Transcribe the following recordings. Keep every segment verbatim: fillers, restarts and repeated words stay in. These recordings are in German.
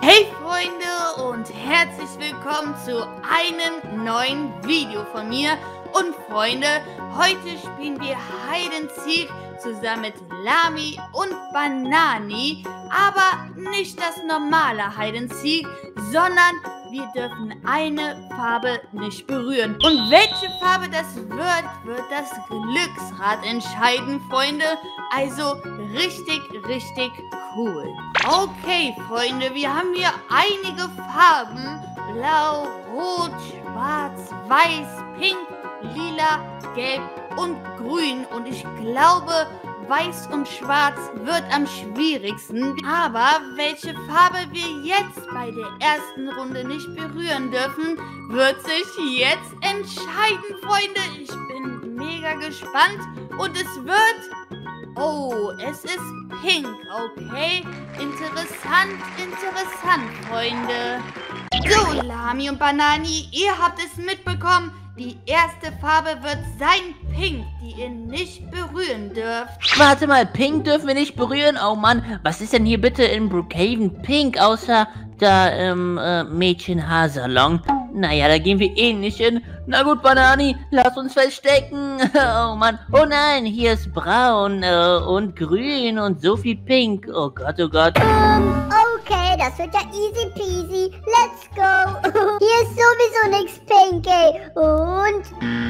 Hey Freunde und herzlich willkommen zu einem neuen Video von mir. Und Freunde, heute spielen wir Hide and Seek zusammen mit Lami und Banani. Aber nicht das normale Hide and Seek, sondern wir dürfen eine Farbe nicht berühren. Und welche Farbe das wird, wird das Glücksrad entscheiden, Freunde. Also richtig, richtig cool. Okay, Freunde, wir haben hier einige Farben. Blau, Rot, Schwarz, Weiß, Pink, Lila, Gelb und Grün. Und ich glaube, Weiß und Schwarz wird am schwierigsten. Aber welche Farbe wir jetzt bei der ersten Runde nicht berühren dürfen, wird sich jetzt entscheiden, Freunde. Ich bin mega gespannt. Und es wird... Oh, es ist pink, okay? Interessant, interessant, Freunde. So, Lami und Banani, ihr habt es mitbekommen. Die erste Farbe wird sein Pink, die ihr nicht berühren dürft. Warte mal, Pink dürfen wir nicht berühren? Oh Mann, was ist denn hier bitte in Brookhaven Pink, außer da im äh, Mädchenhaarsalon? Naja, da gehen wir eh nicht hin. Na gut, Banani, lass uns verstecken. Oh Mann, oh nein, hier ist braun äh, und grün und so viel Pink. Oh Gott, oh Gott. Um, okay, das wird ja easy peasy. Let's go. Hier ist sowieso nichts Pink, ey. Und,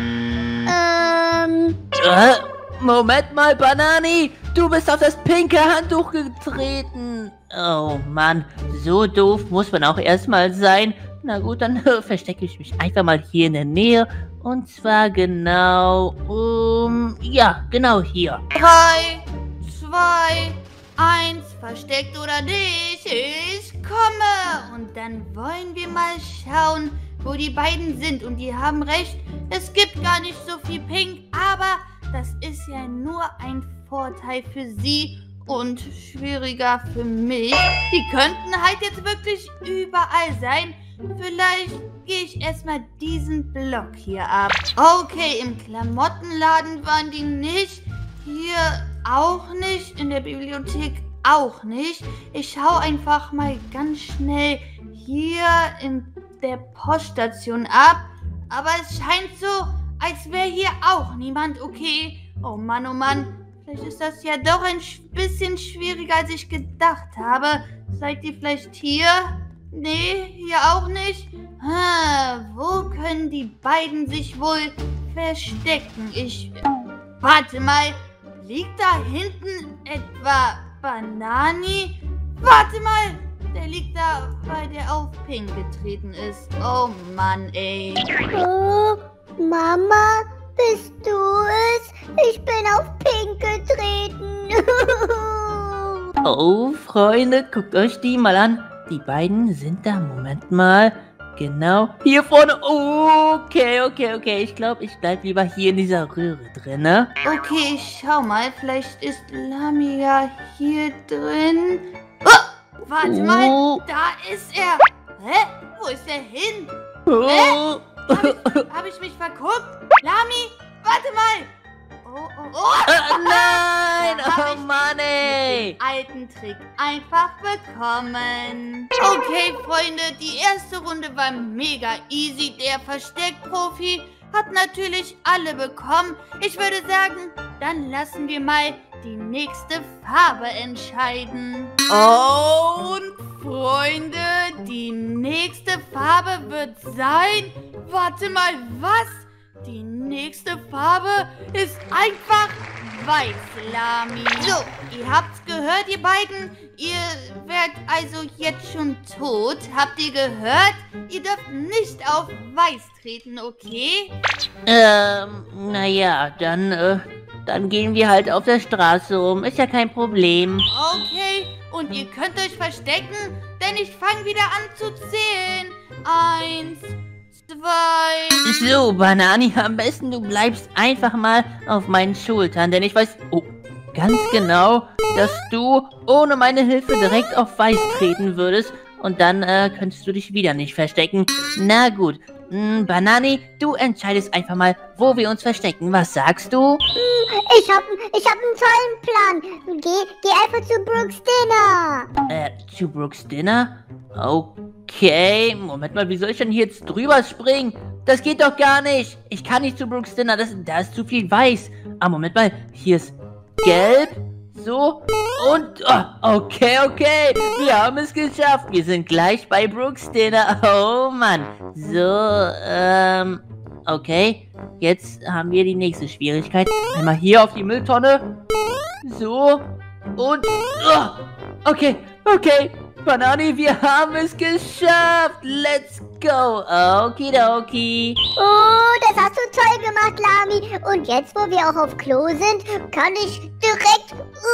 ähm... Äh, Moment mal, Banani, du bist auf das pinke Handtuch getreten. Oh Mann, so doof muss man auch erstmal sein. Na gut, dann äh, verstecke ich mich einfach mal hier in der Nähe. Und zwar genau, um, ja, genau hier. Drei, zwei, eins, versteckt oder nicht, ich komme. Und dann wollen wir mal schauen, wo die beiden sind. Und die haben recht, es gibt gar nicht so viel Pink, aber das ist ja nur ein Vorteil für sie und schwieriger für mich. Die könnten halt jetzt wirklich überall sein. Vielleicht gehe ich erstmal diesen Block hier ab. Okay, im Klamottenladen waren die nicht. Hier auch nicht. In der Bibliothek auch nicht. Ich schaue einfach mal ganz schnell hier in der Poststation ab. Aber es scheint so, als wäre hier auch niemand. Okay. Oh Mann, oh Mann. Vielleicht ist das ja doch ein bisschen schwieriger, als ich gedacht habe. Seid ihr vielleicht hier? Nee, hier auch nicht. Hm, wo können die beiden sich wohl verstecken? Ich... Warte mal. Liegt da hinten etwa Banani? Warte mal. Der liegt da, weil der auf Pink getreten ist. Oh Mann, ey. Oh, Mama, bist du es? Ich bin auf Pink getreten. Oh, Freunde, guckt euch die mal an. Die beiden sind da, Moment mal, genau hier vorne. Okay, okay, okay, ich glaube, ich bleibe lieber hier in dieser Röhre drin, ne? Okay, ich schau mal, vielleicht ist Lami ja hier drin. Oh, warte Oh. mal, da ist er. Hä? Wo ist er hin? Oh. Hä? Hab ich, hab ich mich verguckt? Lami, warte mal. Oh, oh, oh. Äh, nein, Da hab oh ich Mann, ey. den alten Trick einfach bekommen. Okay, Freunde, die erste Runde war mega easy. Der Versteckprofi hat natürlich alle bekommen. Ich würde sagen, dann lassen wir mal die nächste Farbe entscheiden. Und Freunde, die nächste Farbe wird sein... Warte mal, was? Die nächste Farbe ist einfach weiß, Lami. So, ihr habt's gehört, ihr beiden. Ihr werdet also jetzt schon tot. Habt ihr gehört? Ihr dürft nicht auf weiß treten, okay? Ähm, naja, dann, äh, dann gehen wir halt auf der Straße rum. Ist ja kein Problem. Okay, und ihr könnt euch verstecken, denn ich fange wieder an zu zählen. Eins, zwei... So, Banani, am besten du bleibst einfach mal auf meinen Schultern, denn ich weiß oh, ganz genau, dass du ohne meine Hilfe direkt auf weiß treten würdest. und dann äh, könntest du dich wieder nicht verstecken. Na gut. Hm, Banani, du entscheidest einfach mal, wo wir uns verstecken. Was sagst du? Ich hab, ich hab einen tollen Plan. Geh, geh einfach zu Brooks Dinner. Äh, zu Brooks Dinner? Okay, Moment mal, wie soll ich denn hier jetzt drüber springen? Das geht doch gar nicht. Ich kann nicht zu Brooks Dinner, das, da ist zu viel weiß. Ah, Moment mal, hier ist gelb. So, und, oh, okay, okay, wir haben es geschafft. Wir sind gleich bei Brooks Dinner. Oh, Mann. So, ähm, okay. Jetzt haben wir die nächste Schwierigkeit. Einmal hier auf die Mülltonne. So, und, oh, okay, okay. Banani, wir haben es geschafft. Let's go. Okidoki. Oh, das hast du toll gemacht, Lami. Und jetzt, wo wir auch auf Klo sind, kann ich direkt...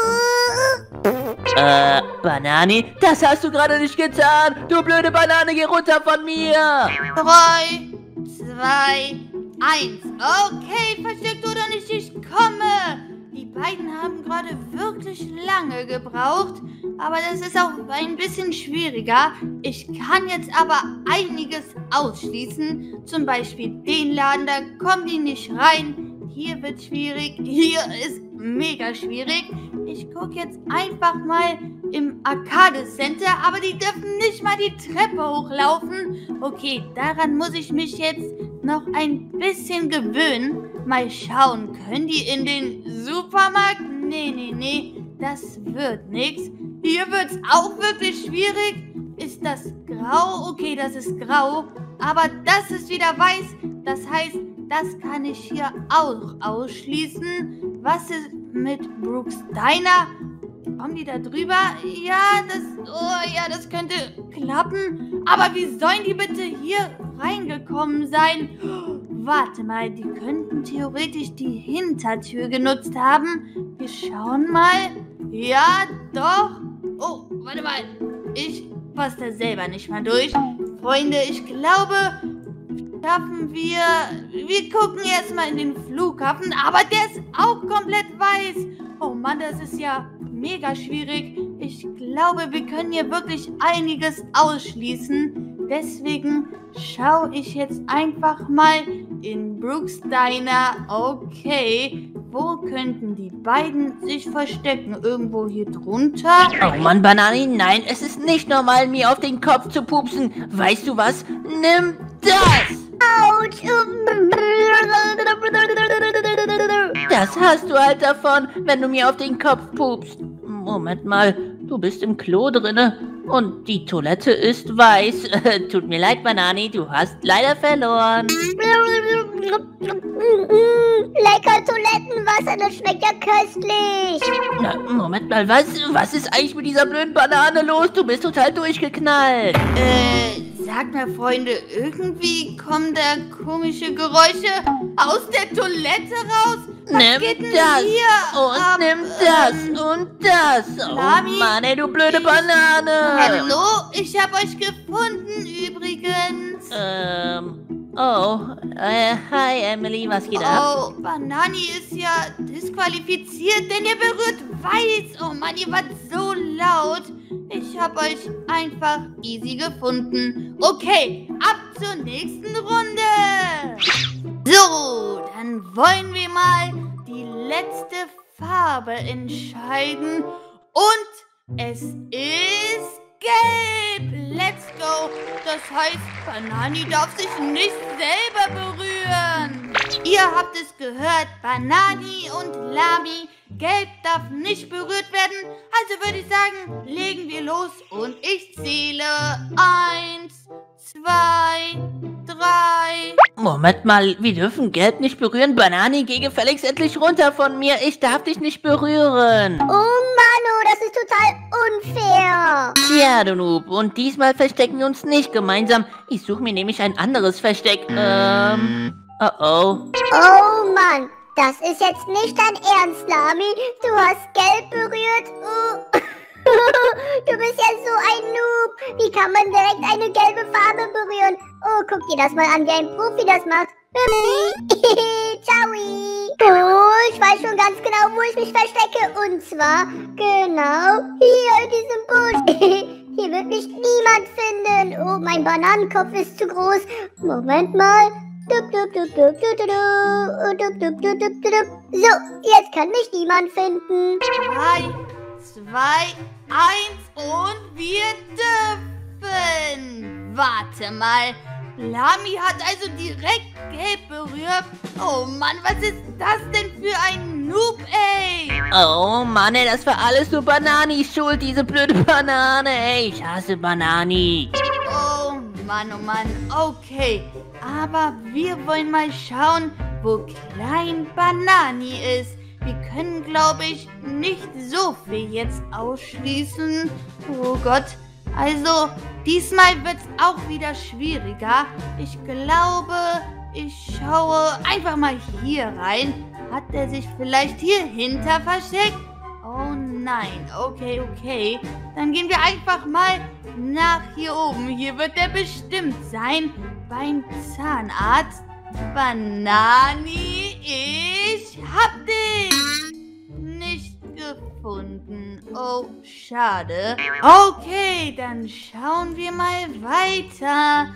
Uh, Äh, Banani, das hast du gerade nicht getan. Du blöde Banane, geh runter von mir. Drei, zwei, eins. Okay, versteckt oder nicht, ich komme. Die beiden haben gerade wirklich lange gebraucht, aber das ist auch ein bisschen schwieriger. Ich kann jetzt aber einiges ausschließen. Zum Beispiel den Laden, da kommen die nicht rein. Hier wird schwierig, hier ist mega schwierig. Ich gucke jetzt einfach mal im Arcade Center, aber die dürfen nicht mal die Treppe hochlaufen. Okay, daran muss ich mich jetzt noch ein bisschen gewöhnen. Mal schauen, können die in den Supermarkt? Nee, nee, nee, das wird nichts. Hier wird es auch wirklich schwierig. Ist das grau? Okay, das ist grau. Aber das ist wieder weiß. Das heißt, das kann ich hier auch ausschließen. Was ist mit Brooks Diner? Kommen die da drüber? Ja, das, oh, ja, das könnte klappen. Aber wie sollen die bitte hier reingekommen sein? Warte mal, die könnten theoretisch die Hintertür genutzt haben. Wir schauen mal. Ja, doch. Oh, warte mal. Ich passe da selber nicht mal durch. Freunde, ich glaube, schaffen wir... Wir gucken erstmal in den Flughafen, aber der ist auch komplett weiß. Oh Mann, das ist ja mega schwierig. Ich glaube, wir können hier wirklich einiges ausschließen. Deswegen schaue ich jetzt einfach mal in Brooks Diner. Okay, wo könnten die beiden sich verstecken? Irgendwo hier drunter? Oh Mann, Banani, nein, es ist nicht normal, mir auf den Kopf zu pupsen. Weißt du was? Nimm das! Autsch. Das hast du halt davon, wenn du mir auf den Kopf pupst. Moment mal, du bist im Klo drinne und die Toilette ist weiß. Tut mir leid, Banani, du hast leider verloren. Lecker Toilettenwasser, das schmeckt ja köstlich. Na, Moment mal, was, was ist eigentlich mit dieser blöden Banane los? Du bist total durchgeknallt. Äh, sagt mal, Freunde, irgendwie kommen da komische Geräusche aus der Toilette raus. Was Nimm geht denn das hier und ab? nimm das und das. Oh Lami, Mann, ey, du blöde Banane. Hallo, ich hab euch gefunden übrigens. Ähm, oh, äh, hi Emily, was geht ab? Oh, Banani ist ja disqualifiziert, denn ihr berührt weiß. Oh Mann, ihr wart so laut. Ich hab euch einfach easy gefunden. Okay, ab zur nächsten Runde. So, dann wollen wir mal die letzte Farbe entscheiden. Und es ist gelb. Let's go. Das heißt, Banani darf sich nicht selber berühren. Ihr habt es gehört, Banani und Lami. Gelb darf nicht berührt werden. Also würde ich sagen, legen wir los und ich zähle eins, zwei, drei. Moment mal, wir dürfen Gelb nicht berühren. Banani, geh gefälligst endlich runter von mir. Ich darf dich nicht berühren. Oh Mano, das ist total unfair. Tja, du Noob. Und diesmal verstecken wir uns nicht gemeinsam. Ich suche mir nämlich ein anderes Versteck. Ähm, oh oh. Oh Mann, das ist jetzt nicht dein Ernst, Lami. Du hast Gelb berührt. Uh. Du bist ja so ein Noob. Wie kann man direkt eine gelbe Farbe berühren? Oh, guck dir das mal an, wie ein Profi das macht. Ciao. Oh, ich weiß schon ganz genau, wo ich mich verstecke. Und zwar genau hier in diesem Busch. Hier wird mich niemand mein Bananenkopf ist zu groß. Moment mal. Dup, dup, dup, dup, dup, dup, dup, dup, dup, dup, dup. So, jetzt kann mich niemand finden. Drei, zwei, eins und wir dürfen. Warte mal. Lami hat also direkt gelb berührt. Oh Mann, was ist das denn für ein Noob, ey? Oh Mann, ey, das war alles nur Bananis Schuld, diese blöde Banane, ey. Ich hasse Banani. Oh Mann, oh Mann, okay. Aber wir wollen mal schauen, wo Klein Banani ist. Wir können, glaube ich, nicht so viel jetzt ausschließen. Oh Gott. Also, diesmal wird es auch wieder schwieriger. Ich glaube, ich schaue einfach mal hier rein. Hat er sich vielleicht hier hinter versteckt? Oh nein, okay, okay. Dann gehen wir einfach mal nach hier oben. Hier wird er bestimmt sein. Beim Zahnarzt. Banani, ich hab dich! Nicht gefunden. Oh, schade. Okay, dann schauen wir mal weiter.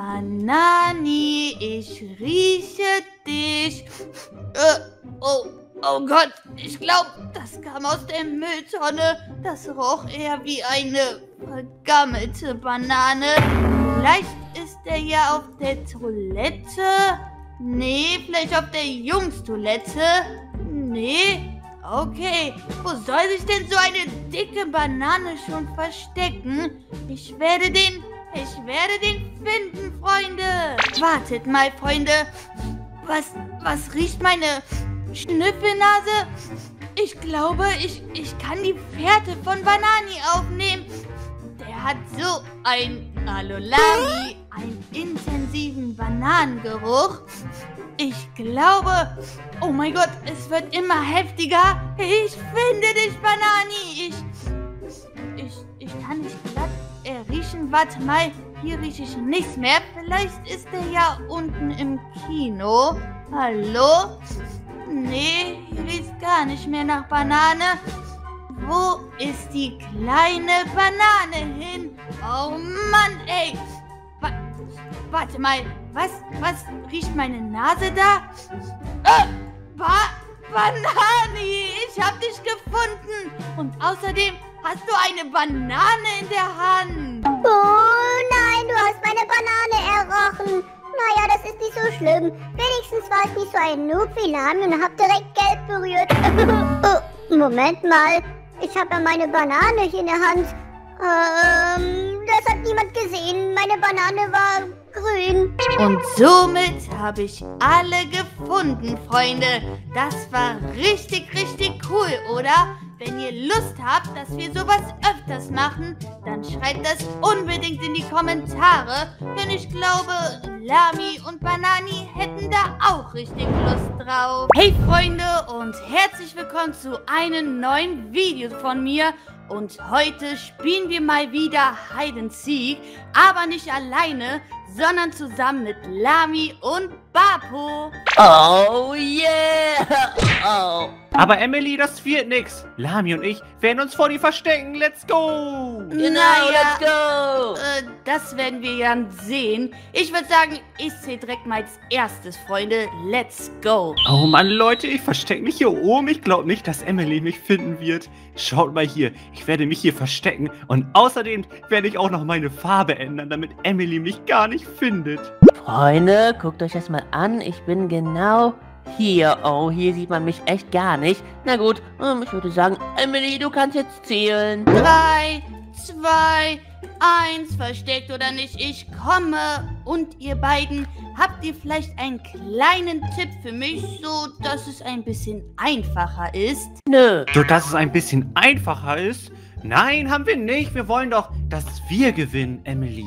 Banani, ich rieche dich. Äh, oh, oh Gott, ich glaube, das kam aus der Mülltonne. Das roch eher wie eine vergammelte Banane. Vielleicht ist er ja auf der Toilette. Nee, vielleicht auf der Jungstoilette. Nee. Okay, wo soll sich denn so eine dicke Banane schon verstecken? Ich werde den, ich werde den finden, Freunde. Wartet mal, Freunde. Was, was riecht meine Schnüffelnase? Ich glaube, ich, ich kann die Fährte von Banani aufnehmen. Der hat so ein Alolami, einen intensiven Bananengeruch. Ich glaube, oh mein Gott, es wird immer heftiger. Ich finde dich, Banani. Ich, ich, ich kann nicht glatt riechen. Warte mal, hier rieche ich nichts mehr. Vielleicht ist er ja unten im Kino. Hallo? Nee, hier riecht gar nicht mehr nach Banane. Wo ist die kleine Banane hin? Oh Mann, ey. Wa warte mal, was, was riecht meine Nase da? Äh, ba Banani, ich hab dich gefunden. Und außerdem hast du eine Banane in der Hand. Oh nein, du hast meine Banane errochen. Naja, das ist nicht so schlimm. Wenigstens war es nicht so ein Noob wie Lami und hab direkt gelb berührt. Oh, Moment mal. Ich habe ja meine Banane hier in der Hand. Ähm, das hat niemand gesehen. Meine Banane war grün. Und somit habe ich alle gefunden, Freunde. Das war richtig, richtig cool, oder? Wenn ihr Lust habt, dass wir sowas öfters machen, dann schreibt das unbedingt in die Kommentare. Denn ich glaube, Lami und Banani hätten da auch richtig Lust drauf. Hey Freunde und herzlich willkommen zu einem neuen Video von mir. Und heute spielen wir mal wieder Hide and Seek, aber nicht alleine, sondern zusammen mit Lami und Bapo. Oh yeah! Oh. Aber Emily, das wird nix. Lami und ich werden uns vor dir verstecken. Let's go! Genau, Naja, let's go! Äh, das werden wir ja sehen. Ich würde sagen, ich zähle direkt mal als erstes, Freunde. Let's go! Oh Mann, Leute, ich verstecke mich hier oben. Ich glaube nicht, dass Emily mich finden wird. Schaut mal hier, ich werde mich hier verstecken. Und außerdem werde ich auch noch meine Farbe ändern, damit Emily mich gar nicht findet. Freunde, guckt euch das mal an. Ich bin genau hier. Oh, hier sieht man mich echt gar nicht. Na gut, ähm, ich würde sagen, Emily, du kannst jetzt zählen. Drei, zwei, eins, versteckt oder nicht, ich komme. Und ihr beiden, habt ihr vielleicht einen kleinen Tipp für mich, so dass es ein bisschen einfacher ist? Nö. So dass es ein bisschen einfacher ist? Nein, haben wir nicht. Wir wollen doch, dass wir gewinnen, Emily.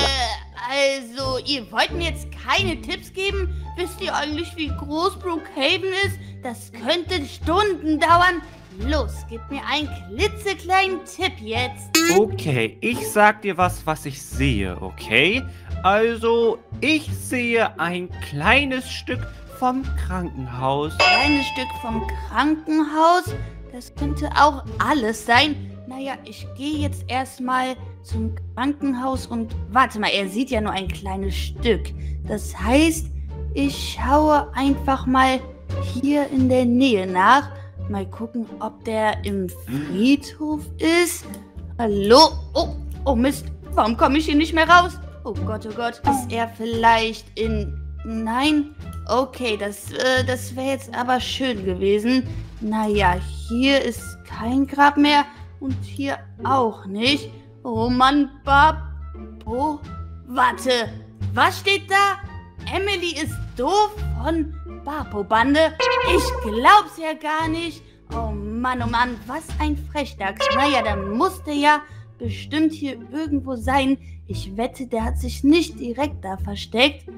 Äh, also, ihr wollt mir jetzt keine Tipps geben? Wisst ihr eigentlich, wie groß Brookhaven ist? Das könnte Stunden dauern. Los, gib mir einen klitzekleinen Tipp jetzt. Okay, ich sag dir was, was ich sehe, okay? Also, ich sehe ein kleines Stück vom Krankenhaus. Kleines Stück vom Krankenhaus? Das könnte auch alles sein. Naja, ich gehe jetzt erstmal zum Krankenhaus und warte mal, er sieht ja nur ein kleines Stück. Das heißt, ich schaue einfach mal hier in der Nähe nach. Mal gucken, ob der im Friedhof ist. Hallo? Oh, oh Mist, warum komme ich hier nicht mehr raus? Oh Gott, oh Gott, ist er vielleicht in... Nein? Okay, das, äh, das wäre jetzt aber schön gewesen. Naja, hier ist kein Grab mehr und hier auch nicht. Oh Mann, Bab. Oh, warte. Was steht da? Emily ist doof von Bapo-Bande? Ich glaub's ja gar nicht. Oh Mann, oh Mann, was ein Frechdachs. Naja, dann muss der ja bestimmt hier irgendwo sein. Ich wette, der hat sich nicht direkt da versteckt,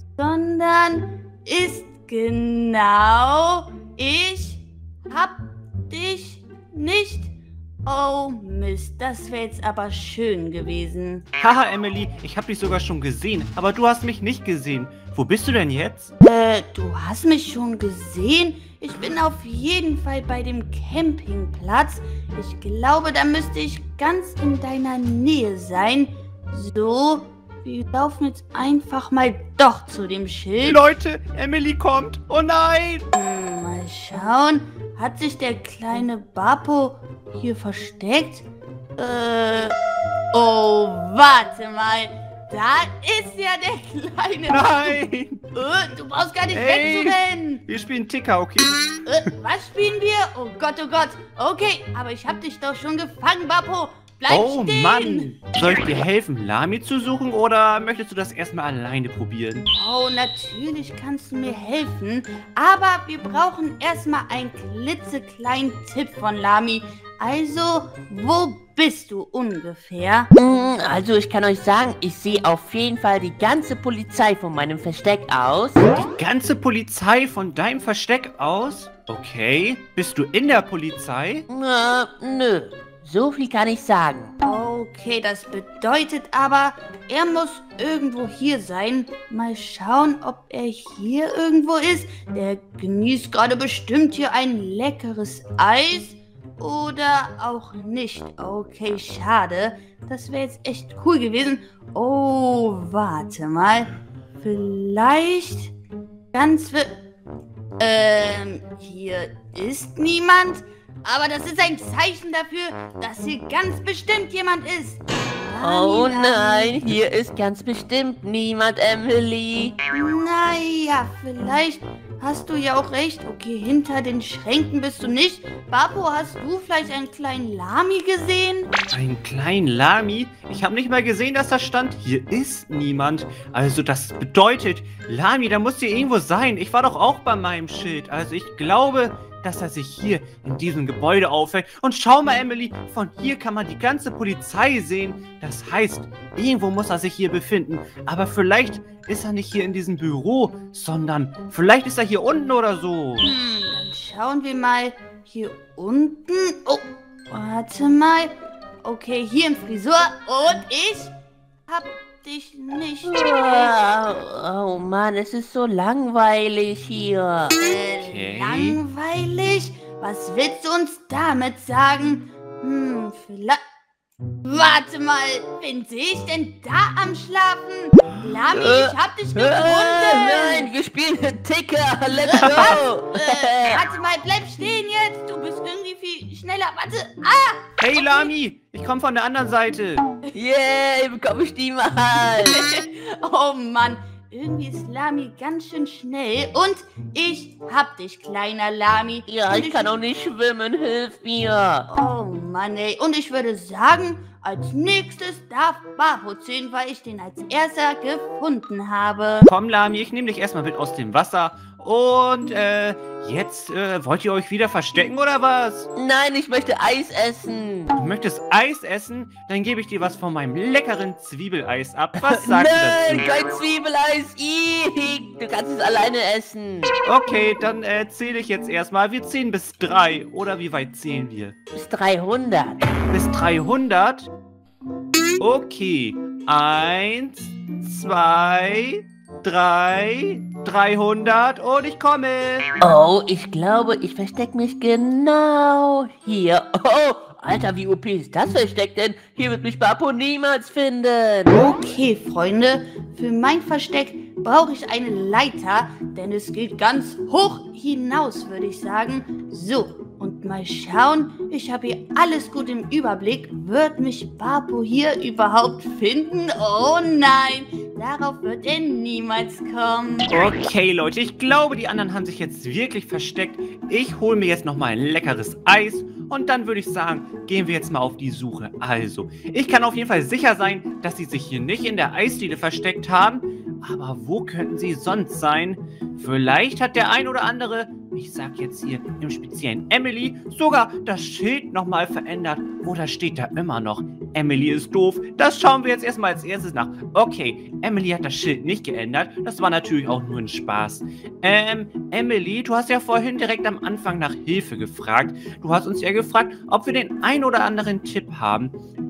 sondern ist genau... Ich hab dich nicht... Oh Mist, das wäre jetzt aber schön gewesen. Haha, Emily, ich habe dich sogar schon gesehen, aber du hast mich nicht gesehen. Wo bist du denn jetzt? Äh, du hast mich schon gesehen? Ich bin auf jeden Fall bei dem Campingplatz. Ich glaube, da müsste ich ganz in deiner Nähe sein. So, wir laufen jetzt einfach mal doch zu dem Schild. Leute, Emily kommt. Oh nein! Hm, mal schauen. Hat sich der kleine Bapo hier versteckt? Äh, oh, warte mal. Da ist ja der kleine... Nein! Äh, du brauchst gar nicht Hey, wegzurennen. wir spielen Ticker, okay? Äh, was spielen wir? Oh Gott, oh Gott. Okay, aber ich hab dich doch schon gefangen, Bapo. Bleib Oh stehen. Mann! Soll ich dir helfen, Lami zu suchen, oder möchtest du das erstmal alleine probieren? Oh, natürlich kannst du mir helfen. Aber wir brauchen erstmal einen klitzekleinen Tipp von Lami. Also, wo bist du ungefähr? Mm, Also ich kann euch sagen, ich sehe auf jeden Fall die ganze Polizei von meinem Versteck aus. Die ganze Polizei von deinem Versteck aus? Okay. Bist du in der Polizei? Äh, nö, so viel kann ich sagen. Okay, das bedeutet aber, er muss irgendwo hier sein. Mal schauen, ob er hier irgendwo ist. Der genießt gerade bestimmt hier ein leckeres Eis. Oder auch nicht. Okay, schade. Das wäre jetzt echt cool gewesen. Oh, warte mal. Vielleicht ganz... Ähm, hier ist niemand. Aber das ist ein Zeichen dafür, dass hier ganz bestimmt jemand ist. Oh Lami, nein, hier ist ganz bestimmt niemand, Emily. Naja, vielleicht hast du ja auch recht. Okay, hinter den Schränken bist du nicht. Bapo, hast du vielleicht einen kleinen Lami gesehen? Einen kleinen Lami? Ich habe nicht mal gesehen, dass da stand, hier ist niemand. Also das bedeutet, Lami, da muss hier irgendwo sein. Ich war doch auch bei meinem Schild. Also ich glaube, dass er sich hier in diesem Gebäude aufhält. Und schau mal, Emily, von hier kann man die ganze Polizei sehen. Das heißt, irgendwo muss er sich hier befinden. Aber vielleicht ist er nicht hier in diesem Büro, sondern vielleicht ist er hier unten oder so. Hm, dann schauen wir mal hier unten. Oh, warte mal. Okay, hier im Frisur. Und ich hab dich nicht. Oh, oh Mann, es ist so langweilig hier. Äh, Okay. langweilig? Was willst du uns damit sagen? Hm, vielleicht... Warte mal, wen sehe ich denn da am Schlafen? Lami, Äh, ich hab dich Äh, gefunden! nein, wir spielen Ticker. Let's go. Äh, warte mal, bleib stehen jetzt! Du bist irgendwie viel schneller. Warte! Ah! Hey, Lami, ich komme von der anderen Seite. Yeah, bekomme ich die mal. Oh Mann, irgendwie ist Lami ganz schön schnell. Und ich hab dich, kleiner Lami. Ja, Und ich kann auch nicht schwimmen, hilf mir. Oh Mann, ey. Und ich würde sagen, als nächstes darf Bapo ziehen, weil ich den als erster gefunden habe. Komm, Lami, ich nehme dich erstmal mit aus dem Wasser. Und, äh, jetzt, äh, wollt ihr euch wieder verstecken oder was? Nein, ich möchte Eis essen. Du möchtest Eis essen? Dann gebe ich dir was von meinem leckeren Zwiebeleis ab. Was sagst Nein, du kein Zwiebeleis. Ih, du kannst es alleine essen. dazu? Okay, dann äh, zähle ich jetzt erstmal. Wir zählen bis drei. Oder wie weit zählen wir? Bis dreihundert. Bis dreihundert? Okay. Eins, zwei, drei, dreihundert und ich komme. Oh, ich glaube, ich verstecke mich genau hier. Oh, Alter, wie O P ist das Versteck denn? Hier wird mich Bapo niemals finden. Okay, Freunde, für mein Versteck brauche ich eine Leiter, denn es geht ganz hoch hinaus, würde ich sagen. So, und mal schauen, ich habe hier alles gut im Überblick. Wird mich Bapo hier überhaupt finden? Oh nein, darauf wird er niemals kommen. Okay, Leute, ich glaube, die anderen haben sich jetzt wirklich versteckt. Ich hole mir jetzt nochmal ein leckeres Eis und dann würde ich sagen, gehen wir jetzt mal auf die Suche. Also, ich kann auf jeden Fall sicher sein, dass sie sich hier nicht in der Eisdiele versteckt haben. Aber wo könnten sie sonst sein? Vielleicht hat der ein oder andere, ich sag jetzt hier im Speziellen Emily, sogar das Schild nochmal verändert. Oder steht da immer noch, Emily ist doof? Das schauen wir jetzt erstmal als erstes nach. Okay, Emily hat das Schild nicht geändert. Das war natürlich auch nur ein Spaß. Ähm, Emily, du hast ja vorhin direkt am Anfang nach Hilfe gefragt. Du hast uns ja gefragt, ob wir den ein oder anderen Tipp haben.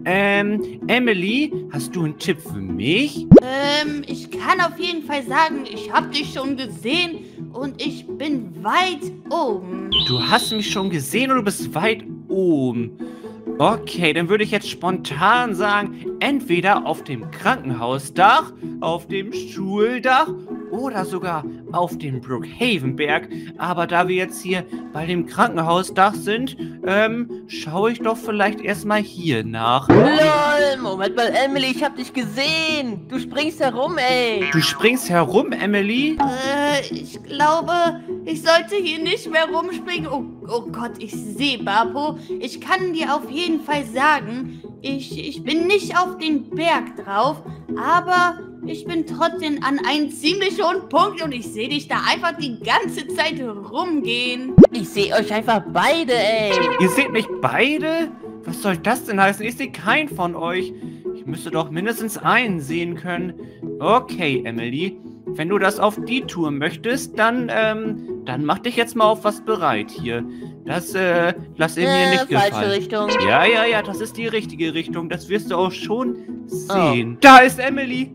Ähm, Emily, hast du einen Tipp für mich? Ähm, ich kann auf jeden Fall sagen, ich habe dich schon gesehen und ich bin weit oben. Du hast mich schon gesehen und du bist weit oben. Okay, dann würde ich jetzt spontan sagen, entweder auf dem Krankenhausdach, auf dem Schuldach oder sogar auf dem Brookhaven-Berg. Aber da wir jetzt hier bei dem Krankenhausdach sind, ähm, schaue ich doch vielleicht erstmal hier nach. LOL, Moment mal, Emily, ich hab dich gesehen. Du springst herum, ey. Du springst herum, Emily? Äh, ich glaube, ich sollte hier nicht mehr rumspringen. Oh, oh Gott, ich sehe Bapo. Ich kann dir auf jeden Fall sagen, ich, ich bin nicht auf den Berg drauf, aber ich bin trotzdem an einem ziemlich hohen Punkt und ich sehe dich da einfach die ganze Zeit rumgehen. Ich sehe euch einfach beide, ey. Ihr seht mich beide? Was soll das denn heißen? Ich sehe keinen von euch. Ich müsste doch mindestens einen sehen können. Okay, Emily. Wenn du das auf die Tour möchtest, dann, ähm, dann mach dich jetzt mal auf was bereit hier. Das, äh, lass ich mir nicht gefallen. Falsche Richtung. Ja, ja, ja, das ist die richtige Richtung. Das wirst du auch schon sehen. Oh. Da ist Emily.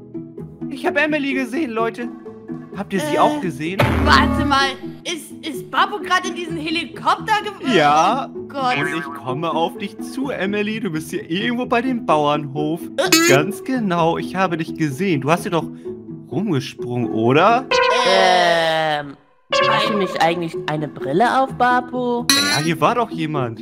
Ich habe Emily gesehen, Leute. Habt ihr sie äh, auch gesehen? Warte mal, ist, ist Bapo gerade in diesen Helikopter geflogen? Ja. Oh Gott. Und ich komme auf dich zu, Emily. Du bist hier irgendwo bei dem Bauernhof. Ganz genau, ich habe dich gesehen. Du hast hier doch rumgesprungen, oder? Ähm, hast du nicht eigentlich eine Brille auf, Bapo? Ja, hier war doch jemand.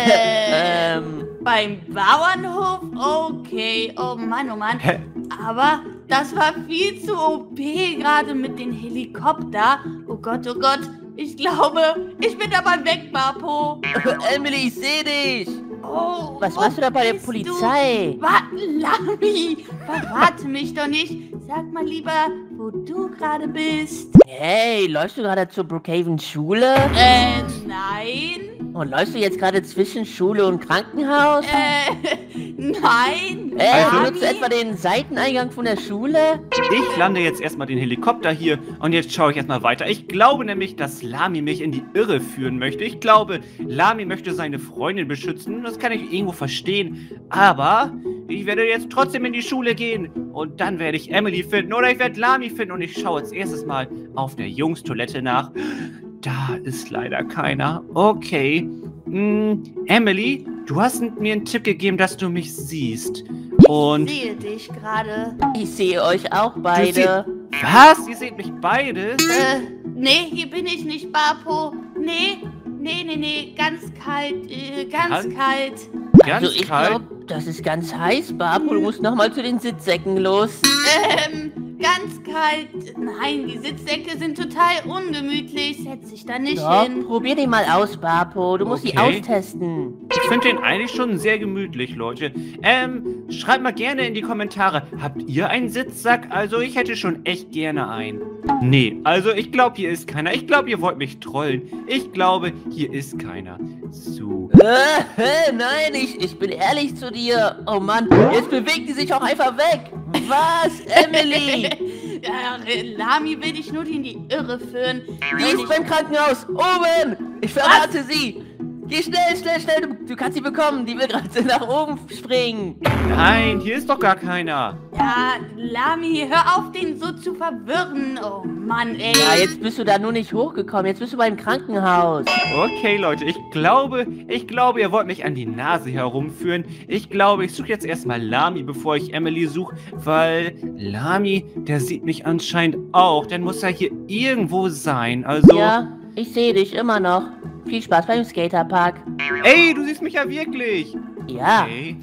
Äh, ähm, beim Bauernhof? Okay, oh Mann, oh Mann. Hä? Aber das war viel zu O P gerade mit dem Helikopter. Oh Gott, oh Gott. Ich glaube, ich bin aber weg, Bapo. Emily, ich sehe dich. Oh, Was machst du da bei der bist Polizei? Du? Warte, Lami, verrate mich doch nicht. Sag mal lieber, wo du gerade bist. Hey, läufst du gerade zur Brookhaven Schule? Äh, nein. Und läufst du jetzt gerade zwischen Schule und Krankenhaus? Äh, nein. Äh, Also- benutzt du etwa den Seiteneingang von der Schule? Ich lande jetzt erstmal den Helikopter hier und jetzt schaue ich erstmal weiter. Ich glaube nämlich, dass Lami mich in die Irre führen möchte. Ich glaube, Lami möchte seine Freundin beschützen. Das kann ich irgendwo verstehen. Aber ich werde jetzt trotzdem in die Schule gehen und dann werde ich Emily finden oder ich werde Lami finden und ich schaue als erstes mal auf der Jungstoilette nach. Da ist leider keiner. Okay. Hm, Emily, du hast mir einen Tipp gegeben, dass du mich siehst. Und Ich sehe dich gerade. Ich sehe euch auch Du beide. was? Ihr seht mich beide? Äh, nee, hier bin ich nicht, Bapo. Nee, nee, nee, nee, ganz kalt, äh, ganz Kalt? kalt. Ganz Also ich kalt. glaube, das ist ganz heiß, Bapo. Du musst nochmal zu den Sitzsäcken los. Ähm, ganz kalt. Nein, die Sitzsäcke sind total ungemütlich. Setz dich da nicht Doch, hin. probier den mal aus, Bapo. Du musst die Okay. austesten. Ich finde den eigentlich schon sehr gemütlich, Leute. Ähm, schreibt mal gerne in die Kommentare, habt ihr einen Sitzsack? Also ich hätte schon echt gerne einen. Nee, also ich glaube, hier ist keiner. Ich glaube, ihr wollt mich trollen. Ich glaube, hier ist keiner. So. Äh, nein, ich, ich bin ehrlich zu dir. Oh Mann, jetzt bewegt die sich auch einfach weg. Was, Emily? Äh, Lami will dich nur in die Irre führen. Die ist beim Krankenhaus. Oben. Ich verrate sie. Geh schnell, schnell, schnell. Du du kannst sie bekommen. Die will gerade nach oben springen. Nein, hier ist doch gar keiner. Ja, Lami, hör auf, den so zu verwirren. Oh Mann, ey. Ja, jetzt bist du da nur nicht hochgekommen. Jetzt bist du beim Krankenhaus. Okay, Leute, ich glaube, ich glaube, ihr wollt mich an die Nase herumführen. Ich glaube, ich suche jetzt erstmal Lami, bevor ich Emily suche, weil Lami, der sieht mich anscheinend auch. Der muss ja hier irgendwo sein. Also. Ja, ich sehe dich immer noch. Viel Spaß beim Skaterpark. Ey, du siehst mich ja wirklich. Ja. Okay.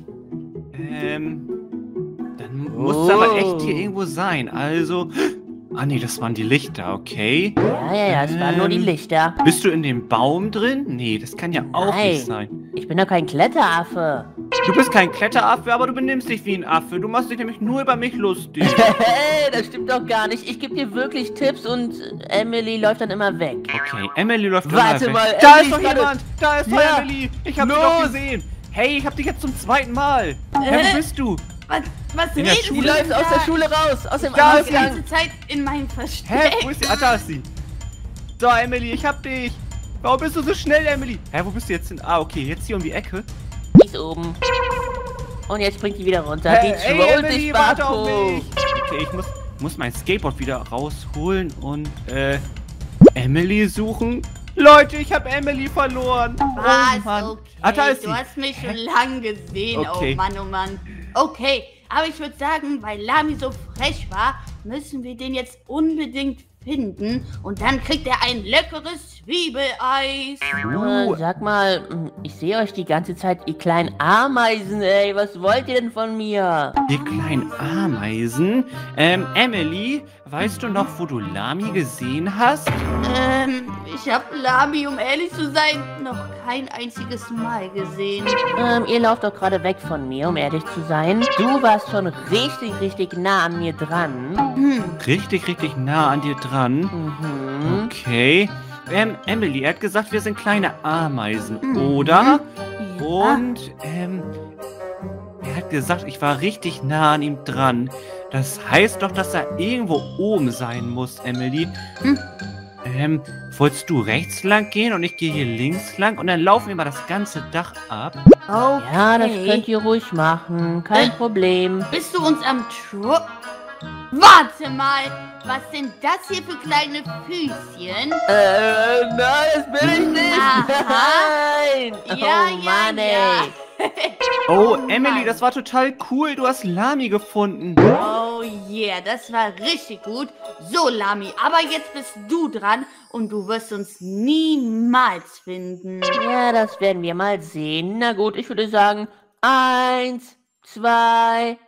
Ähm. Dann muss es aber echt hier irgendwo sein. Also. Ah, nee, das waren die Lichter, okay. Ja, ja, ja, es waren nur die Ähm, Lichter. Bist du in dem Baum drin? Nee, das kann ja auch Nein. nicht sein. Ich bin doch kein Kletteraffe. Du bist kein Kletteraffe, aber du benimmst dich wie ein Affe. Du machst dich nämlich nur über mich lustig. Hey, das stimmt doch gar nicht. Ich gebe dir wirklich Tipps und Emily läuft dann immer weg. Okay, Emily läuft Warte immer mal, weg. Da Emily ist doch ist gerade- jemand! Da ist doch Ja. Emily! Ich hab sie Los. doch gesehen! Hey, ich hab dich jetzt zum zweiten Mal! Hä, Äh? wo bist du? Was, was In der redest Schule? Die du läuft da? aus der Schule raus, aus dem Da ist Die sie. Ausgang. ganze Zeit in meinem Hä, Versteck. wo ist sie? Ah, da ist sie! So, Emily, ich hab dich! Warum bist du so schnell, Emily? Hä, wo bist du jetzt hin? Ah, okay, jetzt hier um die Ecke. Die ist oben. Und jetzt springt die wieder runter. Hey, die ey, trollt Emily, dich, warte auf Barpo. mich! Okay, ich muss, muss mein Skateboard wieder rausholen und, äh, Emily suchen. Leute, ich hab Emily verloren! Was? Oh, Mann. Okay, Ah, da ist du sie. hast mich schon lang gesehen. Okay. Oh Mann, oh Mann. Okay, aber ich würde sagen, weil Lami so frech war, müssen wir den jetzt unbedingt finden. Und dann kriegt er ein leckeres Zwiebeleis. Uh, Äh, sag mal, hm, ich sehe euch die ganze Zeit, ihr kleinen Ameisen, ey. Was wollt ihr denn von mir? Ihr kleinen Ameisen. Ähm, Emily, weißt du noch, wo du Lami gesehen hast? Ähm, ich habe Lami, um ehrlich zu sein, noch kein einziges Mal gesehen. Ähm, ihr lauft doch gerade weg von mir, um ehrlich zu sein. Du warst schon richtig, richtig nah an mir dran. Hm, Richtig, richtig nah an dir dran. Mhm. Okay. Ähm, Emily, er hat gesagt, wir sind kleine Ameisen, Mhm. oder? ja. Und, ähm, er hat gesagt, ich war richtig nah an ihm dran. Das heißt doch, dass er irgendwo oben sein muss, Emily. Hm. Ähm, wolltest du rechts lang gehen und ich gehe hier links lang und dann laufen wir mal das ganze Dach ab? Okay. Ja, das könnt ihr ruhig machen. Kein Äh. Problem. Bist du uns am Tro... Warte mal, was sind das hier für kleine Füßchen? Äh, nein, das bin ich nicht. Aha. Nein. Ja, oh ja, Mann, ja. ey. Oh, Oh Emily, Mann. das war total cool. Du hast Lami gefunden. Oh yeah, das war richtig gut. So, Lami, aber jetzt bist du dran und du wirst uns niemals finden. Ja, das werden wir mal sehen. Na gut, ich würde sagen, eins, zwei,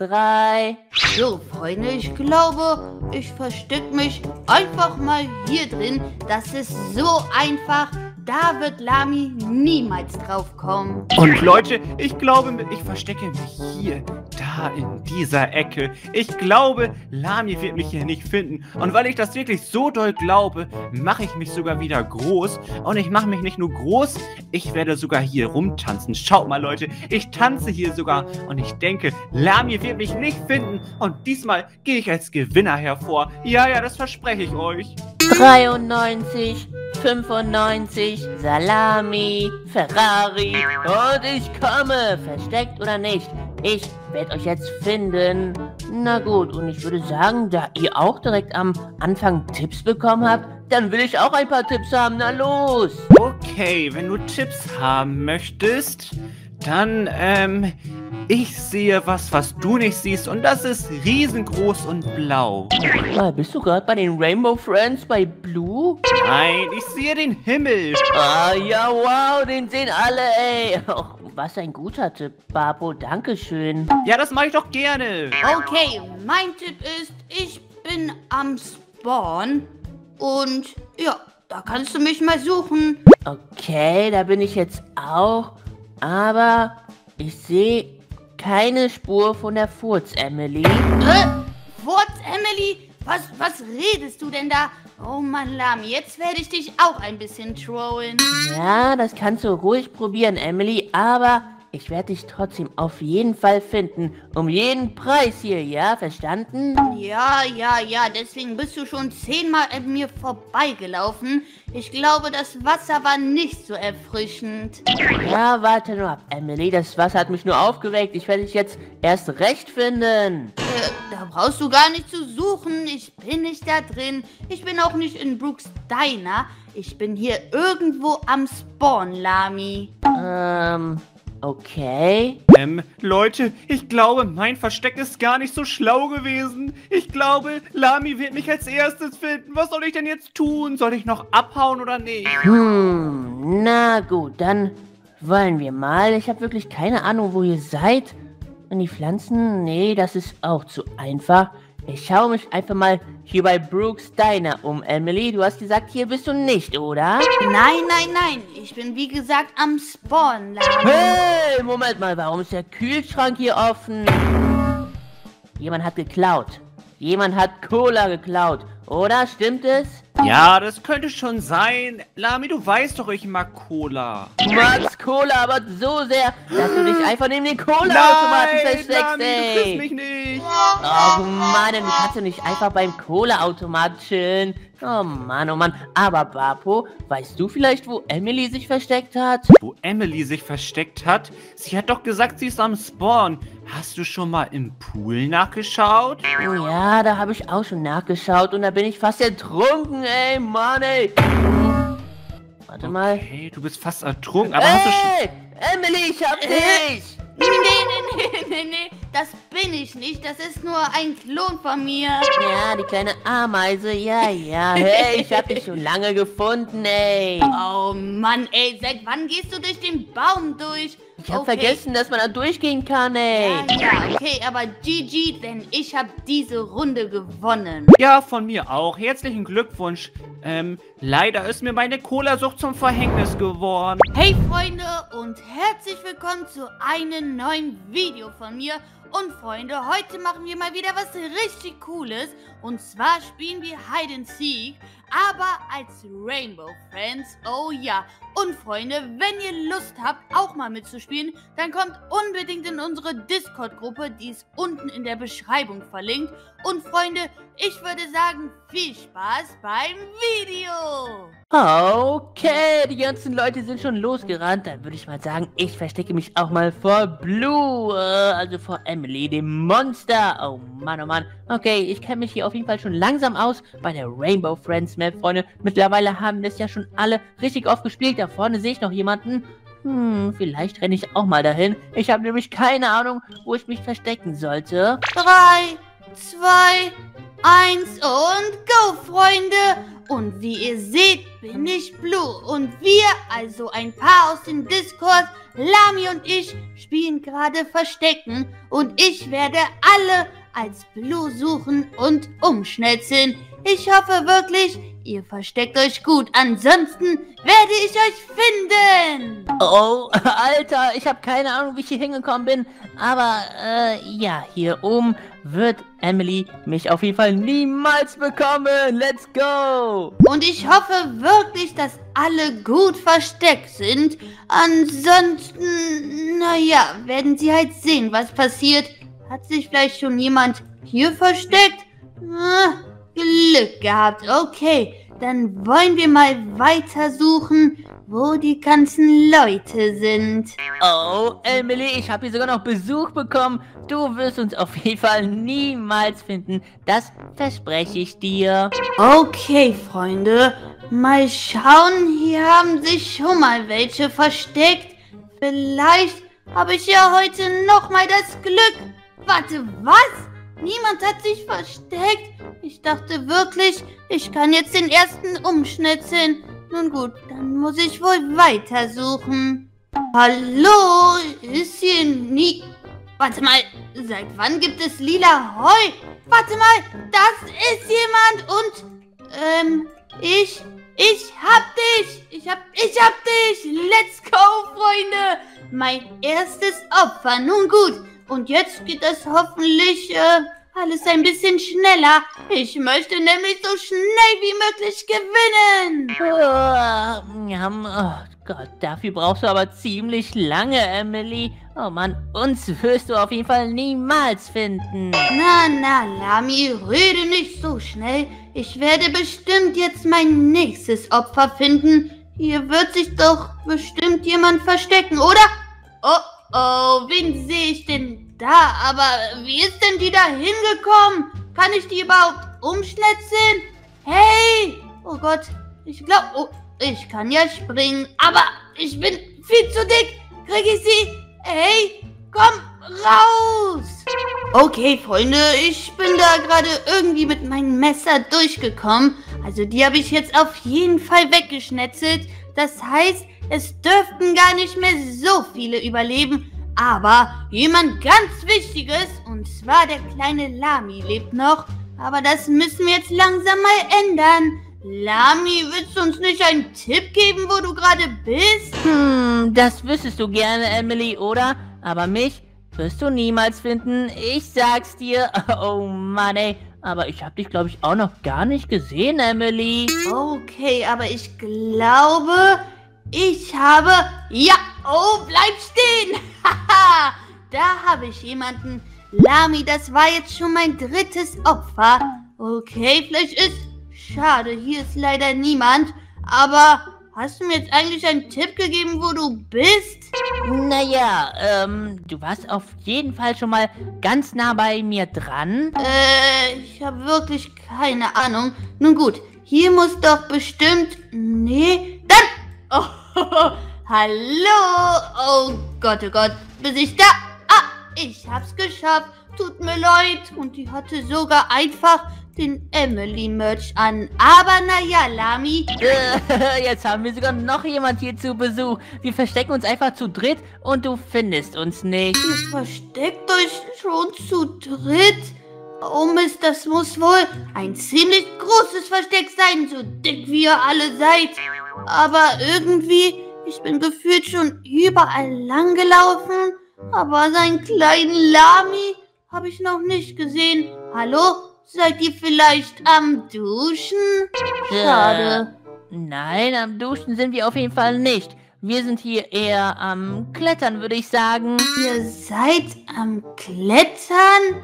drei. So, Freunde, ich glaube, ich verstecke mich einfach mal hier drin. Das ist so einfach. Da wird Lami niemals drauf kommen. Und Leute, ich glaube, ich verstecke mich hier, da in dieser Ecke. Ich glaube, Lami wird mich hier nicht finden. Und weil ich das wirklich so doll glaube, mache ich mich sogar wieder groß. Und ich mache mich nicht nur groß, ich werde sogar hier rumtanzen. Schaut mal, Leute, ich tanze hier sogar. Und ich denke, Lami wird mich nicht finden. Und diesmal gehe ich als Gewinner hervor. Ja, ja, das verspreche ich euch. dreiundneunzig, fünfundneunzig, Salami, Ferrari und ich komme, versteckt oder nicht. Ich werde euch jetzt finden. Na gut, und ich würde sagen, da ihr auch direkt am Anfang Tipps bekommen habt, dann will ich auch ein paar Tipps haben. Na los! Okay, wenn du Tipps haben möchtest, dann, ähm, ich sehe was, was du nicht siehst und das ist riesengroß und blau. Mal, bist du gerade bei den Rainbow Friends bei Blue? Nein, ich sehe den Himmel. Ah, ja, wow, den sehen alle, ey. Oh, was ein guter Tipp, Babo, dankeschön. Ja, das mache ich doch gerne. Okay, mein Tipp ist, ich bin am Spawn und ja, da kannst du mich mal suchen. Okay, da bin ich jetzt auch, aber ich sehe keine Spur von der Furz-Emily. Äh, Furz, Emily? Was, was redest du denn da? Oh Mann, Lami, jetzt werde ich dich auch ein bisschen trollen. Ja, das kannst du ruhig probieren, Emily, aber ich werde dich trotzdem auf jeden Fall finden. Um jeden Preis hier, ja? Verstanden? Ja, ja, ja, deswegen bist du schon zehnmal an mir vorbeigelaufen. Ich glaube, das Wasser war nicht so erfrischend. Ja, warte nur ab, Emily. Das Wasser hat mich nur aufgeweckt. Ich werde dich jetzt erst recht finden. Äh, da brauchst du gar nicht zu suchen. Ich bin nicht da drin. Ich bin auch nicht in Brooks Diner. Ich bin hier irgendwo am Spawn, Lami. Ähm... Okay. Ähm, Leute, ich glaube, mein Versteck ist gar nicht so schlau gewesen. Ich glaube, Lami wird mich als erstes finden. Was soll ich denn jetzt tun? Soll ich noch abhauen oder nicht? Hm, na gut, dann wollen wir mal. Ich habe wirklich keine Ahnung, wo ihr seid. Und die Pflanzen? Nee, das ist auch zu einfach. Ich schaue mich einfach mal hier bei Brooks Diner um. Emily, du hast gesagt, hier bist du nicht, oder? Nein, nein, nein. Ich bin wie gesagt am Spawn, Lami. Hey, Moment mal, warum ist der Kühlschrank hier offen? Jemand hat geklaut. Jemand hat Cola geklaut, oder? Stimmt es? Ja, das könnte schon sein. Lami, du weißt doch, ich mag Cola. Du magst Cola aber so sehr, dass du dich einfach neben den Cola-Automaten versteckst, Lami, ey. du kriegst mich nicht. Oh Mann, du kannst ja nicht einfach beim Cola-Automat chillen. Oh Mann, oh Mann. Aber Bapo, weißt du vielleicht, wo Emily sich versteckt hat? Wo Emily sich versteckt hat? Sie hat doch gesagt, sie ist am Spawn. Hast du schon mal im Pool nachgeschaut? Oh ja, da habe ich auch schon nachgeschaut und da bin ich fast ertrunken, ey, Mann, ey. Warte mal. Hey, du bist fast ertrunken, aber hast du schon... Hey, Emily, ich hab dich. Nee, nee, nee, nee, nee, das bin ich nicht. Das ist nur ein Klon von mir. Ja, die kleine Ameise, ja, ja. Hey, ich hab dich schon lange gefunden, ey. Oh Mann, ey, seit wann gehst du durch den Baum durch? Ich hab Okay. vergessen, dass man da durchgehen kann, ey. Ja, ja, okay, aber G G, denn ich habe diese Runde gewonnen. Ja, von mir auch. Herzlichen Glückwunsch. Ähm, leider ist mir meine Cola-Sucht zum Verhängnis geworden. Hey Freunde und herzlich willkommen zu einem neuen Video von mir. Und Freunde, heute machen wir mal wieder was richtig Cooles. Und zwar spielen wir Hide and Seek, aber als Rainbow Friends. Oh ja. Und Freunde, wenn ihr Lust habt, auch mal mitzuspielen, dann kommt unbedingt in unsere Discord-Gruppe, die ist unten in der Beschreibung verlinkt. Und Freunde, ich würde sagen, viel Spaß beim Video. Okay, die ganzen Leute sind schon losgerannt. Dann würde ich mal sagen, ich verstecke mich auch mal vor Blue, äh, also vor Emily, dem Monster. Oh Mann, oh Mann. Okay, ich kenne mich hier auf jeden Fall schon langsam aus bei der Rainbow Friends Map, Freunde. Mittlerweile haben das ja schon alle richtig oft gespielt. Da vorne sehe ich noch jemanden. Hm, vielleicht renne ich auch mal dahin. Ich habe nämlich keine Ahnung, wo ich mich verstecken sollte. Drei, zwei, eins und go, Freunde! Und wie ihr seht, bin ich Blue. Und wir, also ein paar aus dem Discord, Lami und ich, spielen gerade Verstecken. Und ich werde alle als Blue suchen und umschnetzeln. Ich hoffe wirklich, ihr versteckt euch gut. Ansonsten werde ich euch finden. Oh, Alter, ich habe keine Ahnung, wie ich hier hingekommen bin. Aber, äh, ja, hier oben wird Emily mich auf jeden Fall niemals bekommen. Let's go! Und ich hoffe wirklich, dass alle gut versteckt sind. Ansonsten, naja, werden sie halt sehen, was passiert. Hat sich vielleicht schon jemand hier versteckt? Ah, Glück gehabt. Okay, dann wollen wir mal weitersuchen, wo die ganzen Leute sind. Oh, Emily, ich habe hier sogar noch Besuch bekommen. Du wirst uns auf jeden Fall niemals finden. Das verspreche ich dir. Okay, Freunde. Mal schauen. Hier haben sich schon mal welche versteckt. Vielleicht habe ich ja heute noch mal das Glück. Warte, was? Niemand hat sich versteckt? Ich dachte wirklich, ich kann jetzt den ersten umschnitzeln. Nun gut, dann muss ich wohl weitersuchen. Hallo? Ist hier nie... Warte mal, seit wann gibt es lila Heu? Warte mal, das ist jemand und... Ähm, ich... Ich hab dich! Ich hab... Ich hab dich! Let's go, Freunde! Mein erstes Opfer. Nun gut. Und jetzt geht das hoffentlich... Äh, alles ein bisschen schneller. Ich möchte nämlich so schnell wie möglich gewinnen. Oh, ja, oh, Gott, dafür brauchst du aber ziemlich lange, Emily. Oh Mann, uns wirst du auf jeden Fall niemals finden. Na, na, Lami, rede nicht so schnell. Ich werde bestimmt jetzt mein nächstes Opfer finden. Hier wird sich doch bestimmt jemand verstecken, oder? Oh, oh, wen sehe ich denn da? Aber wie ist denn die da hingekommen? Kann ich die überhaupt umschnetzeln? Hey! Oh Gott, ich glaube, oh, ich kann ja springen, aber ich bin viel zu dick. Krieg ich sie? Hey, komm raus! Okay, Freunde, ich bin da gerade irgendwie mit meinem Messer durchgekommen. Also die habe ich jetzt auf jeden Fall weggeschnetzelt. Das heißt, es dürften gar nicht mehr so viele überleben. Aber jemand ganz Wichtiges, und zwar der kleine Lami, lebt noch. Aber das müssen wir jetzt langsam mal ändern. Lami, willst du uns nicht einen Tipp geben, wo du gerade bist? Hm, das wüsstest du gerne, Emily, oder? Aber mich wirst du niemals finden. Ich sag's dir. Oh Mann, ey. Aber ich hab dich, glaube ich, auch noch gar nicht gesehen, Emily. Okay, aber ich glaube, ich habe... Ja, oh, bleib stehen. Haha, da habe ich jemanden. Lami, das war jetzt schon mein drittes Opfer. Okay, vielleicht ist... Schade, hier ist leider niemand. Aber hast du mir jetzt eigentlich einen Tipp gegeben, wo du bist? Naja, ähm, du warst auf jeden Fall schon mal ganz nah bei mir dran. Äh, ich habe wirklich keine Ahnung. Nun gut, hier muss doch bestimmt... Nee, dann... Oh, hallo. Oh Gott, oh Gott. Bis ich da... Ah, ich hab's geschafft. Tut mir leid. Und die hatte sogar einfach den Emily-Merch an. Aber naja, Lami. Äh, jetzt haben wir sogar noch jemand hier zu Besuch. Wir verstecken uns einfach zu dritt und du findest uns nicht. Ihr versteckt euch schon zu dritt? Oh Mist, das muss wohl ein ziemlich großes Versteck sein, so dick wie ihr alle seid. Aber irgendwie, ich bin gefühlt schon überall lang gelaufen. Aber seinen kleinen Lami habe ich noch nicht gesehen. Hallo? Seid ihr vielleicht am Duschen? Schade. Äh, nein, am Duschen sind wir auf jeden Fall nicht. Wir sind hier eher am Klettern, würde ich sagen. Ihr seid am Klettern?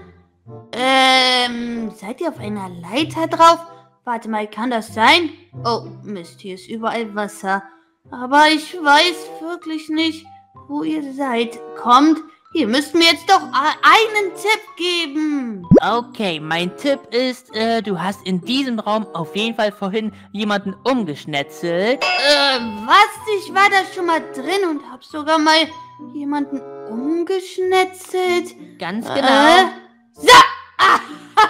Ähm, seid ihr auf einer Leiter drauf? Warte mal, kann das sein? Oh, Mist, hier ist überall Wasser. Aber ich weiß wirklich nicht, wo ihr seid. Kommt, ihr müsst mir jetzt doch einen Tipp geben. Okay, mein Tipp ist, äh, du hast in diesem Raum auf jeden Fall vorhin jemanden umgeschnetzelt. Äh, was? Ich war da schon mal drin und hab sogar mal jemanden umgeschnetzelt. Ganz genau. Äh, so! Ah,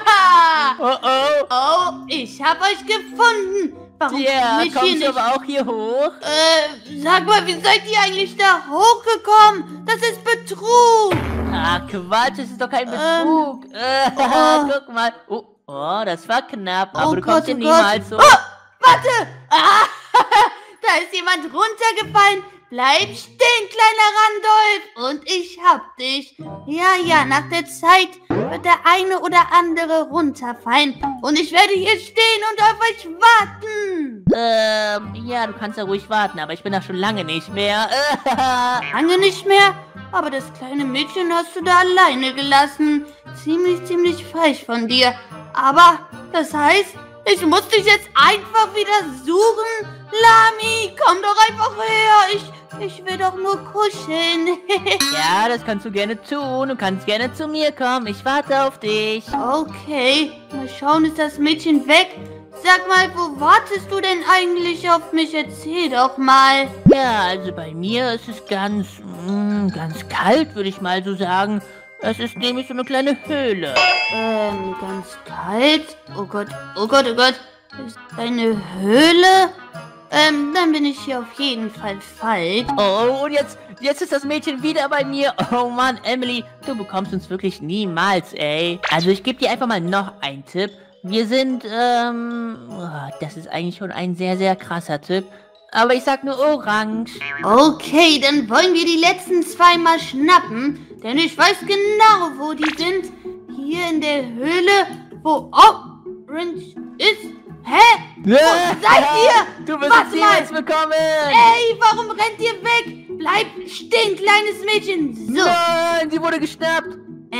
oh oh. Oh, ich hab euch gefunden. Warum Ja, komm ich hier kommst du nicht? aber auch hier hoch? Äh, sag mal, wie seid ihr eigentlich da hochgekommen? Das ist Betrug. Ah, Quatsch, das ist doch kein Betrug. Ähm, äh, oh. Guck mal. Oh, oh, das war knapp, Oh aber du Gott, kommst hier oh niemals Gott. hoch. Oh, warte! Ah, da ist jemand runtergefallen. Bleib stehen, kleiner Randolph. Und ich hab dich. Ja, ja, nach der Zeit wird der eine oder andere runterfallen. Und ich werde hier stehen und auf euch warten. Ähm, ja, du kannst ja ruhig warten, aber ich bin da schon lange nicht mehr. Lange nicht mehr? Aber das kleine Mädchen hast du da alleine gelassen. Ziemlich, ziemlich frech von dir. Aber das heißt, ich muss dich jetzt einfach wieder suchen? Lami, komm doch einfach her. Ich, ich will doch nur kuscheln. Ja, das kannst du gerne tun. Du kannst gerne zu mir kommen. Ich warte auf dich. Okay, mal schauen, ist das Mädchen weg? Sag mal, wo wartest du denn eigentlich auf mich? Erzähl doch mal. Ja, also bei mir ist es ganz, mm, ganz kalt, würde ich mal so sagen. Es ist nämlich so eine kleine Höhle. Ähm, ganz kalt? Oh Gott, oh Gott, oh Gott. Ist eine Höhle? Ähm, dann bin ich hier auf jeden Fall falsch. Oh, und jetzt, jetzt ist das Mädchen wieder bei mir. Oh Mann, Emily, du bekommst uns wirklich niemals, ey. Also ich gebe dir einfach mal noch einen Tipp. Wir sind, ähm, oh, das ist eigentlich schon ein sehr, sehr krasser Tipp. Aber ich sag nur orange. Okay, dann wollen wir die letzten zwei mal schnappen. Denn ich weiß genau, wo die sind. Hier in der Höhle, wo Orange ist. Hä? Wo seid ihr? Du wirst Warte mal. jetzt bekommen! Ey, warum rennt ihr weg? Bleib stehen, kleines Mädchen. So. Nein, sie wurde geschnappt!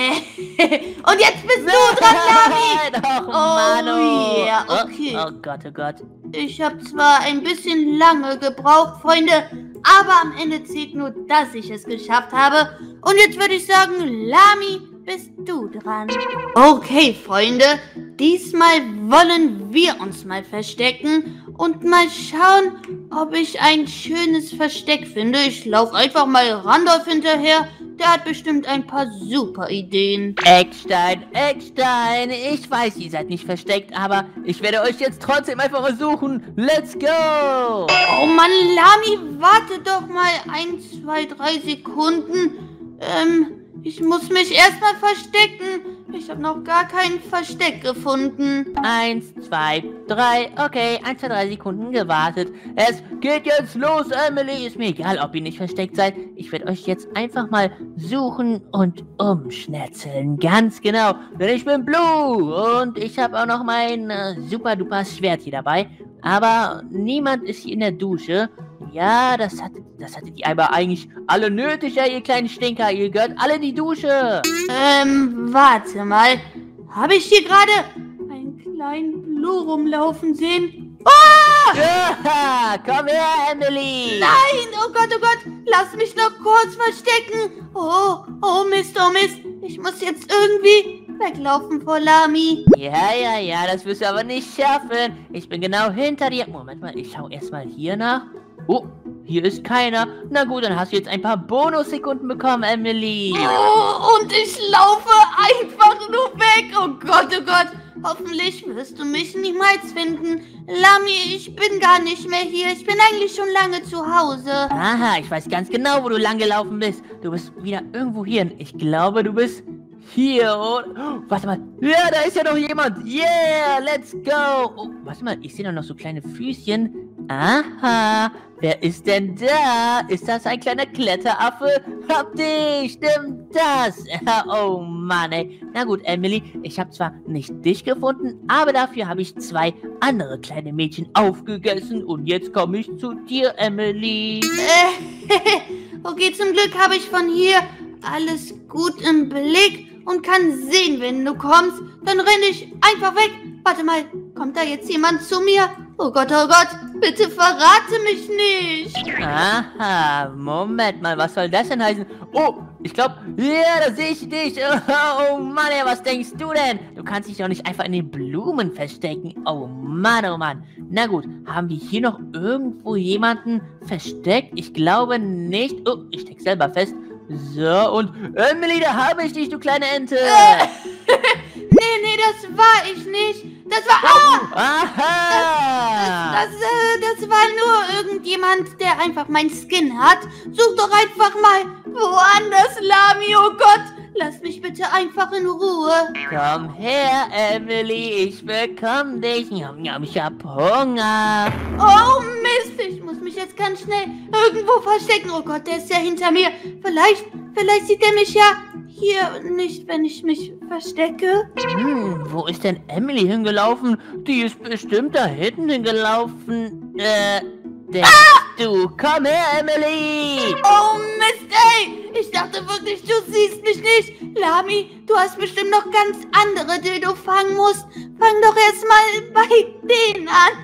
Äh, und jetzt bist du dran, Lami. Nein, oh, Oh, Mano! ja, okay. Oh, oh Gott, oh Gott. Ich habe zwar ein bisschen lange gebraucht, Freunde, aber am Ende zählt nur, dass ich es geschafft habe. Und jetzt würde ich sagen, Lami, bist du dran. Okay, Freunde, diesmal wollen wir uns mal verstecken und mal schauen, ob ich ein schönes Versteck finde. Ich laufe einfach mal Randolph hinterher. Der hat bestimmt ein paar super Ideen. Eckstein, Eckstein, ich weiß, ihr seid nicht versteckt, aber ich werde euch jetzt trotzdem einfach mal suchen. Let's go! Oh Mann, Lami, warte doch mal ein, zwei, drei Sekunden. Ähm, ich muss mich erstmal verstecken. Ich habe noch gar kein Versteck gefunden. Eins, zwei, drei, okay, eins, zwei, drei Sekunden gewartet. Es geht jetzt los, Emily. Ist mir egal, ob ihr nicht versteckt seid. Ich werde euch jetzt einfach mal suchen und umschnetzeln. Ganz genau, denn ich bin Blue und ich habe auch noch mein äh, super duper Schwert hier dabei. Aber niemand ist hier in der Dusche. Ja, das hattet, das hattet ihr aber eigentlich alle nötig, ja, ihr kleinen Stinker. Ihr gehört alle in die Dusche. Ähm, warte mal. Habe ich hier gerade einen kleinen Blue rumlaufen sehen? Ah! Ja, komm her, Emily. Nein, oh Gott, oh Gott. Lass mich noch kurz verstecken. Oh, oh Mist, oh Mist. Ich muss jetzt irgendwie weglaufen vor Lami. Ja, ja, ja, das wirst du aber nicht schaffen. Ich bin genau hinter dir. Moment mal, ich schau erstmal hier nach. Oh, hier ist keiner. Na gut, dann hast du jetzt ein paar Bonussekunden bekommen, Emily. Oh, und ich laufe einfach nur weg. Oh Gott, oh Gott. Hoffentlich wirst du mich niemals finden. Lami, ich bin gar nicht mehr hier. Ich bin eigentlich schon lange zu Hause. Aha, ich weiß ganz genau, wo du lang gelaufen bist. Du bist wieder irgendwo hier. Ich glaube, du bist hier. Oh, warte mal. Ja, da ist ja noch jemand. Yeah, let's go. Oh, warte mal, ich sehe doch noch so kleine Füßchen. Aha, wer ist denn da? Ist das ein kleiner Kletteraffe? Hab dich, stimmt das? Oh Mann, ey. Na gut, Emily, ich habe zwar nicht dich gefunden, aber dafür habe ich zwei andere kleine Mädchen aufgegessen. Und jetzt komme ich zu dir, Emily. Äh, okay, zum Glück habe ich von hier alles gut im Blick und kann sehen, wenn du kommst. Dann renne ich einfach weg. Warte mal, kommt da jetzt jemand zu mir? Oh Gott, oh Gott, bitte verrate mich nicht. Aha, Moment mal, was soll das denn heißen? Oh, ich glaube, ja, da sehe ich dich. Oh Mann, ey, was denkst du denn? Du kannst dich doch nicht einfach in den Blumen verstecken. Oh Mann, oh Mann. Na gut, haben wir hier noch irgendwo jemanden versteckt? Ich glaube nicht. Oh, ich steck selber fest. So, und Emily, da habe ich dich, du kleine Ente. Äh, nee, nee, das war ich nicht. Das war... Ah! Aha! Das, das, äh, das war nur irgendjemand, der einfach mein Skin hat. Such doch einfach mal woanders, Lami. Oh Gott, lass mich bitte einfach in Ruhe. Komm her, Emily, ich bekomme dich. Njam, njam, ich hab Hunger. Oh Mist, ich muss mich jetzt ganz schnell irgendwo verstecken. Oh Gott, der ist ja hinter mir. Vielleicht, vielleicht sieht er mich ja hier nicht, wenn ich mich verstecke. Hm, wo ist denn Emily hingelaufen? Die ist bestimmt da hinten hingelaufen. Äh, denkst Ah! du? Komm her, Emily! Oh Mist, ey! Ich dachte wirklich, du siehst mich nicht. Lami, du hast bestimmt noch ganz andere, die du fangen musst. Fang doch erstmal bei denen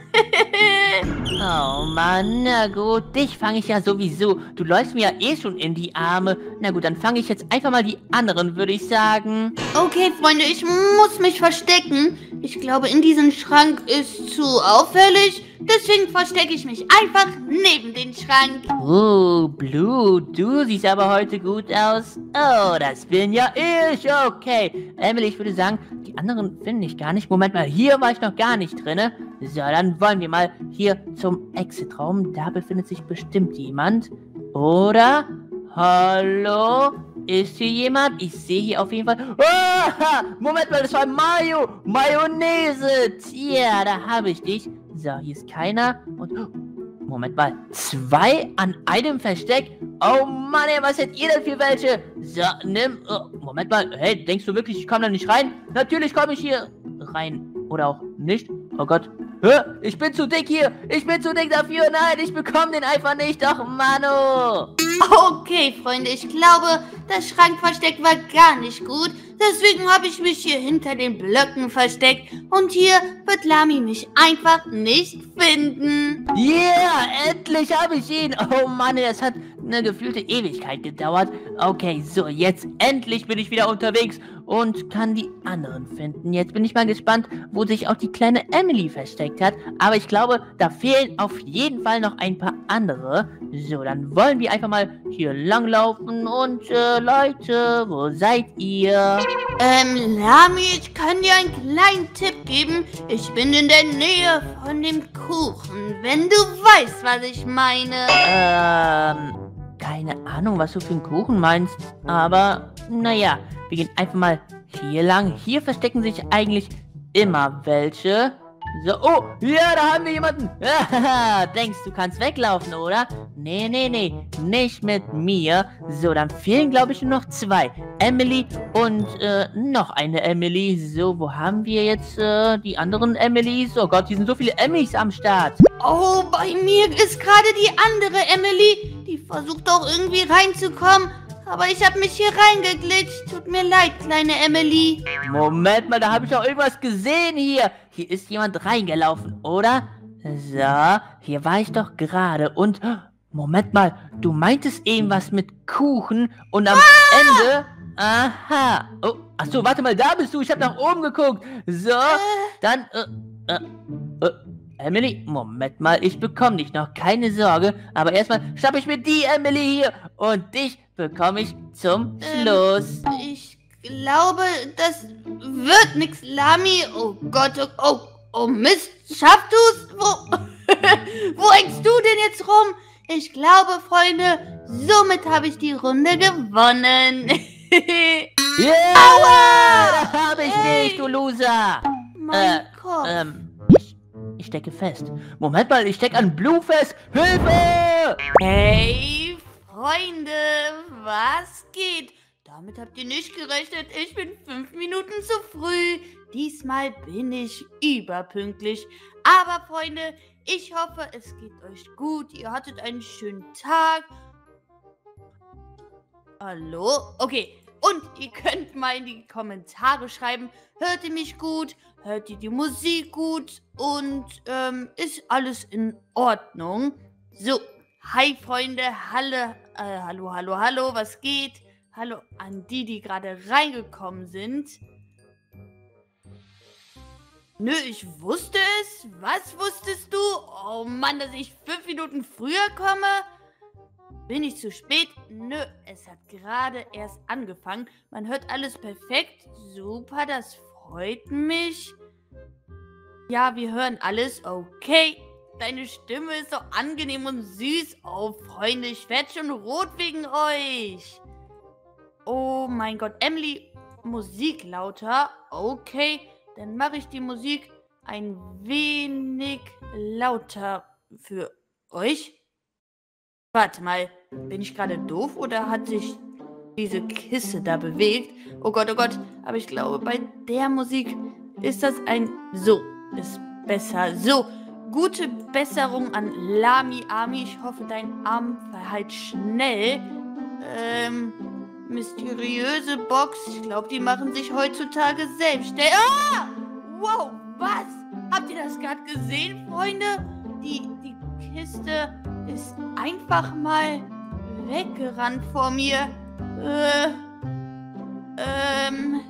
an. Oh Mann, na gut, dich fange ich ja sowieso. Du läufst mir ja eh schon in die Arme. Na gut, dann fange ich jetzt einfach mal die anderen, würde ich sagen. Okay, Freunde, ich muss mich verstecken. Ich glaube, in diesem Schrank ist zu auffällig. Deswegen verstecke ich mich einfach neben den Schrank. Oh, Blue, du siehst aber heute gut aus. Oh, das bin ja ich. Okay. Emily, ich würde sagen, die anderen finde ich gar nicht. Moment mal, hier war ich noch gar nicht drin. So, dann wollen wir mal hier zum Exit-Raum. Da befindet sich bestimmt jemand. Oder? Hallo? Ist hier jemand? Ich sehe hier auf jeden Fall... Oh, Moment mal, das war Mayo. Mayonnaise. Tja, da habe ich dich. So, hier ist keiner. Und... Moment mal, zwei an einem Versteck? Oh Mann, ey, was hättet ihr denn für welche? So, nimm... Oh, Moment mal, hey, denkst du wirklich, ich komme da nicht rein? Natürlich komme ich hier rein. Oder auch nicht. Oh Gott, Hä? Ich bin zu dick hier. Ich bin zu dick dafür. Nein, ich bekomme den einfach nicht. Doch, Mano. Okay, Freunde, ich glaube, das Schrankversteck war gar nicht gut. Deswegen habe ich mich hier hinter den Blöcken versteckt. Und hier wird Lami mich einfach nicht finden. Yeah, endlich habe ich ihn. Oh Mann, das hat eine gefühlte Ewigkeit gedauert. Okay, so, jetzt endlich bin ich wieder unterwegs und kann die anderen finden. Jetzt bin ich mal gespannt, wo sich auch die kleine Emily versteckt hat. Aber ich glaube, da fehlen auf jeden Fall noch ein paar andere. So, dann wollen wir einfach mal hier langlaufen. Und, äh, Leute, wo seid ihr? Ähm, Lami, ich kann dir einen kleinen Tipp geben. Ich bin in der Nähe von dem Kuchen, wenn du weißt, was ich meine. Ähm, keine Ahnung, was du für einen Kuchen meinst. Aber, naja, wir gehen einfach mal hier lang. Hier verstecken sich eigentlich immer welche. So, oh, ja, da haben wir jemanden. Denkst du kannst weglaufen, oder? Nee, nee, nee, nicht mit mir. So, dann fehlen, glaube ich, nur noch zwei. Emily und äh, noch eine Emily. So, wo haben wir jetzt äh, die anderen Emilys? Oh Gott, hier sind so viele Emilys am Start. Oh, bei mir ist gerade die andere Emily. Die versucht auch irgendwie reinzukommen. Aber ich habe mich hier reingeglitscht. Tut mir leid, kleine Emily. Moment mal, da habe ich doch irgendwas gesehen hier. Hier ist jemand reingelaufen, oder? So, hier war ich doch gerade. Und, Moment mal, du meintest eben was mit Kuchen und am ah! Ende... Aha. Oh, achso, warte mal, da bist du. Ich habe nach oben geguckt. So, äh. dann... Äh, äh, äh. Emily, Moment mal, ich bekomme dich noch, keine Sorge. Aber erstmal schnappe ich mir die Emily hier und dich bekomme ich zum Schluss. Ähm, ich glaube, das wird nix, Lami. Oh Gott, oh, oh, oh Mist, schaffst du's? Wo, wo hängst du denn jetzt rum? Ich glaube, Freunde, somit habe ich die Runde gewonnen. Yeah! Aua! Da habe ich hey. dich, du Loser. Mein äh, Kopf. Ähm, ich, ich stecke fest. Moment mal, ich stecke an Blue fest. Hilfe! Hey, Freunde, was geht? Damit habt ihr nicht gerechnet. Ich bin fünf Minuten zu früh. Diesmal bin ich überpünktlich. Aber, Freunde, ich hoffe, es geht euch gut. Ihr hattet einen schönen Tag. Hallo? Okay. Und ihr könnt mal in die Kommentare schreiben, hört ihr mich gut, hört ihr die Musik gut und ähm, ist alles in Ordnung. So, hi Freunde, hallo, äh, hallo, hallo, hallo, was geht? Hallo an die, die gerade reingekommen sind. Nö, ich wusste es. Was wusstest du? Oh Mann, dass ich fünf Minuten früher komme? Bin ich zu spät? Nö, es hat gerade erst angefangen. Man hört alles perfekt. Super, das freut mich. Ja, wir hören alles. Okay. Deine Stimme ist so angenehm und süß. Oh, Freunde, ich werde schon rot wegen euch. Oh mein Gott. Emily, Musik lauter. Okay, dann mache ich die Musik ein wenig lauter für euch. Warte mal, bin ich gerade doof oder hat sich diese Kiste da bewegt? Oh Gott, oh Gott, aber ich glaube, bei der Musik ist das ein... So, ist besser. So, gute Besserung an Lami Ami. Ich hoffe, dein Arm verheilt schnell. Ähm, mysteriöse Box. Ich glaube, die machen sich heutzutage selbstständig. Ah! Wow, was? Habt ihr das gerade gesehen, Freunde? Die, die Kiste... ist einfach mal weggerannt vor mir. Äh, ähm,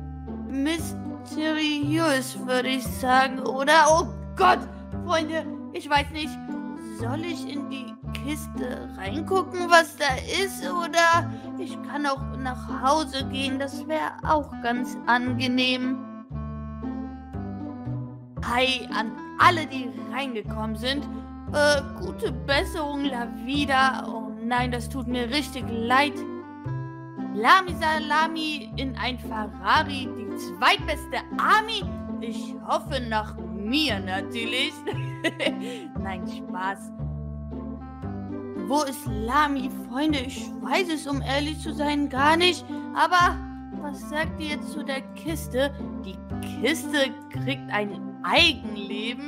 mysteriös, würde ich sagen, oder? Oh Gott, Freunde, ich weiß nicht, soll ich in die Kiste reingucken, was da ist, oder ich kann auch nach Hause gehen, das wäre auch ganz angenehm. Hi an alle, die reingekommen sind. Äh, gute Besserung, Lavida. Oh nein, das tut mir richtig leid. Lami Salami in ein Ferrari, die zweitbeste Army. Ich hoffe nach mir natürlich. Nein, Spaß. Wo ist Lami, Freunde? Ich weiß es, um ehrlich zu sein, gar nicht. Aber was sagt ihr jetzt zu der Kiste? Die Kiste kriegt ein Eigenleben.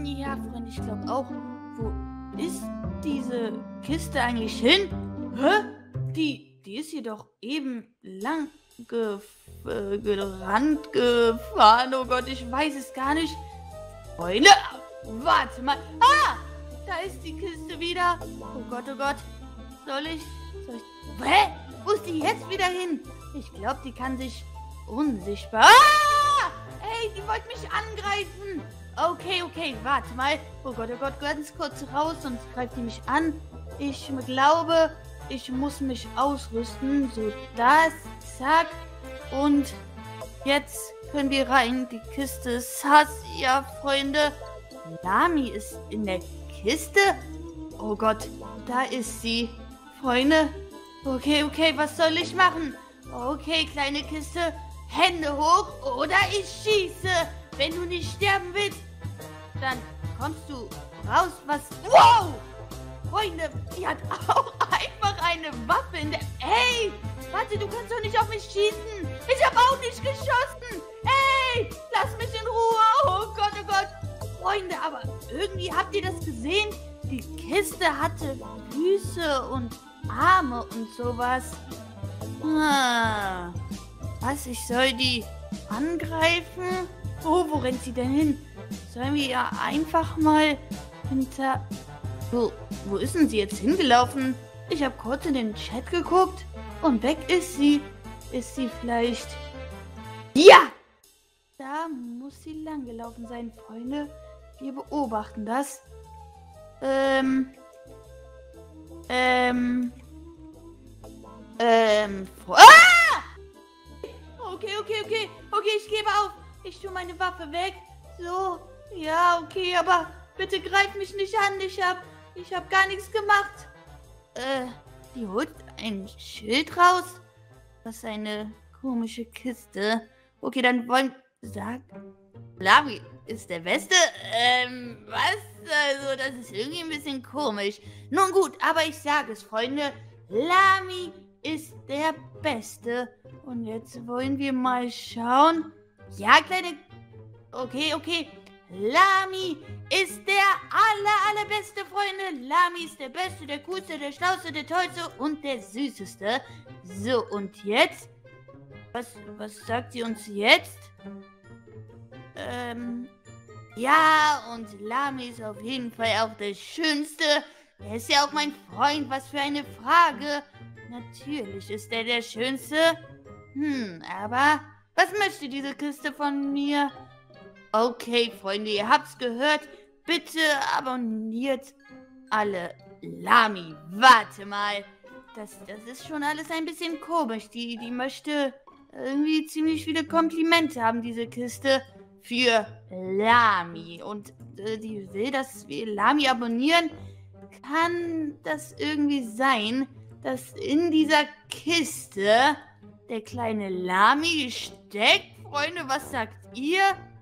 Ja, Freunde, ich glaube auch. Wo ist diese Kiste eigentlich hin? Hä? Die, die ist hier doch eben lang gef äh, gerannt, gefahren. Oh Gott, ich weiß es gar nicht. Freunde, warte mal. Ah, da ist die Kiste wieder. Oh Gott, oh Gott. Soll ich, soll ich... Hä? Wo ist die jetzt wieder hin? Ich glaube, die kann sich unsichtbar... Ah! Ey, die wollte mich angreifen. Okay, okay, warte mal. Oh Gott, oh Gott, ganz kurz raus, sonst greift die mich an. Ich glaube, ich muss mich ausrüsten. So, das, zack. Und jetzt können wir rein. Die Kiste ist Hass, ja, Freunde. Lami ist in der Kiste? Oh Gott, da ist sie. Freunde, okay, okay, was soll ich machen? Okay, kleine Kiste, Hände hoch oder ich schieße. Wenn du nicht sterben willst, dann kommst du raus. Was? Wow! Freunde, die hat auch einfach eine Waffe in der... Hey, warte, du kannst doch nicht auf mich schießen. Ich habe auch nicht geschossen. Hey, lass mich in Ruhe. Oh Gott, oh Gott. Freunde, aber irgendwie habt ihr das gesehen? Die Kiste hatte Füße und Arme und sowas. Ah, was, ich soll die angreifen? Oh, wo rennt sie denn hin? Sollen wir ja einfach mal hinter... Wo, wo ist denn sie jetzt hingelaufen? Ich habe kurz in den Chat geguckt und weg ist sie. Ist sie vielleicht... Ja! Da muss sie lang gelaufen sein, Freunde. Wir beobachten das. Ähm... Ähm... Ähm... Ah! Okay, okay, okay. Okay, ich gebe auf. Ich tue meine Waffe weg. So. Ja, okay, aber bitte greif mich nicht an. Ich hab... Ich hab gar nichts gemacht. Äh, die holt ein Schild raus. Das ist eine komische Kiste. Okay, dann wollen... Sag... Lami ist der Beste? Ähm, was? Also, das ist irgendwie ein bisschen komisch. Nun gut, aber ich sage es, Freunde. Lami ist der Beste. Und jetzt wollen wir mal schauen. Ja, kleine... Okay, okay. Lami ist der aller, allerbeste, Freunde. Lami ist der Beste, der Coolste, der Schlauste, der Tollste und der Süßeste. So, und jetzt? Was, was sagt sie uns jetzt? Ähm... Ja, und Lami ist auf jeden Fall auch der Schönste. Er ist ja auch mein Freund. Was für eine Frage. Natürlich ist er der Schönste. Hm, aber was möchte diese Kiste von mir? Okay, Freunde, ihr habt's gehört. Bitte abonniert alle Lami. Warte mal. Das, das ist schon alles ein bisschen komisch. Die, die möchte irgendwie ziemlich viele Komplimente haben, diese Kiste. Für Lami. Und äh, die will, dass wir Lami abonnieren. Kann das irgendwie sein, dass in dieser Kiste der kleine Lami steckt? Freunde, was sagt ihr?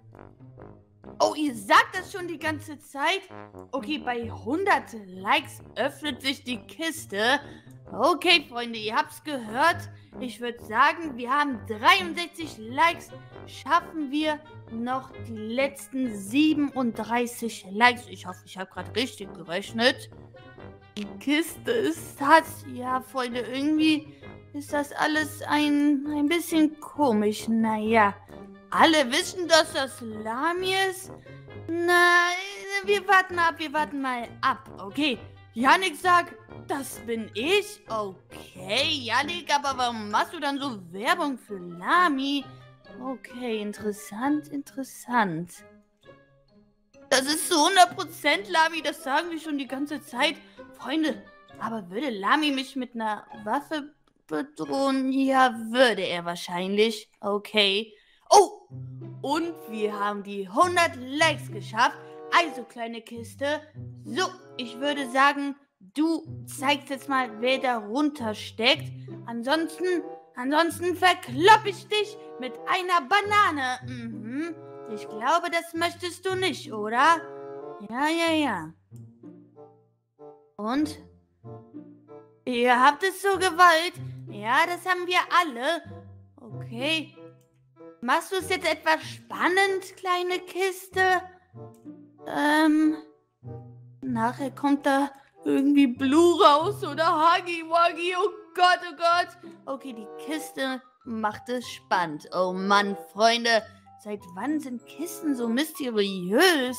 Oh, ihr sagt das schon die ganze Zeit? Okay, bei hundert Likes öffnet sich die Kiste. Okay, Freunde, ihr habt's gehört. Ich würde sagen, wir haben dreiundsechzig Likes. Schaffen wir noch die letzten siebenunddreißig Likes? Ich hoffe, ich habe gerade richtig gerechnet. Die Kiste ist das. Ja, Freunde, irgendwie ist das alles ein, ein bisschen komisch. Naja, alle wissen, dass das Lami ist. Na, wir warten ab, wir warten mal ab. Okay, Yannick sagt, das bin ich. Okay, Yannick, aber warum machst du dann so Werbung für Lami? Okay, interessant, interessant. Das ist zu hundert Prozent Lami, das sagen wir schon die ganze Zeit. Freunde, aber würde Lami mich mit einer Waffe bedrohen? Ja, würde er wahrscheinlich. Okay. Oh, und wir haben die hundert Likes geschafft. Also, kleine Kiste. So, ich würde sagen, du zeigst jetzt mal, wer darunter steckt. Ansonsten, ansonsten verklopp ich dich mit einer Banane. Mhm. Ich glaube, das möchtest du nicht, oder? Ja, ja, ja. Und? Ihr habt es so gewollt. Ja, das haben wir alle. Okay. Machst du es jetzt etwas spannend, kleine Kiste? Ähm, nachher kommt da irgendwie Blue raus oder Huggy Wuggy. Oh Gott, oh Gott. Okay, die Kiste macht es spannend. Oh Mann, Freunde, seit wann sind Kisten so mysteriös?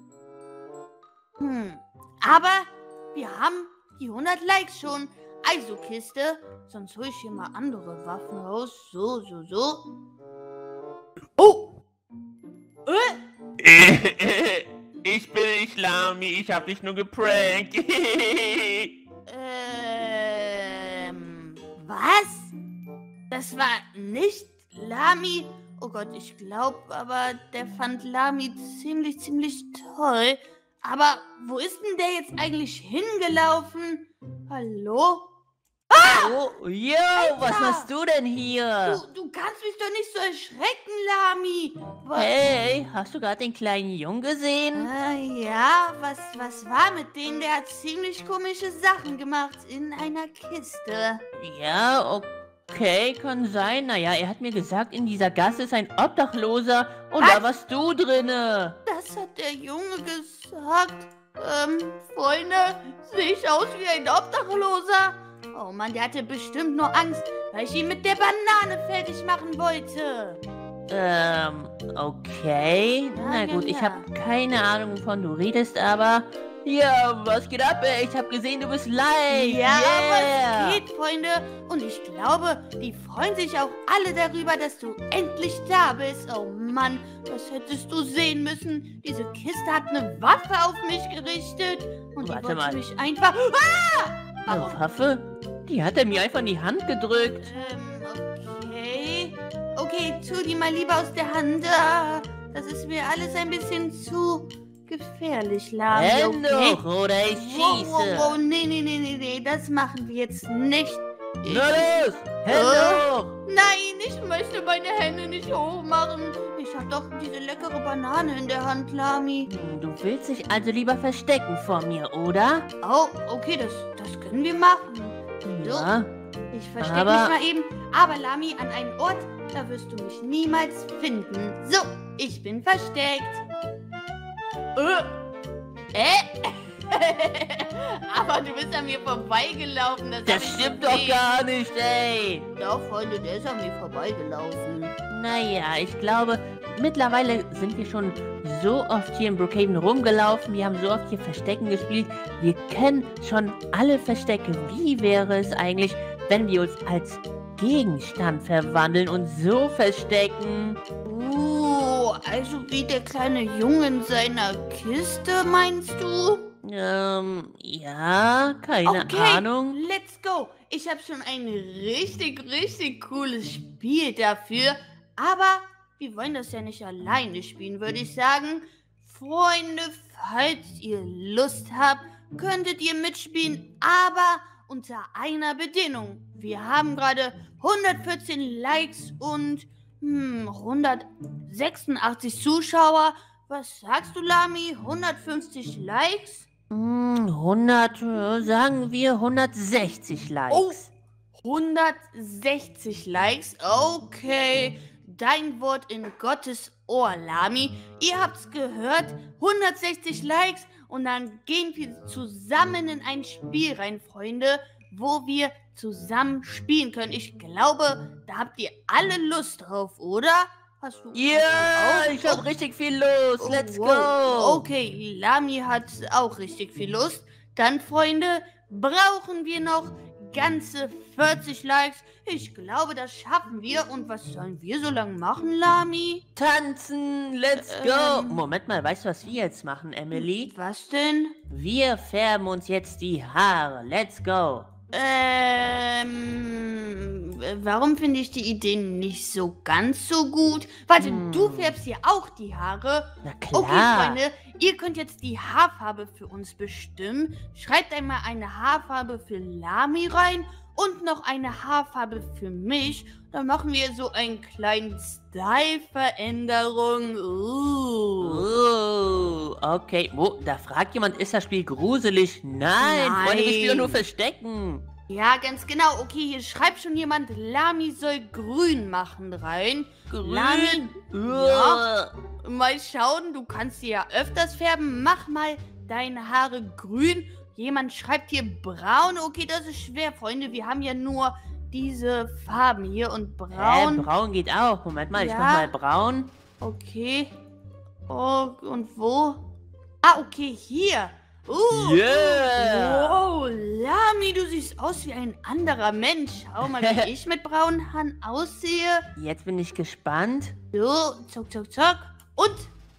Hm, aber wir haben die hundert Likes schon. Also Kiste, sonst hole ich hier mal andere Waffen raus. So, so, so. Oh! Äh? Ich bin nicht Lami, ich hab dich nur geprankt. ähm, was? Das war nicht Lami? Oh Gott, ich glaube, aber der fand Lami ziemlich, ziemlich toll. Aber wo ist denn der jetzt eigentlich hingelaufen? Hallo? Oh, yo, was machst du denn hier? Du, du kannst mich doch nicht so erschrecken, Lami. Was? Hey, hast du gerade den kleinen Jungen gesehen? Äh, ja, was, was war mit denen? Der hat ziemlich komische Sachen gemacht in einer Kiste. Ja, okay, kann sein. Naja, er hat mir gesagt, in dieser Gasse ist ein Obdachloser und Was? da warst du drinne. Das hat der Junge gesagt. Ähm, Freunde, sehe ich aus wie ein Obdachloser? Oh Mann, der hatte bestimmt nur Angst, weil ich ihn mit der Banane fertig machen wollte. Ähm, okay. Na ja, gut, ich ja. habe keine Ahnung, wovon du redest, aber... Ja, was geht ab, ey? Ich habe gesehen, du bist live. Ja, yeah. was geht, Freunde? Und ich glaube, die freuen sich auch alle darüber, dass du endlich da bist. Oh Mann, das hättest du sehen müssen. Diese Kiste hat eine Waffe auf mich gerichtet. Und die Warte wollte mal. mich einfach... Ah! Eine Waffe? Die hat er mir einfach in die Hand gedrückt. Ähm, okay. Okay, tu die mal lieber aus der Hand. Ah, das ist mir alles ein bisschen zu gefährlich, Lami. Hände Okay? hoch oder ich Wow, schieße. wow, wow, nee, nee, nee, nee, nee, das machen wir jetzt nicht. Ich, Na los, Hände Äh? hoch. nein, ich möchte meine Hände nicht hochmachen. Ich habe doch diese leckere Banane in der Hand, Lami. Du willst dich also lieber verstecken vor mir, oder? Oh, okay, das, das können wir machen. So. Ja. Ich verstecke Aber- mich mal eben, aber Lami, an einen Ort, da wirst du mich niemals finden. So, ich bin versteckt. Äh? Äh? Aber du bist an mir vorbeigelaufen. Das, hab Das ich stimmt doch gesehen. gar nicht, ey. Doch, Freunde, der ist an mir vorbeigelaufen. Naja, ich glaube, mittlerweile sind wir schon so oft hier in Brookhaven rumgelaufen. Wir haben so oft hier Verstecken gespielt. Wir kennen schon alle Verstecke. Wie wäre es eigentlich, wenn wir uns als Gegenstand verwandeln und so verstecken? Uh, also wie der kleine Junge in seiner Kiste, meinst du? Ähm, ja, keine Okay, Ahnung. let's go. Ich habe schon ein richtig, richtig cooles Spiel dafür. Aber wir wollen das ja nicht alleine spielen, würde ich sagen. Freunde, falls ihr Lust habt, könntet ihr mitspielen, aber unter einer Bedingung. Wir haben gerade hundertvierzehn Likes und hm, hundertsechsundachtzig Zuschauer. Was sagst du, Lami? hundertfünfzig Likes? Hm, hundert, äh, sagen wir hundertsechzig Likes. Oh, hundertsechzig Likes. Okay, dein Wort in Gottes Ohr, Lami. Ihr habt's gehört, hundertsechzig Likes und dann gehen wir zusammen in ein Spiel rein, Freunde, wo wir zusammen spielen können. Ich glaube, da habt ihr alle Lust drauf, oder? Hast du Ja, auch? ich hab richtig viel Lust. Oh, Let's wow. go. Okay, Lami hat auch richtig viel Lust. Dann, Freunde, brauchen wir noch ganze vierzig Likes. Ich glaube, das schaffen wir. Und was sollen wir so lange machen, Lami? Tanzen, let's go. Ähm. Moment mal, weißt du, was wir jetzt machen, Emily? Was denn? Wir färben uns jetzt die Haare. Let's go. Ähm, warum finde ich die Idee nicht so ganz so gut? Warte, Hm. du färbst hier auch die Haare. Na klar. Okay, Freunde, ihr könnt jetzt die Haarfarbe für uns bestimmen. Schreibt einmal eine Haarfarbe für Lami rein und noch eine Haarfarbe für mich. Dann machen wir so einen kleinen Style-Veränderung. Uh. Oh, okay. Oh, da fragt jemand, ist das Spiel gruselig? Nein, Nein. Freunde, wir spielen nur Verstecken. Ja, ganz genau. Okay, hier schreibt schon jemand, Lami soll grün machen rein. Grün? Lami, Ja. mal schauen, du kannst sie ja öfters färben. Mach mal deine Haare grün. Jemand schreibt hier braun. Okay, das ist schwer, Freunde. Wir haben ja nur diese Farben hier und braun. Äh, braun geht auch. Moment mal, Ja. ich mach mal braun. Okay. Oh, und wo? Ah, okay, hier. Uh, Yeah. Wow, Lami, du siehst aus wie ein anderer Mensch. Schau mal, wie ich mit braunen Haaren aussehe. Jetzt bin ich gespannt. So, zack, zack, zack. Und,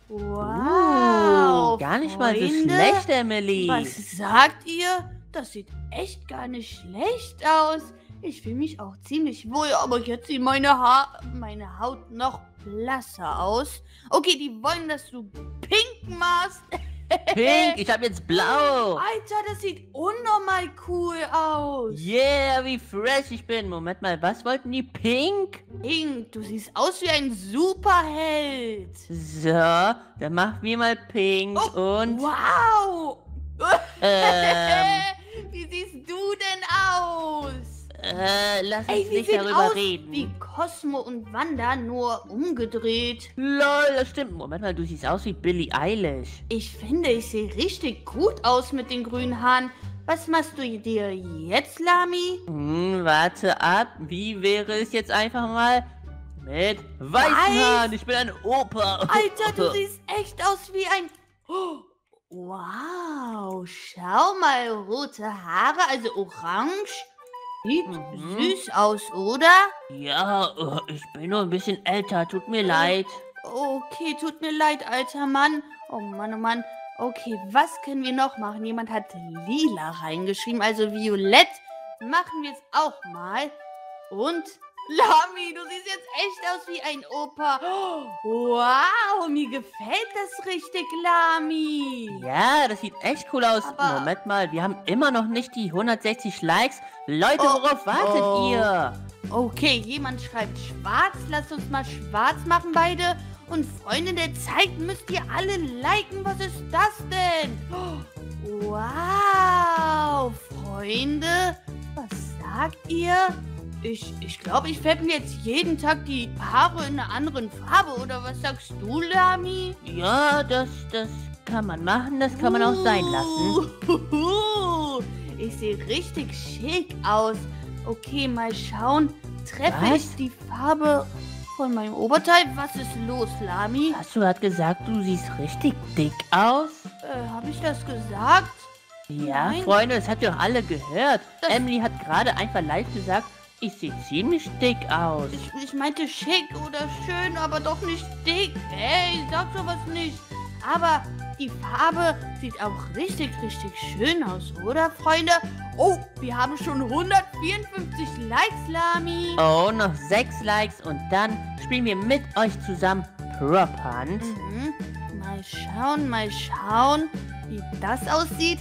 wow. Uh, gar nicht mal so Freunde, schlecht, Emily. Was sagt ihr? Das sieht echt gar nicht schlecht aus. Ich fühle mich auch ziemlich wohl, aber jetzt sieht meine, ha meine Haut noch blasser aus. Okay, die wollen, dass du pink machst. Pink, ich hab jetzt blau. Alter, das sieht unnormal cool aus. Yeah, wie fresh ich bin. Moment mal, was wollten die? Pink? Pink, du siehst aus wie ein Superheld. So, dann machen wir mal pink Oh, und... wow. Ähm, Wie siehst du denn aus? äh, lass Ey, uns sie nicht sieht darüber aus reden. wie Cosmo und Wanda, nur umgedreht. Lol, das stimmt. Moment mal, du siehst aus wie Billie Eilish. Ich finde, ich sehe richtig gut aus mit den grünen Haaren. Was machst du dir jetzt, Lami? Hm, warte ab. Wie wäre es jetzt einfach mal mit weißen Weiß? Haaren? Ich bin ein Opa. Alter, du siehst echt aus wie ein... Oh, wow, schau mal, rote Haare, also orange. Sieht Mhm. süß aus, oder? Ja, oh, ich bin nur ein bisschen älter. Tut mir leid. Okay, tut mir leid, alter Mann. Oh Mann, oh Mann. Okay, was können wir noch machen? Jemand hat lila reingeschrieben, also violett. Machen wir es auch mal. Und Lami, du siehst jetzt echt aus wie ein Opa. Wow, mir gefällt das richtig, Lami. Ja, das sieht echt cool aus. Aber- Moment mal, wir haben immer noch nicht die hundertsechzig Likes. Leute, Oh, worauf wartet oh. ihr? Okay, jemand schreibt schwarz. Lasst uns mal schwarz machen, beide. Und Freunde der Zeit, müsst ihr alle liken. Was ist das denn? Wow, Freunde, was sagt ihr? Ich ich glaube, ich färbe mir jetzt jeden Tag die Haare in einer anderen Farbe. Oder was sagst du, Lami? Ja, das, das kann man machen, das kann man auch sein lassen. Uh, Ich sehe richtig schick aus. Okay, mal schauen. Treffe Was? ich die Farbe von meinem Oberteil? Was ist los, Lami? Hast du gerade gesagt, du siehst richtig dick aus? Äh, habe ich das gesagt? Ja, Nein. Freunde, das habt ihr doch alle gehört. Das- Emily hat gerade einfach live gesagt, ich sehe ziemlich dick aus. Ich, ich meinte schick oder schön, aber doch nicht dick. Ey, sag sowas nicht. Aber die Farbe sieht auch richtig, richtig schön aus, oder, Freunde? Oh, wir haben schon hundertvierundfünfzig Likes, Lami. Oh, noch sechs Likes und dann spielen wir mit euch zusammen Prop Hunt. Mhm. Mal schauen, mal schauen, wie das aussieht.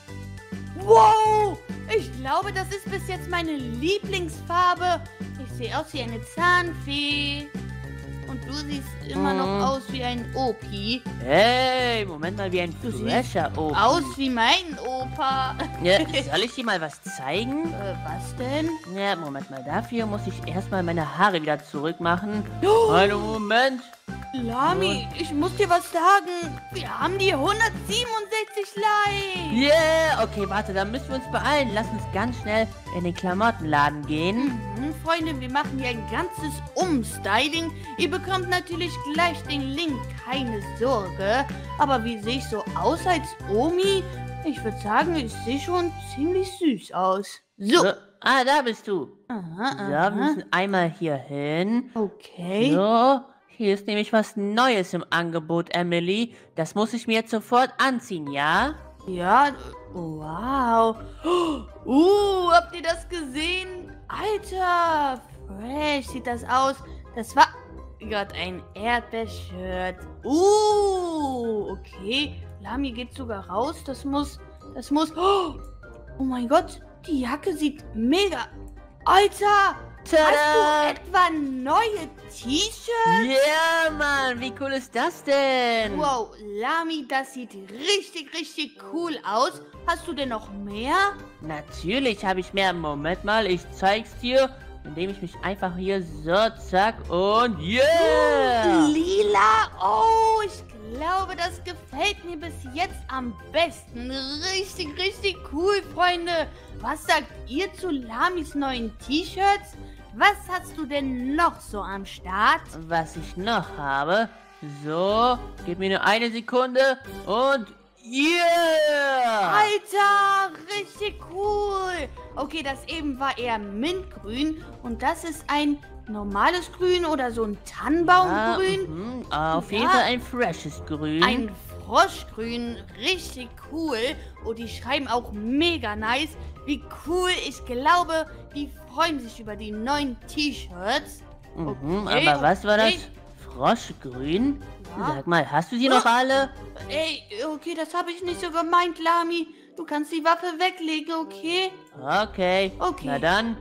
Wow! Ich glaube, das ist bis jetzt meine Lieblingsfarbe. Ich sehe aus wie eine Zahnfee. Und du siehst immer Mhm. noch aus wie ein Opi. Hey, Moment mal, wie ein Du siehst fresher Opa. Aus wie mein Opa. Ja, soll ich dir mal was zeigen? Äh, was denn? Ja, Moment mal, dafür muss ich erstmal meine Haare wieder zurückmachen. Oh, Einen Moment. Lami, ich muss dir was sagen. Wir haben die hundertsiebenundsechzig Likes. Yeah, okay, warte, dann müssen wir uns beeilen. Lass uns ganz schnell in den Klamottenladen gehen. Mhm, Freunde, wir machen hier ein ganzes Umstyling. Ihr bekommt natürlich gleich den Link, keine Sorge. Aber wie sehe ich so aus als Omi? Ich würde sagen, ich sehe schon ziemlich süß aus. So. So, ah, da bist du. Aha, So, wir aha. müssen einmal hier hin. Okay. So, hier ist nämlich was Neues im Angebot, Emily. Das muss ich mir jetzt sofort anziehen, ja? Ja, wow. Uh, habt ihr das gesehen? Alter, fresh sieht das aus. Das war gerade ein Erdbeershirt. Uh, okay. Lami geht sogar raus. Das muss, das muss. Oh, oh mein Gott, die Jacke sieht mega. Alter, hast du Tada! etwa neue T-Shirts? Yeah, Mann, wie cool ist das denn? Wow, Lami, das sieht richtig, richtig cool aus. Hast du denn noch mehr? Natürlich habe ich mehr. Moment mal, ich zeig's dir. indem ich mich einfach hier so, zack und yeah! Lila, oh, ich glaube, das gefällt mir bis jetzt am besten. Richtig, richtig cool, Freunde. Was sagt ihr zu Lamis neuen T-Shirts? Was hast du denn noch so am Start? Was ich noch habe, so, gib mir nur eine Sekunde und yeah! Alter, richtig cool. Okay, das eben war eher Mintgrün und das ist ein normales Grün oder so ein Tannenbaumgrün. Ja, mhm, auf jeden Ja. Fall ein freshes Grün. Ein Froschgrün, richtig cool. Und die schreiben auch mega nice. Wie cool, ich glaube, die freuen sich über die neuen T-Shirts. Mhm, Okay, aber was war das? okay. Froschgrün? Ja. Sag mal, hast du sie noch alle? Ey, okay, das habe ich nicht so gemeint, Lami. Du kannst die Waffe weglegen, okay? Okay. Okay. Na dann.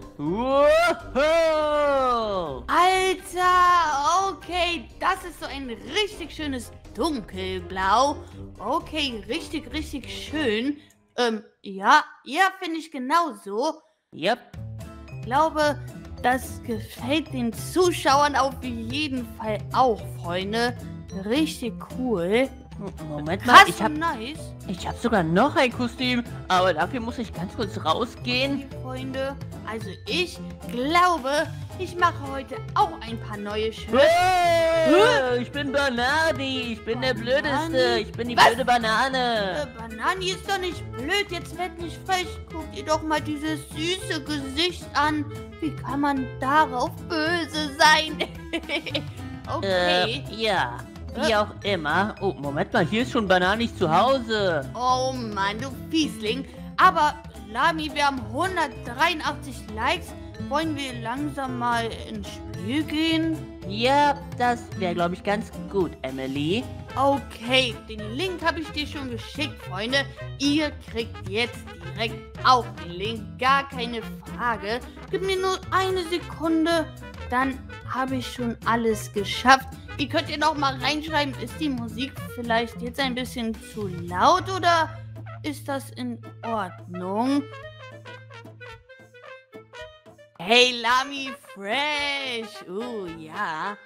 Wow! Alter, okay, das ist so ein richtig schönes Dunkelblau. Okay, richtig, richtig schön. Ähm, ja, ja, finde ich genauso. Yep. Ich glaube, das gefällt den Zuschauern auf jeden Fall auch, Freunde. Richtig cool. Moment mal, Krass ich hab, und nice. ich hab sogar noch ein Kostüm, aber dafür muss ich ganz kurz rausgehen. Okay, Freunde, also ich glaube, ich mache heute auch ein paar neue Shirts. Hey, ich bin Banani, ich bin der Banani? Blödeste, ich bin die Was? blöde Äh, Banane. Banani ist doch nicht blöd, jetzt werd nicht frech. Guckt ihr doch mal dieses süße Gesicht an. Wie kann man darauf böse sein? Okay. Äh, ja, wie Äh. auch immer. Oh, Moment mal, hier ist schon Bananis zu Hause. Oh Mann, du Fiesling. Aber, Lami, wir haben hundertdreiundachtzig Likes. Wollen wir langsam mal ins Spiel gehen? Ja, das wäre, glaube ich, ganz gut, Emily. Okay, den Link habe ich dir schon geschickt, Freunde. Ihr kriegt jetzt direkt auch den Link, gar keine Frage. Gib mir nur eine Sekunde, dann habe ich schon alles geschafft. Ihr könnt ja noch mal reinschreiben, ist die Musik vielleicht jetzt ein bisschen zu laut oder ist das in Ordnung? Hey, Lami Fresh. Oh, ja.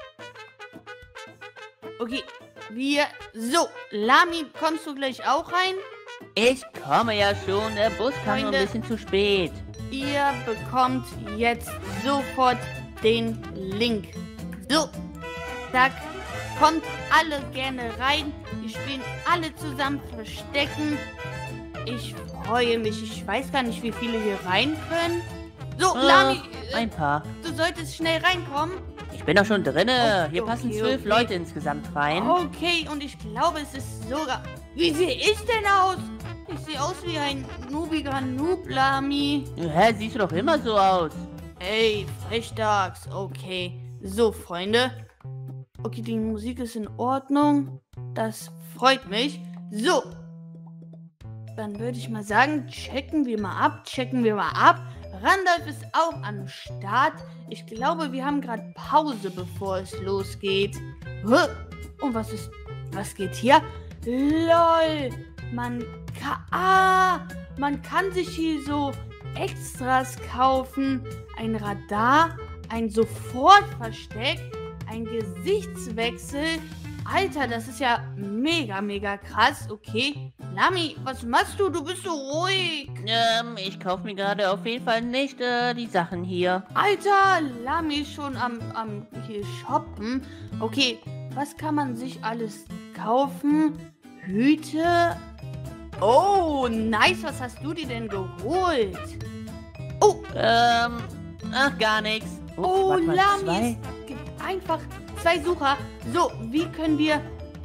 Okay, wir... So, Lami, kommst du gleich auch rein? Ich komme ja schon, der Bus kam nur Freunde. ein bisschen zu spät. Ihr bekommt jetzt sofort den Link. So, zack. Kommt alle gerne rein. Wir spielen alle zusammen Verstecken. Ich freue mich. Ich weiß gar nicht, wie viele hier rein können. So, Äh, Lami, äh, ein paar. du solltest schnell reinkommen. Ich bin doch schon drinne. Okay, Hier passen okay, zwölf okay. Leute insgesamt rein. Okay, und ich glaube, es ist sogar... Wie sehe ich denn aus? Ich sehe aus wie ein nubiger Noob, Lami. Hä, siehst du doch immer so aus. Ey, Frechdachs. Okay. So, Freunde. Okay, die Musik ist in Ordnung. Das freut mich. So. Dann würde ich mal sagen, checken wir mal ab. Checken wir mal ab. Randolph ist auch am Start. Ich glaube, wir haben gerade Pause, bevor es losgeht. Hä? Und was ist... Was geht hier? LOL. Man kann... Ah! Man kann sich hier so Extras kaufen. Ein Radar. Ein Sofortversteck. Ein Gesichtswechsel. Alter, das ist ja mega, mega krass. Okay. Lami, was machst du? Du bist so ruhig. Ähm, ich kaufe mir gerade auf jeden Fall nicht äh, die Sachen hier. Alter, Lami ist schon am, am hier shoppen. Okay, was kann man sich alles kaufen? Hüte. Oh, nice. Was hast du dir denn geholt? Oh, Ähm, ach, gar nichts. oh, warte mal, Lami. zwei? Es gibt einfach zwei Sucher. So, wie können wir...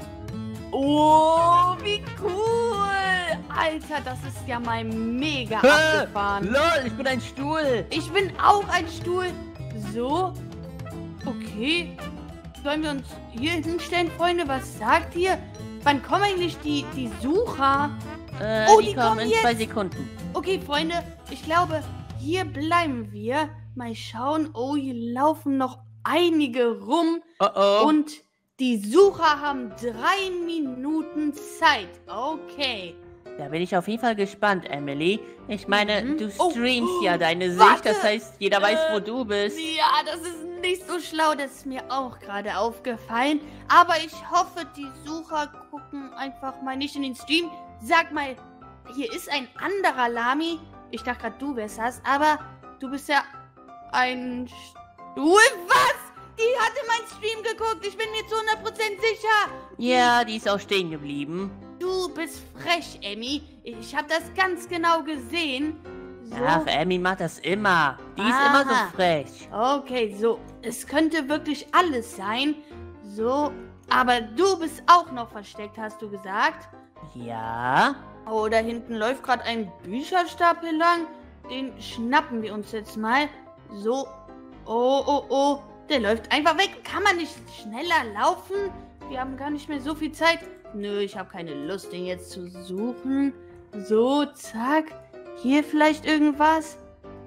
Oh, wie cool. Alter, das ist ja mal mega Hä? abgefahren. Lol, ich bin ein Stuhl. Ich bin auch ein Stuhl. So. Okay. Sollen wir uns hier hinstellen, Freunde? Was sagt ihr? Wann kommen eigentlich die, die Sucher? Äh, Oh, die, die kommen kommen in jetzt. zwei Sekunden. Okay, Freunde. Ich glaube, hier bleiben wir. Mal schauen. Oh, hier laufen noch einige rum. Oh oh. Und die Sucher haben drei Minuten Zeit. Okay. Da bin ich auf jeden Fall gespannt, Emily. Ich meine, Mhm. du Oh, streamst oh, ja deine Sicht, warte. das heißt, jeder weiß, wo Äh, du bist. Ja, das ist nicht so schlau. Das ist mir auch gerade aufgefallen. Aber ich hoffe, die Sucher gucken einfach mal nicht in den Stream. Sag mal, hier ist ein anderer Lami. Ich dachte gerade, du wärst das. Aber du bist ja ein Stuhl. Was? Die hat in meinen Stream geguckt. Ich bin mir zu hundert Prozent sicher. Ja, die ist auch stehen geblieben. Du bist frech, Emmy. Ich habe das ganz genau gesehen. So. Ach, Emmy macht das immer. Die ist Aha. immer so frech. Okay, so. Es könnte wirklich alles sein. So. Aber du bist auch noch versteckt, hast du gesagt. Ja? Oh, da hinten läuft gerade ein Bücherstapel lang. Den schnappen wir uns jetzt mal. So. Oh, oh, oh. Der läuft einfach weg. Kann man nicht schneller laufen? Wir haben gar nicht mehr so viel Zeit. Nö, ich habe keine Lust, den jetzt zu suchen. So, zack. Hier vielleicht irgendwas?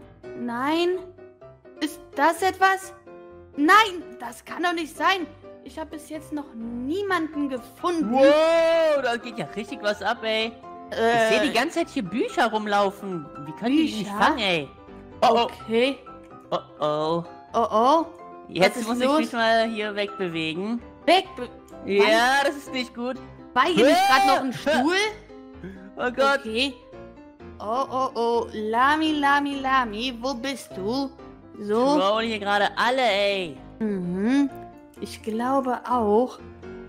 Nein? Ist das etwas? Nein, das kann doch nicht sein. Ich habe bis jetzt noch niemanden gefunden. Wow, da geht ja richtig was ab, ey. Ich Äh, sehe die ganze Zeit hier Bücher rumlaufen. Wie können die die nicht Bücher? fangen, ey? Oh, oh, Okay. oh, oh. Oh, oh. Jetzt Was ist muss los? ich mich mal hier wegbewegen. Weg. Ja, das ist nicht gut. War hier nicht gerade noch ein Stuhl? Oh Gott. Okay. Oh, oh, oh. Lami, Lami, Lami. Wo bist du? So. Scrollen hier gerade alle, ey. Mhm. Ich glaube auch.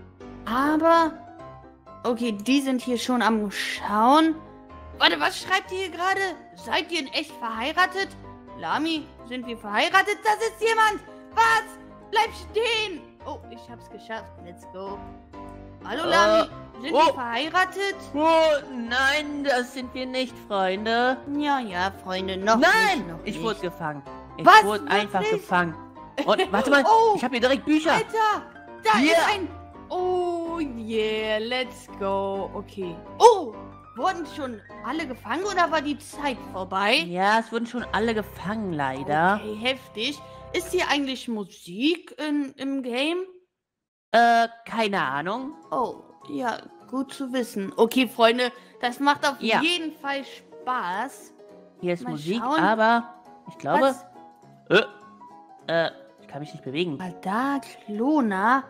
Aber. Okay, die sind hier schon am Schauen. Warte, was schreibt ihr hier gerade? Seid ihr in echt verheiratet? Lami, sind wir verheiratet? Das ist jemand! Was? Bleib stehen! Oh, ich hab's geschafft. Let's go. Hallo, Äh, Lami. Sind wir oh. verheiratet? Oh, nein, das sind wir nicht, Freunde. Ja, ja, Freunde, noch Nein, nicht, noch ich nicht. wurde gefangen. Ich Was? wurde Wirklich? einfach gefangen. Und warte mal, Oh. ich habe hier direkt Bücher. Alter, da Hier. ist ein... Oh yeah, let's go. Okay. Oh, wurden schon alle gefangen oder war die Zeit vorbei? Ja, es wurden schon alle gefangen, leider. Okay, heftig. Ist hier eigentlich Musik in, im Game? Äh, keine Ahnung. Oh, ja, gut zu wissen. Okay, Freunde, das macht auf Ja. jeden Fall Spaß. Hier ist Mal Musik, schauen. aber ich glaube... Was? Äh, äh, ich kann mich nicht bewegen. Mal da, Klona.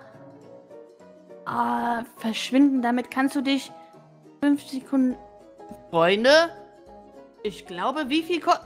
Ah, verschwinden. Damit kannst du dich fünf Sekunden... Freunde, ich glaube, wie viel ko...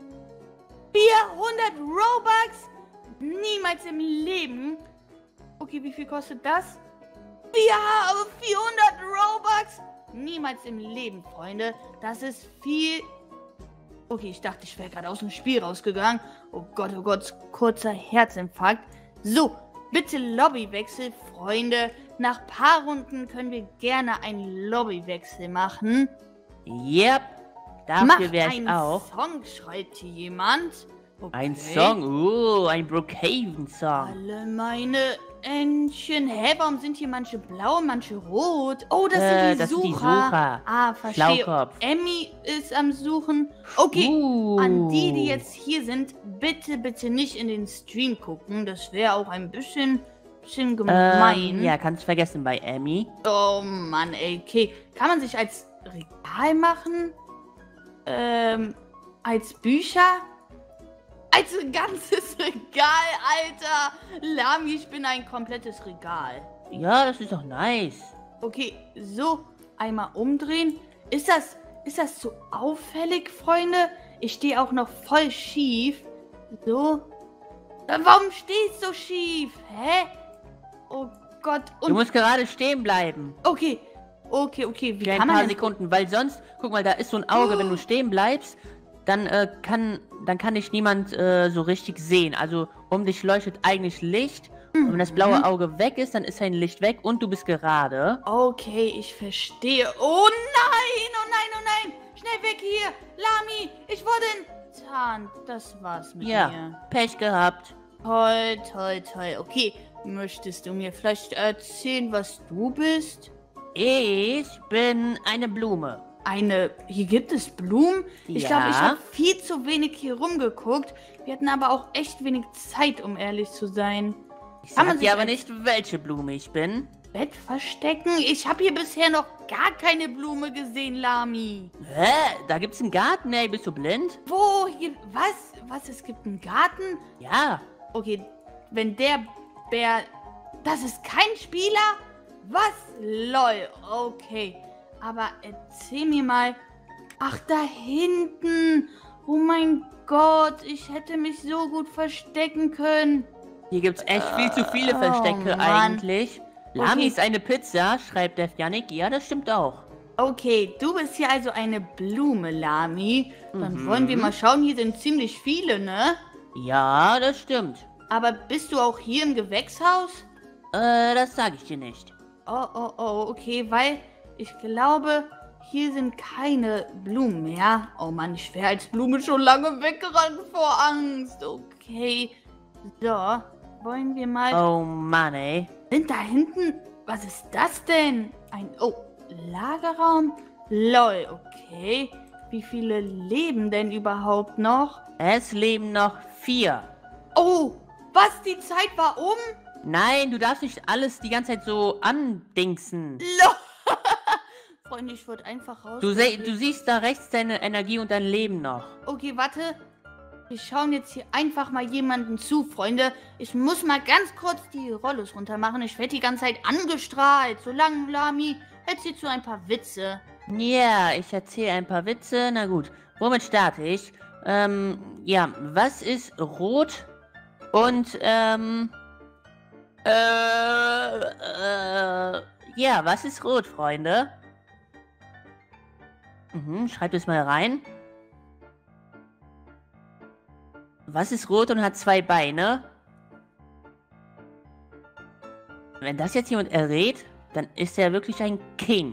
vierhundert Robux? Niemals im Leben. Okay, wie viel kostet das? Wir haben vierhundert Robux. Niemals im Leben, Freunde. Das ist viel... Okay, ich dachte, ich wäre gerade aus dem Spiel rausgegangen. Oh Gott, oh Gott, kurzer Herzinfarkt. So, bitte Lobbywechsel, Freunde. Nach paar Runden können wir gerne einen Lobbywechsel machen. Yep, dafür Mach wäre ich einen auch. Song, schreit hier jemand. Okay. Ein Song, uh, ein Brookhaven-Song. Alle meine Entchen. Hä, warum sind hier manche blau, manche rot? Oh, das Äh, sind die das sind Sucher. die Sucher. Ah, verstehe. Schlaukopf. Emmy ist am Suchen. Okay, Uh. an die, die jetzt hier sind, bitte, bitte nicht in den Stream gucken. Das wäre auch ein bisschen, bisschen gemein. Ähm, ja, kannst vergessen bei Emmy. Oh Mann, ey. Okay, kann man sich als Regal machen? Ähm, als Bücher? Als ein ganzes Regal, Alter. Lami, ich bin ein komplettes Regal. Ja, das ist doch nice. Okay, so, einmal umdrehen. Ist das, ist das so auffällig, Freunde? Ich stehe auch noch voll schief. So. Äh, Warum stehst du so schief? Hä? Oh Gott. Du Und, musst gerade stehen bleiben. okay, okay, okay. Wie Für ein kann man paar denn... Sekunden, weil sonst, guck mal, da ist so ein Auge, wenn du stehen bleibst, dann äh, kann, dann kann dich niemand äh, so richtig sehen. Also um dich leuchtet eigentlich Licht. Und wenn das blaue Auge weg ist, dann ist sein Licht weg und du bist gerade. Okay, ich verstehe. Oh nein, oh nein, oh nein. Schnell weg hier. Lami, ich wurde enttarnt. Das war's mit Ja, mir. Pech gehabt. Toll, toll, toll. Okay, möchtest du mir vielleicht erzählen, was du bist? Ich bin eine Blume. Eine, hier gibt es Blumen? Ich Ja. glaube, ich habe viel zu wenig hier rumgeguckt. Wir hatten aber auch echt wenig Zeit, um ehrlich zu sein. Ich Kann man sag sich dir aber als- nicht, welche Blume ich bin. Bett verstecken? Ich habe hier bisher noch gar keine Blume gesehen, Lami. Hä? Da gibt's einen Garten, ey. Bist du blind? Wo? Hier, was? Was? Es gibt einen Garten? Ja. Okay, wenn der Bär... Das ist kein Spieler? Was? Lol, okay. Aber erzähl mir mal... Ach, da hinten. Oh mein Gott, ich hätte mich so gut verstecken können. Hier gibt's echt viel zu viele Verstecke oh, Mann. eigentlich. Lami Okay. ist eine Pizza, schreibt der Janik. Ja, das stimmt auch. Okay, du bist hier also eine Blume, Lami. Dann Mhm. wollen wir mal schauen. Hier sind ziemlich viele, ne? Ja, das stimmt. Aber bist du auch hier im Gewächshaus? Äh, das sage ich dir nicht. Oh, oh, oh, okay, weil ich glaube, hier sind keine Blumen mehr. Oh Mann, ich wäre als Blume schon lange weggerannt vor Angst. Okay, so, wollen wir mal... Oh Mann, ey. Sind da hinten... Was ist das denn? Ein... Oh, Lagerraum? Lol, okay. Wie viele leben denn überhaupt noch? Es leben noch vier. Oh, was? Die Zeit war um? Nein, du darfst nicht alles die ganze Zeit so andingsen. Lol. Freunde, ich wurde einfach raus. Du, se du siehst da rechts deine Energie und dein Leben noch. Okay, warte. Wir schauen jetzt hier einfach mal jemanden zu, Freunde. Ich muss mal ganz kurz die Rollos runter machen. Ich werde die ganze Zeit angestrahlt. Solange, Lami, erzählst du ein paar Witze. Ja, ich erzähle ein paar Witze. Na gut, womit starte ich? Ähm, ja, was ist rot und, ähm, äh, äh, ja, was ist rot, Freunde? Mhm, schreibt es mal rein. Was ist rot und hat zwei Beine? Wenn das jetzt jemand errät, dann ist er wirklich ein King.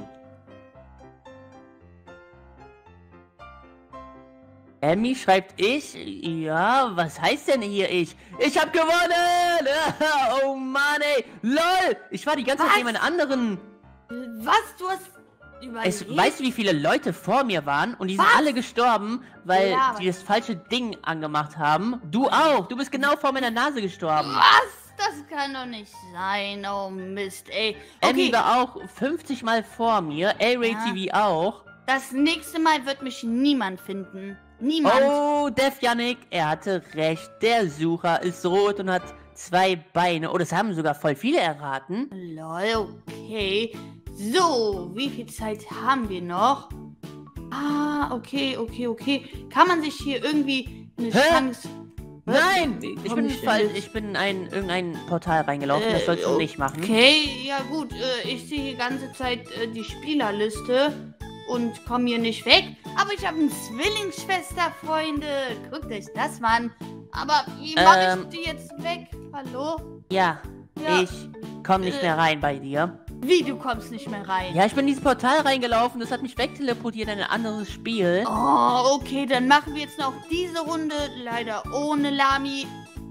Emmy schreibt ich. Ja, was heißt denn hier ich? Ich hab gewonnen! Oh Mann, ey. LOL! Ich war die ganze Zeit Was? neben einem anderen. Was? Du hast überlebt? Es, weißt du, wie viele Leute vor mir waren? Und die sind Was? alle gestorben, weil Ja, die das falsche Ding angemacht haben. Du auch. Du bist genau vor meiner Nase gestorben. Was? Das kann doch nicht sein. Oh Mist, ey. Emmy Okay, war auch fünfzig Mal vor mir. A-Ray Ja. T V auch. das nächste Mal wird mich niemand finden. Niemand. Oh, Def Yannick, er hatte recht. Der Sucher ist rot und hat zwei Beine. Oh, das haben sogar voll viele erraten. Lol, okay. So, wie viel Zeit haben wir noch? Ah, okay, okay, okay. Kann man sich hier irgendwie eine Hä? Chance... Nein, Wie ich komm bin, ich denn fall, jetzt? ich bin in ein, irgendein Portal reingelaufen. Das sollst du Äh, nicht machen. Okay, ja gut. Äh, ich sehe die ganze Zeit äh, die Spielerliste und komme hier nicht weg. Aber ich habe eine Zwillingsschwester, Freunde. Guckt euch das mal an. Aber wie mache Ähm. ich die jetzt weg? Hallo? Ja, Ja. ich komme nicht Äh. mehr rein bei dir. Wie, du kommst nicht mehr rein? Ja, ich bin in dieses Portal reingelaufen. Das hat mich wegteleportiert in ein anderes Spiel. Oh, okay, dann machen wir jetzt noch diese Runde. Leider ohne Lami.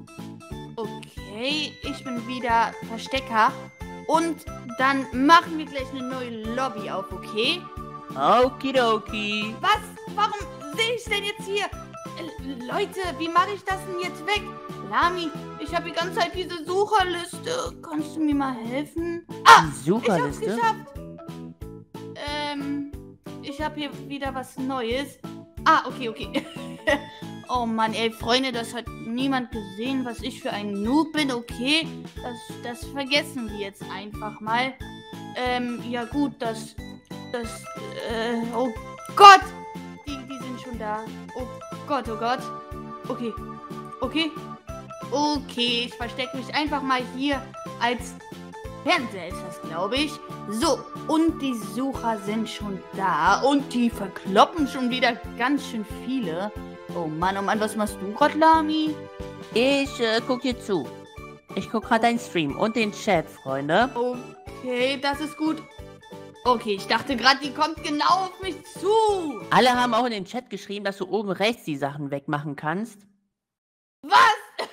Okay, ich bin wieder Verstecker. Und dann machen wir gleich eine neue Lobby auf, okay? Okidoki. Was? Warum sehe ich denn jetzt hier? Äh, Leute, wie mache ich das denn jetzt weg? Lami, ich habe die ganze Zeit diese Sucherliste. Kannst du mir mal helfen? Ah, Die ich hab's Sucherliste? geschafft. Ähm, ich habe hier wieder was Neues. Ah, okay, okay. Oh Mann, ey, Freunde, das hat niemand gesehen, was ich für ein Noob bin, okay? Das, das vergessen wir jetzt einfach mal. Ähm, ja gut, das, das, äh, oh Gott! Die, die sind schon da. Oh Gott, oh Gott. Okay, okay. Okay, ich verstecke mich einfach mal hier als Fernseher ist das, glaube ich. So, und die Sucher sind schon da. Und die verkloppen schon wieder ganz schön viele. Oh Mann, oh Mann, was machst du gerade, Lami? Ich äh, guck dir zu. Ich guck gerade deinen Stream und den Chat, Freunde. Okay, das ist gut. Okay, ich dachte gerade, die kommt genau auf mich zu. Alle haben auch in den Chat geschrieben, dass du oben rechts die Sachen wegmachen kannst. Was?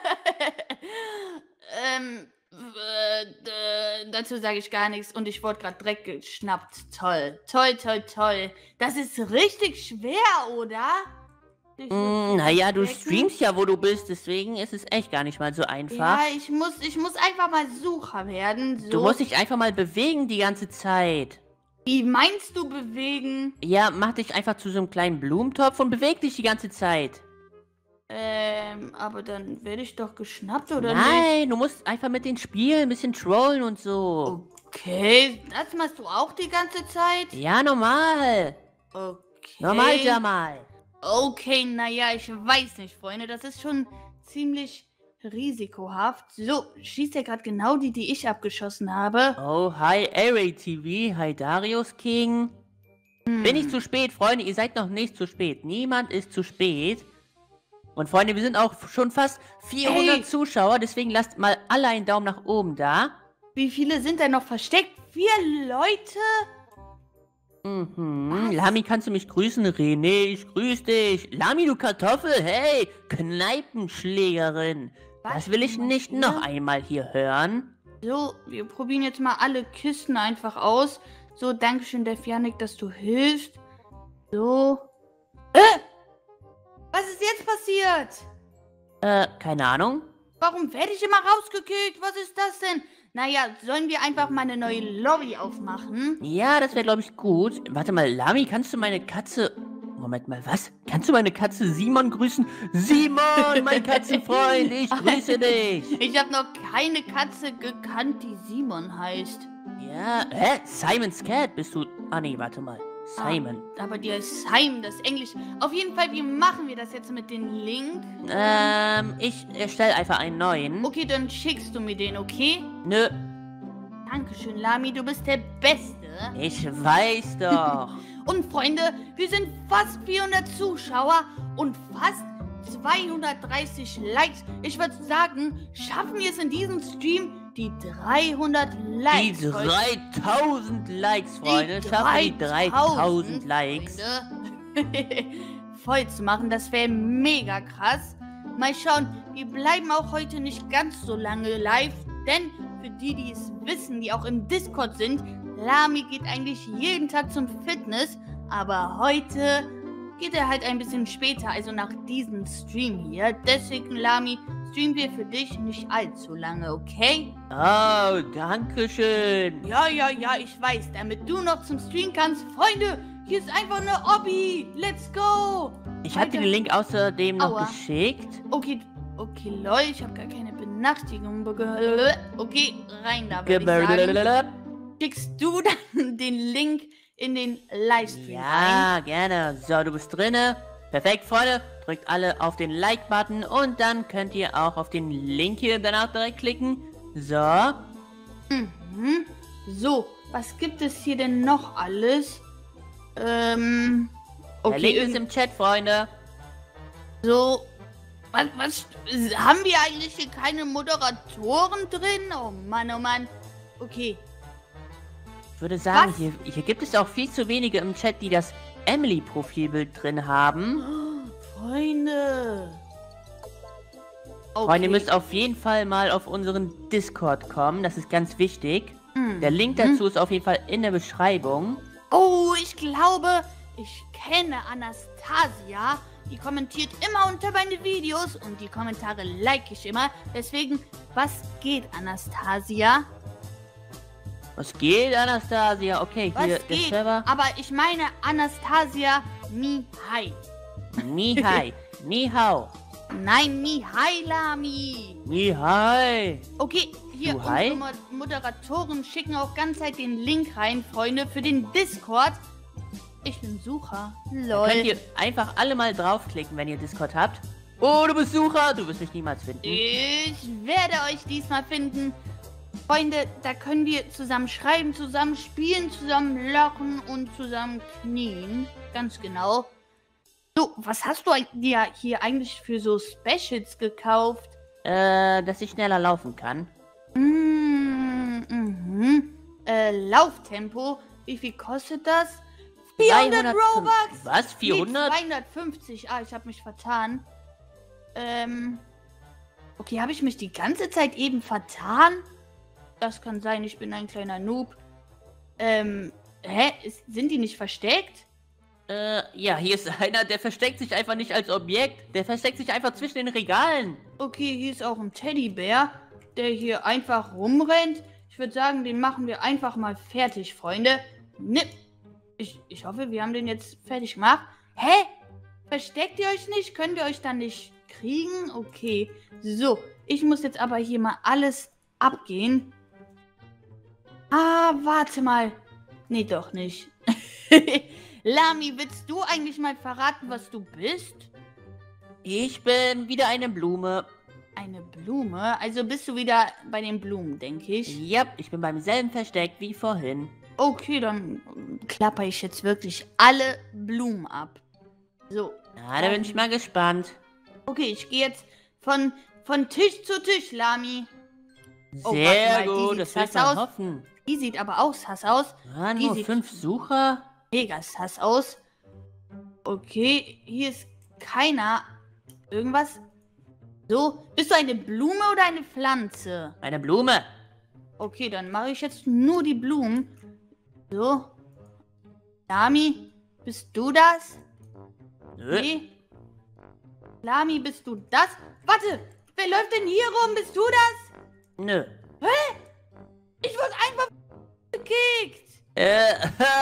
ähm, äh, äh, dazu sage ich gar nichts und ich wurde gerade direkt geschnappt. Toll, toll, toll, toll. Das ist richtig schwer, oder? Ich Mm, naja, du streamst ja, wo du bist, deswegen ist es echt gar nicht mal so einfach. Ja, ich muss, ich muss einfach mal Sucher werden. So. Du musst dich einfach mal bewegen die ganze Zeit. Wie meinst du bewegen? Ja, mach dich einfach zu so einem kleinen Blumentopf und beweg dich die ganze Zeit. Ähm, aber dann werde ich doch geschnappt, oder nicht? Nein, du musst einfach mit den Spielen ein bisschen trollen und so. Okay, das machst du auch die ganze Zeit? Ja, normal. Okay. Normal, Jamal. Okay, naja, ich weiß nicht, Freunde. Das ist schon ziemlich risikohaft. So, schießt er gerade genau die, die ich abgeschossen habe? Oh, hi, A-Ray T V. Hi, Darius King. Hm. Bin ich zu spät, Freunde? Ihr seid noch nicht zu spät. Niemand ist zu spät. Und Freunde, wir sind auch schon fast vierhundert Hey. Zuschauer. Deswegen lasst mal alle einen Daumen nach oben da. Wie viele sind denn noch versteckt? Vier Leute? Mhm. Was? Lami, kannst du mich grüßen? René, ich grüß dich. Lami, du Kartoffel, hey, Kneipenschlägerin. Was? Das will ich nicht Ja? noch einmal hier hören. So, wir probieren jetzt mal alle Kisten einfach aus. So, dankeschön, der Fianik, dass du hilfst. So. Äh! Was ist jetzt passiert? Äh, keine Ahnung. Warum werde ich immer rausgekickt? Was ist das denn? Naja, sollen wir einfach mal eine neue Lobby aufmachen? Ja, das wäre, glaube ich, gut. Warte mal, Lami, kannst du meine Katze... Moment mal, was? Kannst du meine Katze Simon grüßen? Simon, mein Katzenfreund, ich grüße dich. Ich habe noch keine Katze gekannt, die Simon heißt. Ja, hä? Simon's Cat bist du... Ah, nee, warte mal. Simon. Ah, aber die heißt Simon, das ist Englisch. Auf jeden Fall, wie machen wir das jetzt mit dem Link? Ähm, ich erstelle einfach einen neuen. Okay, dann schickst du mir den, okay? Nö, Dankeschön, Lami, du bist der Beste. ich weiß doch. Und Freunde, wir sind fast vierhundert Zuschauer und fast zweihundertdreißig Likes. Ich würde sagen, schaffen wir es in diesem Stream, die dreihundert Likes. Die Freunde. dreitausend Likes, Freunde. Die Schaffen die dreitausend Likes. Freunde, voll zu machen. Das wäre mega krass. Mal schauen, wir bleiben auch heute nicht ganz so lange live, denn für die, die es wissen, die auch im Discord sind, Lami geht eigentlich jeden Tag zum Fitness, aber heute geht er halt ein bisschen später, also nach diesem Stream hier. Deswegen, Lami, streamen wir für dich nicht allzu lange, okay? Oh, danke schön. Ja, ja, ja, ich weiß, damit du noch zum Stream kannst. Freunde, hier ist einfach eine Obby. Let's go. Ich habe dir den Link außerdem noch Aua. geschickt. Okay, okay, lol, ich habe gar keine Benachrichtigung bekommen. Okay, rein da, würde ich sagen. Schickst du dann den Link in den Livestream rein? Ja, gerne. So, du bist drinne. Perfekt, Freunde. Drückt alle auf den Like-Button und dann könnt ihr auch auf den Link hier danach direkt klicken. So. Mhm. So, was gibt es hier denn noch alles? Ähm, Der Link okay, ist im Chat, Freunde. so, was, was, haben wir eigentlich hier keine Moderatoren drin? Oh Mann, oh Mann. Okay, Ich würde sagen, Was? hier, hier gibt es auch viel zu wenige im Chat, die das Emily-Profilbild drin haben. oh, Freunde. Okay. Freunde, ihr müsst auf jeden Fall mal auf unseren Discord kommen. Das ist ganz wichtig. Mhm. Der Link dazu ist auf jeden Fall in der Beschreibung. Oh, ich glaube, ich kenne Anastasia. Die kommentiert immer unter meine Videos und die Kommentare like ich immer. Deswegen, was geht, Anastasia? Was geht, Anastasia? Okay, Was hier der geht? Server. Aber ich meine Anastasia Mihai. Mihai. Nihau. Nein, Mihai Lami. Mihai. Okay, hier Du, hi? unsere Mo- Moderatoren schicken auch ganz Zeit den Link rein, Freunde, für den Discord. Ich bin Sucher. Da könnt ihr Lol. einfach alle mal draufklicken, wenn ihr Discord habt. Oh, du bist Sucher. Du wirst mich niemals finden. Ich werde euch diesmal finden. Freunde, da können wir zusammen schreiben, zusammen spielen, zusammen lachen und zusammen knien. Ganz genau. So, was hast du dir hier eigentlich für so Specials gekauft? Äh, dass ich schneller laufen kann. Mm, mhm. Äh, Lauftempo. Wie viel kostet das? vierhundert zweihundertfünf Robux! Was? vierhundert? Nee, zweihundertfünfzig. Ah, ich habe mich vertan. Ähm. Okay, habe ich mich die ganze Zeit eben vertan? Das kann sein, ich bin ein kleiner Noob. Ähm, hä? Ist, sind die nicht versteckt? Äh, ja, hier ist einer, der versteckt sich einfach nicht als Objekt. Der versteckt sich einfach zwischen den Regalen. Okay, hier ist auch ein Teddybär, der hier einfach rumrennt. Ich würde sagen, den machen wir einfach mal fertig, Freunde. Ne, ich, ich hoffe, wir haben den jetzt fertig gemacht. Hä? Versteckt ihr euch nicht? Können wir euch dann nicht kriegen? Okay. So, ich muss jetzt aber hier mal alles abgehen. Ah, warte mal. Nee, doch nicht. Lami, willst du eigentlich mal verraten, was du bist? Ich bin wieder eine Blume. Eine Blume? Also bist du wieder bei den Blumen, denke ich. Ja, ich bin beim selben Versteck wie vorhin. Okay, dann klapper ich jetzt wirklich alle Blumen ab. So. Na, da bin ich mal gespannt. Okay, ich gehe jetzt von, von Tisch zu Tisch, Lami. Oh, Sehr warte mal, die gut, sieht das will ich sass mal aus. hoffen. Die sieht aber auch sass aus. Ah, Die nur sieht- fünf Sucher? Mega sass aus. Okay, hier ist keiner. Irgendwas? So, bist du eine Blume oder eine Pflanze? Eine Blume. Okay, dann mache ich jetzt nur die Blumen. So. Lami, bist du das? Nö. Nee. Lami, bist du das? Warte, wer läuft denn hier rum? Bist du das? Nö. Ich wurde einfach gekickt. Äh,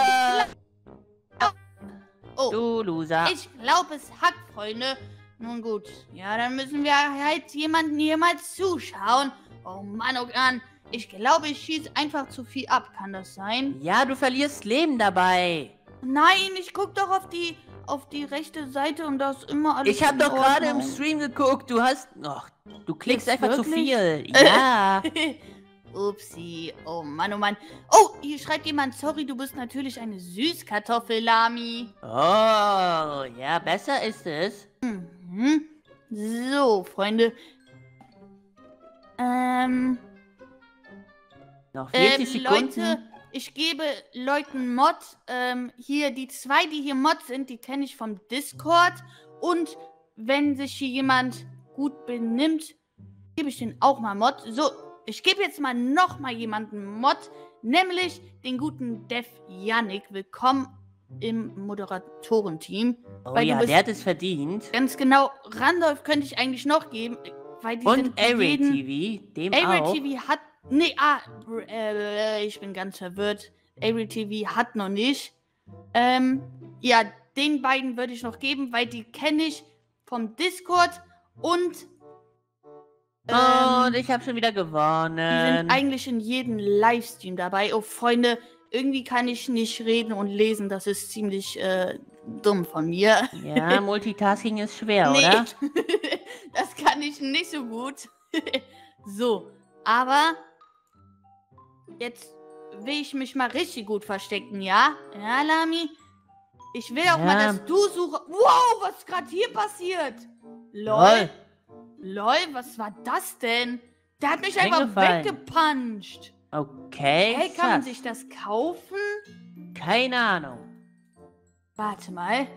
Oh, du Loser. ich glaube, es hackt, Freunde. Nun gut, ja, dann müssen wir halt jemanden hier mal zuschauen. Oh Mann, oh Mann. Ich glaube, ich schieße einfach zu viel ab. Kann das sein? Ja, du verlierst Leben dabei. Nein, ich guck doch auf die auf die rechte Seite und da ist immer alles Ich habe in doch gerade im Ordnung. Stream geguckt. Du hast... Ach, du klickst Jetzt einfach zu wirklich? viel. Ja. Upsi, oh Mann, oh Mann. Oh, hier schreibt jemand, sorry, du bist natürlich eine Süßkartoffel, Lami. Oh, ja, besser ist es. Mhm. So, Freunde. Ähm, Noch ähm, vierzig Sekunden. Leute, ich gebe Leuten Mod. Ähm, hier, die zwei, die hier Mod sind, die kenne ich vom Discord. Und wenn sich hier jemand gut benimmt, gebe ich den auch mal Mod. So, ich gebe jetzt mal noch mal jemanden Mod, nämlich den guten Dev Yannick. Willkommen im Moderatorenteam. Oh weil du ja, bist- der hat es verdient. Ganz genau, Randolph könnte ich eigentlich noch geben, weil die Und sind für jeden- Avery T V, dem Avery auch. T V hat. Nee, ah, äh, ich bin ganz verwirrt. Avery T V hat noch nicht. Ähm, ja, den beiden würde ich noch geben, weil die kenne ich vom Discord und. Und Ähm, ich habe schon wieder die gewonnen. sind eigentlich in jedem Livestream dabei. Oh, Freunde, irgendwie kann ich nicht reden und lesen. Das ist ziemlich äh, dumm von mir. Ja, Multitasking ist schwer, Nee, oder? das kann ich nicht so gut. So, aber jetzt will ich mich mal richtig gut verstecken, ja? Ja, Lami? Ich will auch mal, Ja. dass du suche. Wow, was ist gerade hier passiert? Lol. Lol. Lol, was war das denn? Der hat mich einfach Eingefallen. weggepuncht. Okay, Hey, kann man krass. sich das kaufen? Keine Ahnung. Warte mal.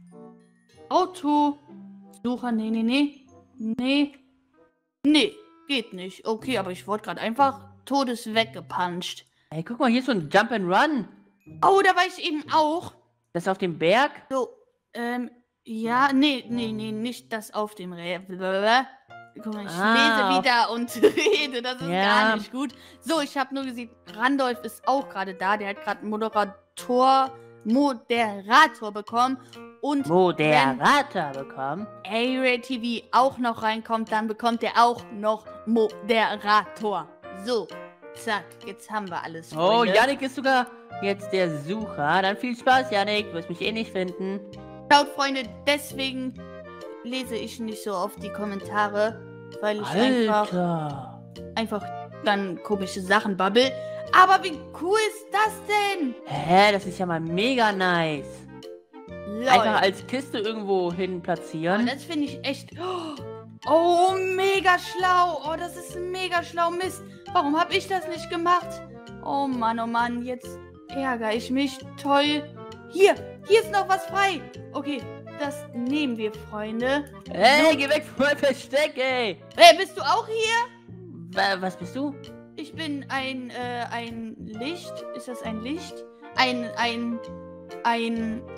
Auto. Sucher, nee, nee, nee. Nee. Nee, geht nicht. Okay, aber ich wurde gerade einfach todes weggepuncht. Ey, guck mal, hier ist so ein Jump and Run. Oh, da war ich eben auch. Das auf dem Berg. So, ähm, ja, nee, nee, nee, nicht das auf dem Reh. Blablabla. Guck mal, ich Ah, lese auf- wieder und rede. Das ist Ja. gar nicht gut. So, ich habe nur gesehen, Randolph ist auch gerade da. Der hat gerade einen Moderator, Moderator bekommen. Und Moderator bekommen. A-Ray T V auch noch reinkommt, dann bekommt er auch noch Moderator. So, zack, jetzt haben wir alles. Oh, Freunde. Yannick ist sogar jetzt der Sucher. Dann viel Spaß, Yannick. Du wirst mich eh nicht finden. Schaut, Freunde, deswegen lese ich nicht so oft die Kommentare, weil ich einfach, Alter. einfach dann komische Sachen babbel. Aber wie cool ist das denn? Hä, das ist ja mal mega nice. Lol. Einfach als Kiste irgendwo hin Oh, platzieren. das finde ich echt... Oh, mega schlau. Oh, das ist mega schlau. Mist. Warum habe ich das nicht gemacht? Oh Mann, oh Mann. Jetzt ärgere ich mich. Toll. Hier, hier ist noch was frei. Okay, das nehmen wir, Freunde. Ey, geh weg von meinem Versteck, ey. Äh, bist du auch hier? Wa- Was bist du? Ich bin ein, äh, ein Licht. Ist das ein Licht? Ein, ein, ein,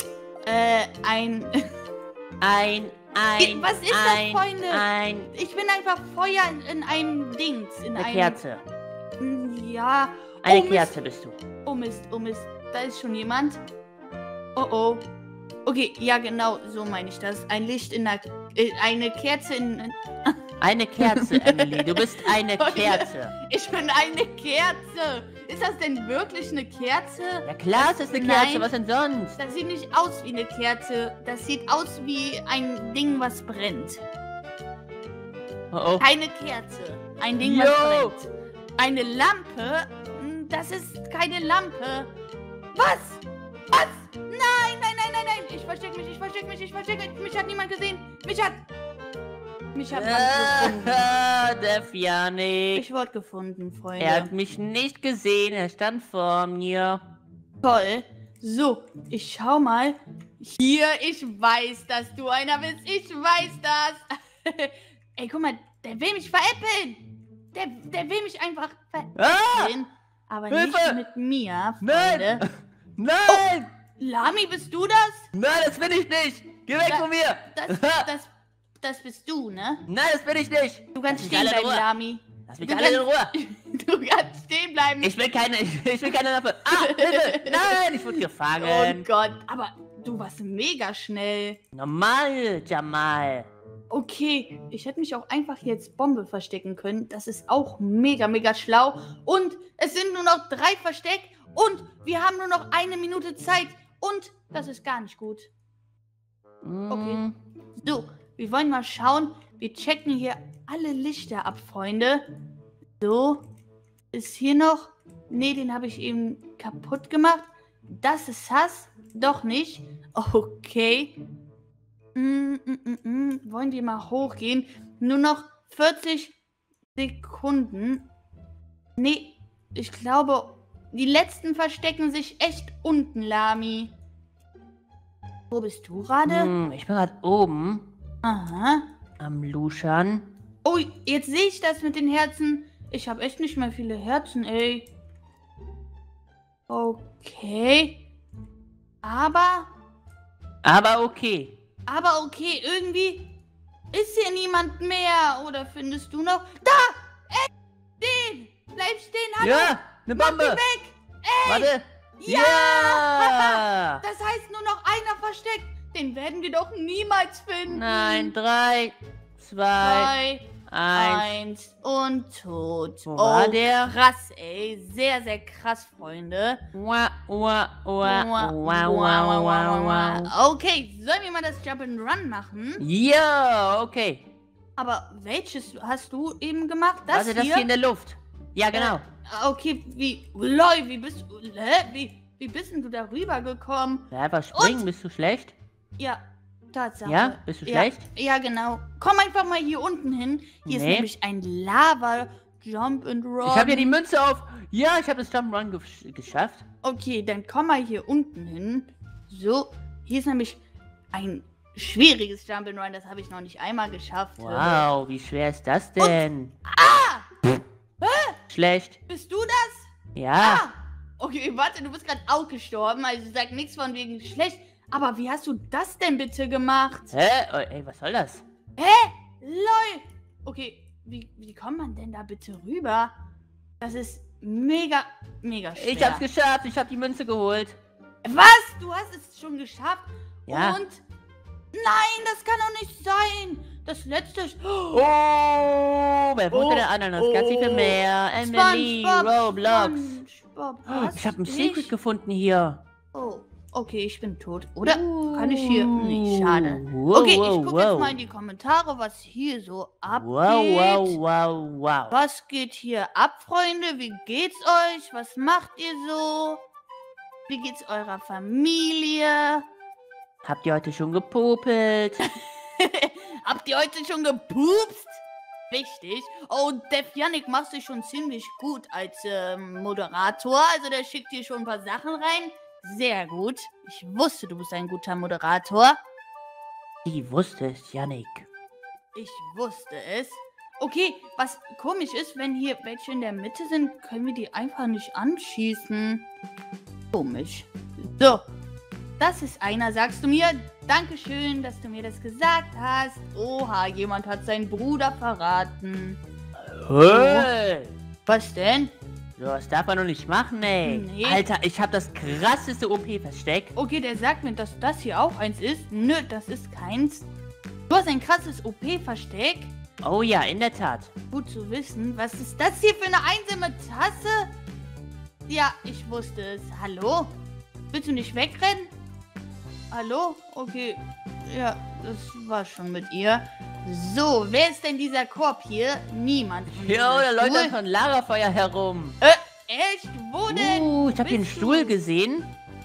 Äh, ein... Ein, ein, Was ist ein, das, Freunde? ein, Ich bin einfach Feuer in, in einem Dings. In eine einem, Kerze. Ja. Eine oh, Mist. Kerze bist du. Oh Mist, oh Mist. Da ist schon jemand. Oh oh. Okay, ja genau, so meine ich das. Ein Licht in der... Äh, eine Kerze in... Eine Kerze, Emily. Du bist eine Kerze. Ich bin eine Kerze. Ist das denn wirklich eine Kerze? Ja klar, es ist eine Nein. Kerze. Was denn sonst? Das sieht nicht aus wie eine Kerze. Das sieht aus wie ein Ding, was brennt. Oh oh. Keine Kerze. Ein Ding, Jo. was brennt. Eine Lampe? Hm, Das ist keine Lampe. Was? Was? Nein, nein, nein, nein, nein. Ich verstecke mich, ich verstecke mich, ich verstecke mich. Mich hat niemand gesehen. Mich hat... Mich hat man gefunden. Ah, der Fianik. Ich wurde gefunden, Freunde. Er hat mich nicht gesehen. Er stand vor mir. Toll. So, ich schau mal. Hier, ich weiß, dass du einer bist. Ich weiß das. Ey, guck mal, der will mich veräppeln. Der, der will mich einfach veräppeln. Aber Hilfe! nicht mit mir, Nein! Freunde. Nein! Lami, bist du das? Nein, das bin ich nicht! Geh weg Da- von mir! Das, das, das bist du, ne? Nein, das bin ich nicht! Du kannst Lass mich stehen alle in bleiben, Ruhe. Lami. Lass mich Du alle in kannst- Ruhe! Du kannst stehen bleiben. Ich will keine, ich, ich will keine Waffe! Ah, Hilfe! Nein, ich wurde Oh gefangen! Gott, aber du warst mega schnell. Normal, Jamal! Okay, ich hätte mich auch einfach jetzt Bombe verstecken können. Das ist auch mega, mega schlau. Und es sind nur noch drei Versteck. Und wir haben nur noch eine Minute Zeit. Und das ist gar nicht gut. Okay. So, wir wollen mal schauen. Wir checken hier alle Lichter ab, Freunde. So, ist hier noch... Nee, den habe ich eben kaputt gemacht. Das ist Hass. Doch nicht. Okay. Mm, mm, mm, mm. Wollen wir mal hochgehen? Nur noch vierzig Sekunden. Nee, ich glaube, die letzten verstecken sich echt unten, Lami. Wo bist du gerade? Hm, ich bin gerade oben Aha. am Luschern. Oh, jetzt sehe ich das mit den Herzen. Ich habe echt nicht mehr viele Herzen, ey. Okay. Aber, Aber okay. aber okay, irgendwie ist hier niemand mehr. Oder findest du noch? Da! Ey, stehen! Bleib stehen, hallo! Ja, eine Mach die Bombe! weg! Ey! Warte! Ja! Ja! Das heißt nur noch einer versteckt. Den werden wir doch niemals finden. Nein, drei, zwei, Drei, eins. eins und tot. Wo war oh, der? krass, ey. Sehr, sehr krass, Freunde. Ua, ua, ua, ua, ua, ua, ua, ua. Okay, sollen wir mal das Jump and Run machen? Ja, okay. Aber welches hast du eben gemacht? Das Warte, das hier? hier in der Luft. Ja, genau. Äh, okay, wie... Lol, wie bist du... Hä? Wie, wie bist denn du da rübergekommen? Ja, einfach springen, Und? bist du schlecht? Ja, Tatsache. Ja? Bist du ja, schlecht? Ja, genau. Komm einfach mal hier unten hin. Hier ist Nee. nämlich ein Lava Jump and Run. Ich habe hier die Münze auf. Ja, ich habe das Jump Run gesch geschafft. Okay, dann komm mal hier unten hin. So, hier ist nämlich ein schwieriges Jump and Run. Das habe ich noch nicht einmal geschafft. Wow, wie schwer ist das denn? Ah! Schlecht. Bist du das? Ja. Ah! Okay, warte, du bist gerade auch gestorben. Also sag nichts von wegen schlecht. Aber wie hast du das denn bitte gemacht? Hä? Oh, ey, was soll das? Hä? Lol. Okay, wie, wie kommt man denn da bitte rüber? Das ist mega, mega schwer. Ich hab's geschafft. Ich hab die Münze geholt. Was? Du hast es schon geschafft? Ja. Und? Nein, das kann doch nicht sein. Das letzte... Oh, wer wohnt Oh, denn der anderen? Das ganz viel oh. mehr. Emily, Roblox. SpongeBob, Oh, hast ich habe du ein Secret dich? gefunden hier. Oh, okay, ich bin tot. Oder kann ich hier... Nee, schade. Wow, Okay, wow, ich gucke wow. jetzt mal in die Kommentare, was hier so abgeht. Wow, wow, wow, wow. Was geht hier ab, Freunde? Wie geht's euch? Was macht ihr so? Wie geht's eurer Familie? Habt ihr heute schon gepopelt? Habt ihr heute schon gepupst? Wichtig. Oh, Def Yannick machst du schon ziemlich gut als ähm, Moderator. Also der schickt dir schon ein paar Sachen rein. Sehr gut. Ich wusste, du bist ein guter Moderator. Ich wusste es, Yannick. Ich wusste es. Okay, was komisch ist, wenn hier welche in der Mitte sind, können wir die einfach nicht anschießen. Komisch. So. das ist einer, sagst du mir? Dankeschön, dass du mir das gesagt hast. Oha, jemand hat seinen Bruder verraten. Hey. Was denn? Das darf man doch nicht machen, ey. Nee. Alter, ich habe das krasseste O P-Versteck. Okay, der sagt mir, dass das hier auch eins ist. Nö, das ist keins. Du hast ein krasses O P-Versteck. Oh ja, in der Tat. Gut zu wissen. Was ist das hier für eine einsame Tasse? Ja, ich wusste es. Hallo? Willst du nicht wegrennen? Hallo? Okay. Ja, das war schon mit ihr. So, wer ist denn dieser Korb hier? Niemand. von Jo, da dieser läuft Stuhl. von Lagerfeuer herum. Äh, echt? Wo denn? Uh, ich habe hier einen bist Stuhl du? gesehen.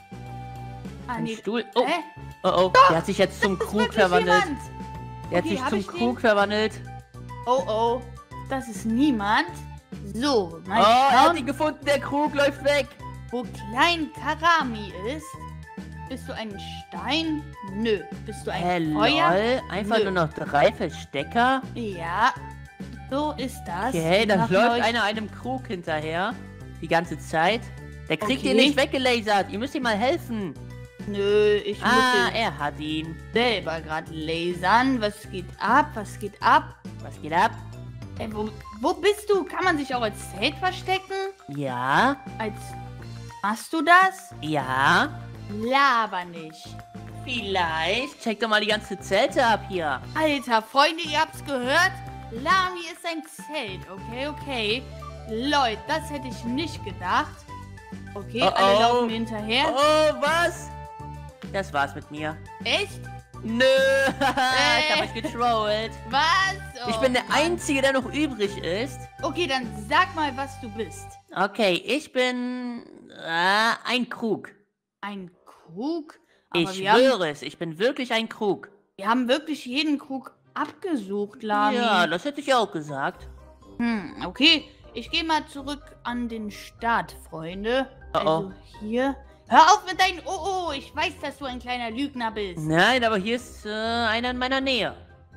Ah, Ein nee. Stuhl. Oh, Hä? oh, oh. Der hat sich jetzt zum Das ist Krug wirklich verwandelt. jemand. Der hat Okay, sich hab zum ich den? Krug verwandelt. Oh, oh. Das ist niemand. So, Oh, mal er hat schauen, ihn gefunden. Der Krug läuft weg. wo Klein Karami ist. Bist du ein Stein? Nö. Bist du ein Hä, Feuer? lol. Einfach Nö. nur noch drei Verstecker. Ja. So ist das. Okay, dann Machen läuft euch- einer einem Krug hinterher. Die ganze Zeit. Der kriegt Okay. ihn nicht weggelasert. Ihr müsst ihm mal helfen. Nö, ich Ah, muss er hat ihn. selber gerade lasern. Was geht ab? Was geht ab? Was geht ab? Ey, wo, wo bist du? Kann man sich auch als Zelt verstecken? Ja, Als... Machst du das? ja. Laber nicht. Vielleicht. Check doch mal die ganze Zelte ab hier. Alter, Freunde, ihr habt's gehört? Lami ist ein Zelt. Okay, okay. Leute, das hätte ich nicht gedacht. Okay, Oh, alle oh. laufen mir hinterher. Oh, was? Das war's mit mir. Echt? Nö, ich hab euch getrollt. Was? Oh, Ich bin der Mann. Einzige, der noch übrig ist. Okay, dann sag mal, was du bist. Okay, ich bin äh, ein Krug. Ein Krug? Aber Ich wir haben, schwöre es, ich bin wirklich ein Krug. wir haben wirklich jeden Krug abgesucht, Lami. Ja, das hätte ich auch gesagt. Hm, okay. Ich gehe mal zurück an den Start, Freunde. Oh, oh. Also hier. Hör auf mit deinen Oh, oh. Ich weiß, dass du ein kleiner Lügner bist. Nein, aber hier ist äh, einer in meiner Nähe.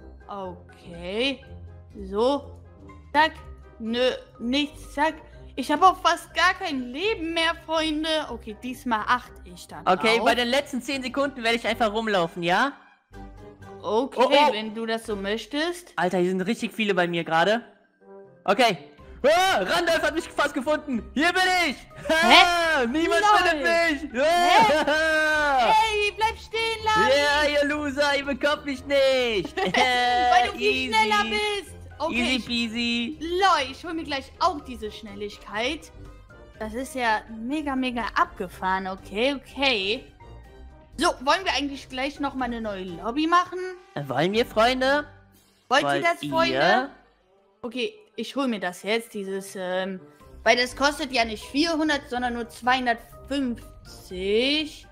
Okay. So. Zack. Nö, nichts. Zack. Ich habe auch fast gar kein Leben mehr, Freunde. Okay, diesmal achte ich dann Okay, auf. bei den letzten zehn Sekunden werde ich einfach rumlaufen, ja? Okay, Oh, oh. wenn du das so möchtest. Alter, hier sind richtig viele bei mir gerade. Okay. Ah, Randolph hat mich fast gefunden. Hier bin ich. Hä? Niemand Lol. findet mich. Hä? Ja, Hey, bleib stehen, Lami. ihr Loser, ihr bekommt mich nicht. Weil du viel Easy. schneller bist. Okay, Easy ich peasy. Leute, ich hole mir gleich auch diese Schnelligkeit. Das ist ja mega, mega abgefahren. Okay, okay. So, wollen wir eigentlich gleich nochmal eine neue Lobby machen? Wollen wir, Freunde? Wollt, Wollt ihr das, ihr? Freunde? Okay, ich hole mir das jetzt, dieses, ähm... Weil das kostet ja nicht vierhundert, sondern nur zweihundertfünfzig.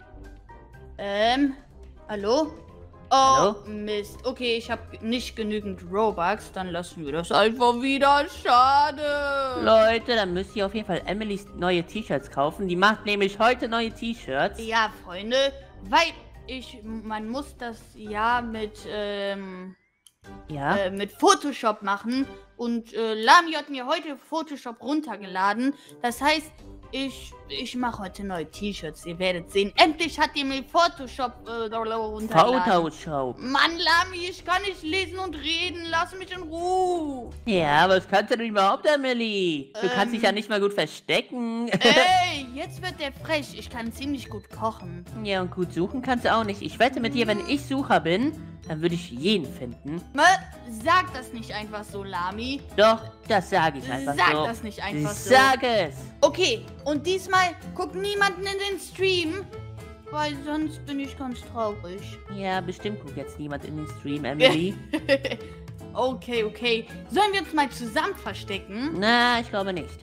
Ähm, hallo? Oh, Hallo? Mist. Okay, ich habe nicht genügend Robux. Dann lassen wir das einfach wieder. Schade. Leute, dann müsst ihr auf jeden Fall Emilys neue T-Shirts kaufen. Die macht nämlich heute neue T-Shirts. Ja, Freunde, weil ich, man muss das ja mit, ähm, Ja. äh, mit Photoshop machen. Und äh, Lami hat mir heute Photoshop runtergeladen. Das heißt, ich, ich mache heute neue T-Shirts. Ihr werdet sehen. Endlich hat die mir Photoshop äh, runtergeladen. Photoshop. Mann, Lami, ich kann nicht lesen und reden. Lass mich in Ruhe. Ja, was kannst du denn überhaupt, Emily? Du kannst dich Ähm. ja nicht mal gut verstecken. Ey, jetzt wird der frech. Ich kann ziemlich gut kochen. Ja, und gut suchen kannst du auch nicht. Ich wette mit dir, wenn ich Sucher bin, dann würde ich jeden finden. Mal, sag das nicht einfach so, Lami. Doch, das sage ich einfach Sag so. das nicht einfach so. Sag es. Okay, und diesmal guckt niemanden in den Stream, weil sonst bin ich ganz traurig. Ja, bestimmt guckt jetzt niemand in den Stream, Emily. Okay, okay. Sollen wir uns mal zusammen verstecken? Na, ich glaube nicht.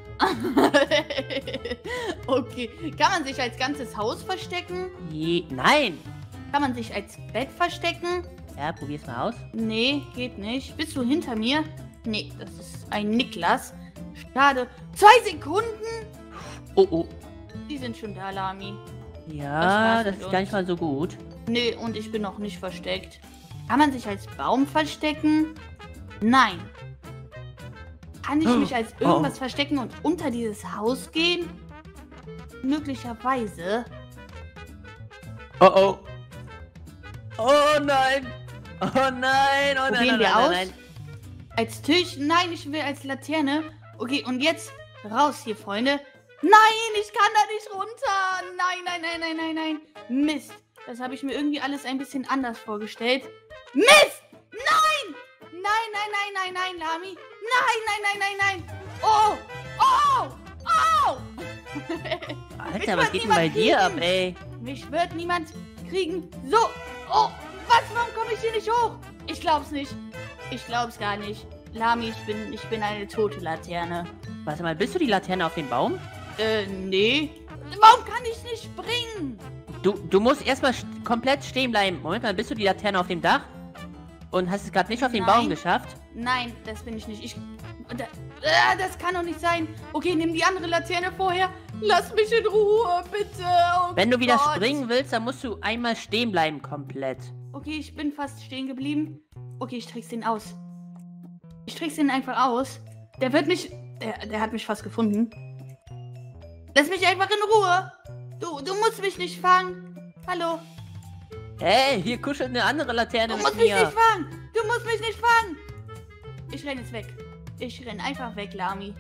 Okay. Kann man sich als ganzes Haus verstecken? Je Nein. Kann man sich als Bett verstecken? Ja, probier's mal aus. Nee, geht nicht. Bist du hinter mir? Nee, das ist ein Niklas. Schade. Zwei Sekunden? Oh, oh. Die sind schon da, Lami. Das Ja, war's das mit ist gar uns. nicht mal so gut. Nee, und ich bin noch nicht versteckt. Kann man sich als Baum verstecken? Nein. Kann ich mich als irgendwas verstecken und unter dieses Haus gehen? Möglicherweise. Oh oh. Oh nein. Oh nein. Oh nein, Probieren nein, wir nein, aus. nein, nein. Als Tisch? Nein, ich will als Laterne. Okay, und jetzt raus hier, Freunde. Nein, ich kann da nicht runter. Nein, nein, nein, nein, nein, nein. Mist. Das habe ich mir irgendwie alles ein bisschen anders vorgestellt. Mist! Nein! Nein, nein, nein, nein, nein, Lami. Nein, nein, nein, nein, nein. Oh! Oh! Oh! Alter, was geht denn bei dir ab, ey? Mich wird niemand kriegen. So. Oh, was? Warum komme ich hier nicht hoch? Ich glaub's nicht. Ich glaub's gar nicht. Lami, ich bin, ich bin eine tote Laterne. Warte mal, bist du die Laterne auf dem Baum? Äh, nee. Warum kann ich nicht springen? Du, du musst erstmal st komplett stehen bleiben. Moment mal, bist du die Laterne auf dem Dach? Und hast es gerade nicht auf den Nein. Baum geschafft? Nein, das bin ich nicht. Ich. Da, äh, das kann doch nicht sein. Okay, nimm die andere Laterne vorher. Lass mich in Ruhe, bitte. Oh Wenn du wieder Gott. springen willst, dann musst du einmal stehen bleiben komplett. Okay, ich bin fast stehen geblieben. Okay, ich trick's den aus. Ich trick's den einfach aus. Der wird mich... Der, der hat mich fast gefunden. Lass mich einfach in Ruhe. Du, du musst mich nicht fangen. Hallo. Hey, hier kuschelt eine andere Laterne Du mit musst mich mir. nicht fangen. Du musst mich nicht fangen. Ich renn jetzt weg. Ich renn einfach weg, Lami.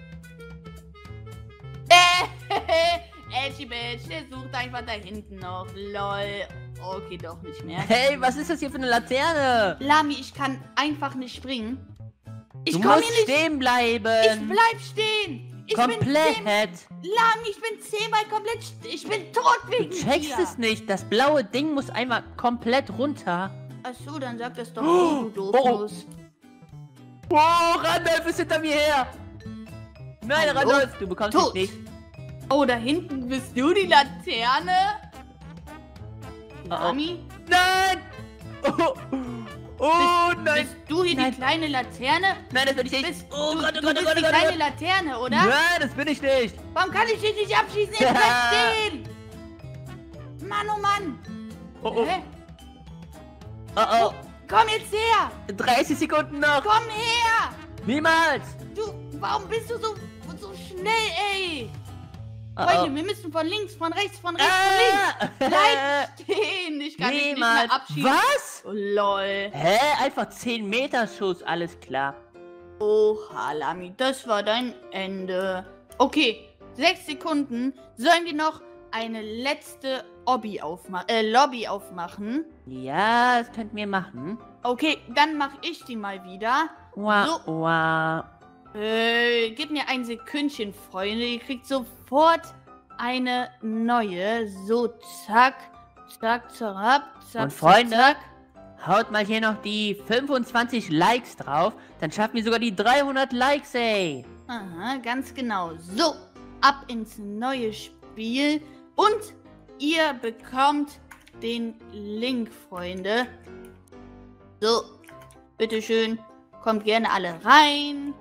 Äh, Edgy Bitch, der sucht einfach da hinten noch. Lol. Okay, doch nicht mehr. Hey, was ist das hier für eine Laterne? Lami, ich kann einfach nicht springen. Ich Du komm musst hier nicht. stehen bleiben. Ich bleib stehen. Ich bin zehn, Komplett. Lami, ich bin zehnmal komplett. st- Ich bin tot Du wegen checkst dir. es nicht. Das blaue Ding muss einmal komplett runter. Achso, dann sag das doch, Oh, wo du doof oh. musst. Oh, Randolph ist hinter mir her. Nein, Hallo? Randolph, du bekommst Tot. mich nicht. Oh, da hinten bist du die Laterne? Oh, oh. Lami? Nein. Oh, oh nein. Bist du hier Nein. die kleine Laterne? Nein, das bin ich nicht. Bist, Oh du, Gott, oh du Gott, oh bist Gott, die oh Gott, oh kleine Gott. Laterne, oder? Nein, das bin ich nicht. Warum kann ich dich nicht abschießen? Ich bleib stehen! Mann, oh Mann! Oh, oh. Hä? Oh, oh. Komm jetzt her! dreißig Sekunden noch. Komm her! Niemals. Du, warum bist du so, so schnell, ey? Oh, Freunde, oh. wir müssen von links, von rechts, von rechts, von links. Ah. Bleib stehen! Ich kann dich nicht Niemals. mehr abschießen. Was? Oh, lol. Hä? Einfach zehn Meter Schuss, alles klar. Oha, Lami, das war dein Ende. Okay, sechs Sekunden. Sollen wir noch eine letzte Obby aufma äh, Lobby aufmachen? Ja, das könnten wir machen. Okay, dann mache ich die mal wieder. Wow, So. wow. Äh, gib mir ein Sekündchen, Freunde. Ihr kriegt sofort eine neue. So, zack, zack, zack, zack, Und Freunde? zack. Haut mal hier noch die fünfundzwanzig Likes drauf. Dann schaffen wir sogar die dreihundert Likes, ey. Aha, ganz genau. So, ab ins neue Spiel. Und ihr bekommt den Link, Freunde. So, bitteschön. Kommt gerne alle rein.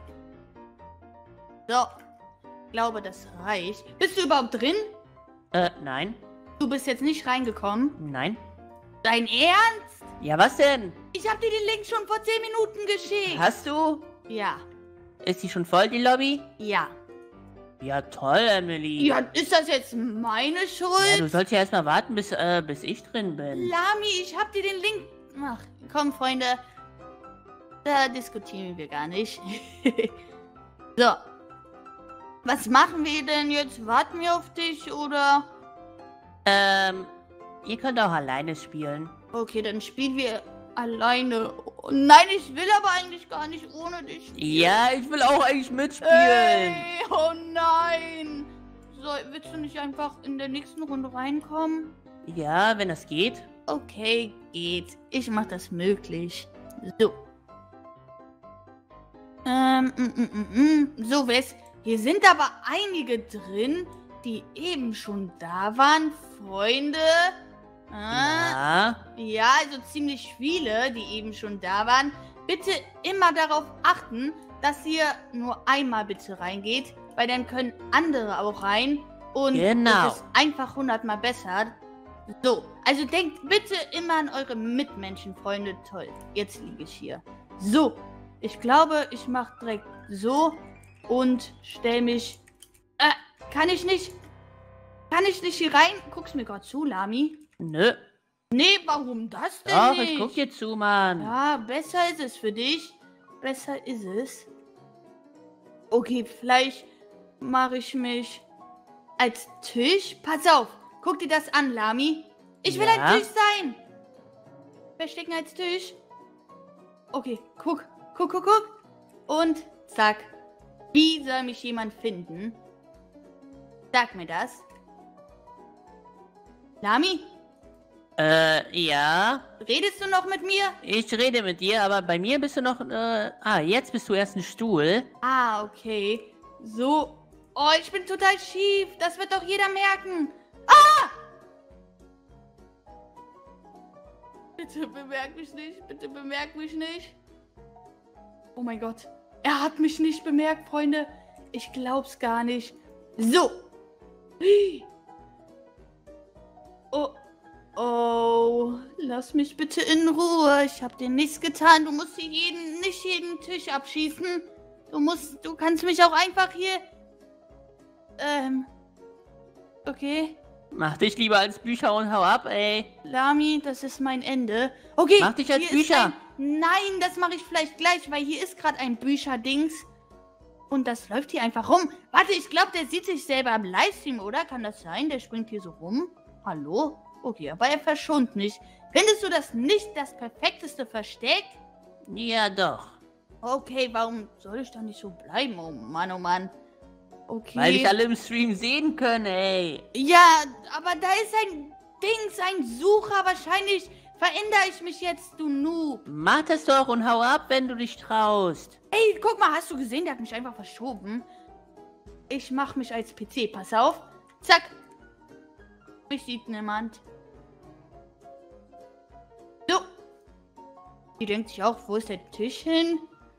So, glaube, das reicht. Bist du überhaupt drin? Äh, nein. Du bist jetzt nicht reingekommen. Nein. Dein Ernst? Ja, was denn? Ich habe dir den Link schon vor zehn Minuten geschickt. Hast du? Ja, Ist die schon voll, die Lobby? ja. Ja, toll, Emily. Ja, ist das jetzt meine Ja, Schuld? du sollst ja erstmal warten, bis, äh, bis ich drin bin. Lami, ich hab dir den Link... Ach, komm, Freunde. Da diskutieren wir gar nicht. So. Was machen wir denn jetzt? Warten wir auf dich, oder? Ähm, ihr könnt auch alleine spielen. Okay, dann spielen wir alleine. Oh, nein, ich will aber eigentlich gar nicht ohne dich spielen. Ja, ich will auch eigentlich mitspielen. Ey, oh nein. So, willst du nicht einfach in der nächsten Runde reinkommen? Ja, wenn das geht. Okay, geht. Ich mach das möglich. So. Ähm, mm, mm, mm, mm. So, Wes. Hier sind aber einige drin, die eben schon da waren. Freunde. Ah, Ja. ja, also ziemlich viele, die eben schon da waren. Bitte immer darauf achten, dass ihr nur einmal bitte reingeht, weil dann können andere auch rein. Und Genau. es ist einfach hundertmal besser. So, also denkt bitte immer an eure Mitmenschen, Freunde. Toll, jetzt liege ich hier. So, ich glaube, ich mache direkt so und stell mich... Äh, kann ich nicht... Kann ich nicht hier rein? Guck's mir gerade zu, Lami. Nö. Nee, warum das denn Doch, nicht? ich guck dir zu, Mann. Ja, besser ist es für dich. Besser ist es. Okay, vielleicht mache ich mich als Tisch. Pass auf, guck dir das an, Lami. Ich will Ja? ein Tisch sein. Verstecken als Tisch. Okay, guck, guck, guck, guck. Und zack. Wie soll mich jemand finden? Sag mir das. Lami, Äh, ja. redest du noch mit mir? Ich rede mit dir, aber bei mir bist du noch, äh, ah, jetzt bist du erst ein Stuhl. Ah, okay. So. Oh, ich bin total schief. Das wird doch jeder merken. Ah! Bitte bemerk mich nicht. Bitte bemerk mich nicht. Oh mein Gott. Er hat mich nicht bemerkt, Freunde. Ich glaub's gar nicht. So. Oh. Oh. Lass mich bitte in Ruhe. Ich hab dir nichts getan. Du musst hier jeden, nicht jeden Tisch abschießen. Du musst, du kannst mich auch einfach hier... Ähm... Okay. Mach dich lieber als Bücher und hau ab, ey. Lami, das ist mein Ende. Okay. Mach dich als hier ist Bücher. Ein, nein, das mache ich vielleicht gleich, weil hier ist gerade ein Bücherdings. Und das läuft hier einfach rum. Warte, ich glaube, der sieht sich selber im Livestream, oder? Kann das sein? Der springt hier so rum. Hallo? Okay, aber er verschont mich. Findest du das nicht das perfekteste Versteck? Ja, doch. Okay, warum soll ich da nicht so bleiben? Oh Mann, oh Mann. Okay. Weil dich alle im Stream sehen können, ey. Ja, aber da ist ein Dings, ein Sucher. Wahrscheinlich verändere ich mich jetzt, du Noob. Mach das doch und hau ab, wenn du dich traust. Ey, guck mal, hast du gesehen? Der hat mich einfach verschoben. Ich mach mich als P C. Pass auf. Zack. Mich sieht niemand. So. Die denkt sich auch, wo ist der Tisch hin?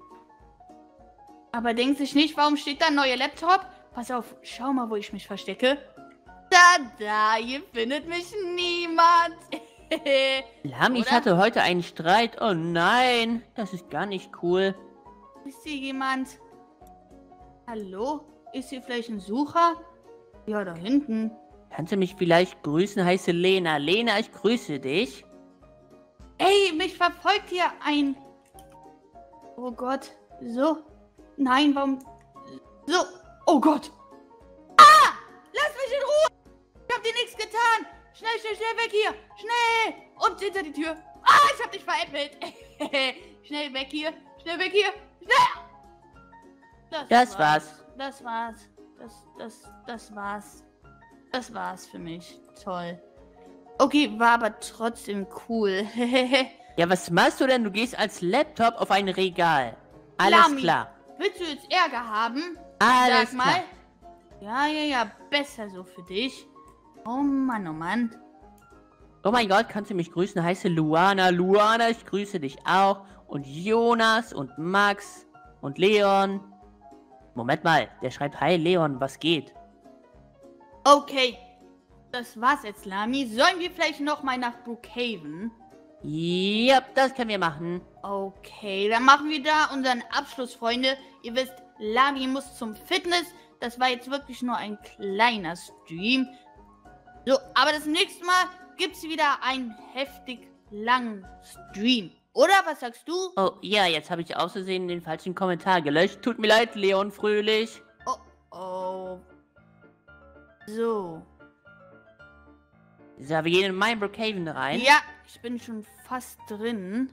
Aber denkt sich nicht, warum steht da ein neuer Laptop? Pass auf, schau mal, wo ich mich verstecke. Da, da, hier findet mich niemand. Lami, ich Oder? hatte heute einen Streit. Oh nein, das ist gar nicht cool. Ist hier jemand? Hallo? Ist hier vielleicht ein Sucher? Ja, da hinten. Kannst du mich vielleicht grüßen? Heiße Lena. Lena, ich grüße dich. Ey, mich verfolgt hier ein... Oh Gott. So. Nein, warum... So. Oh Gott. Ah! Lass mich in Ruhe! Ich hab dir nichts getan! Schnell, schnell, schnell weg hier! Schnell! Und hinter die Tür. Ah, ich hab dich veräppelt. Schnell weg hier. Schnell weg hier. Schnell! Das war's. Das war's. Das, das, das war's. Das war's für mich. Toll. Okay, war aber trotzdem cool. Ja, was machst du denn? Du gehst als Laptop auf ein Regal. Alles Lami, klar. Willst du jetzt Ärger haben? Alles Sag mal. klar. Ja, ja, ja. Besser so für dich. Oh Mann, oh Mann. Oh mein Gott, kannst du mich grüßen? Heiße Luana. Luana, ich grüße dich auch. Und Jonas und Max und Leon. Moment mal, der schreibt, hi Leon, was geht? Okay. Das war's jetzt, Lami. Sollen wir vielleicht noch mal nach Brookhaven? Ja, das können wir machen. Okay, dann machen wir da unseren Abschluss, Freunde. Ihr wisst, Lami muss zum Fitness. Das war jetzt wirklich nur ein kleiner Stream. So, aber das nächste Mal gibt's wieder einen heftig langen Stream. Oder, was sagst du? Oh, ja, jetzt habe ich aus Versehen den falschen Kommentar gelöscht. Tut mir leid, Leon Fröhlich. Oh, oh. So. So, wir gehen in mein Brookhaven rein. Ja, ich bin schon fast drin.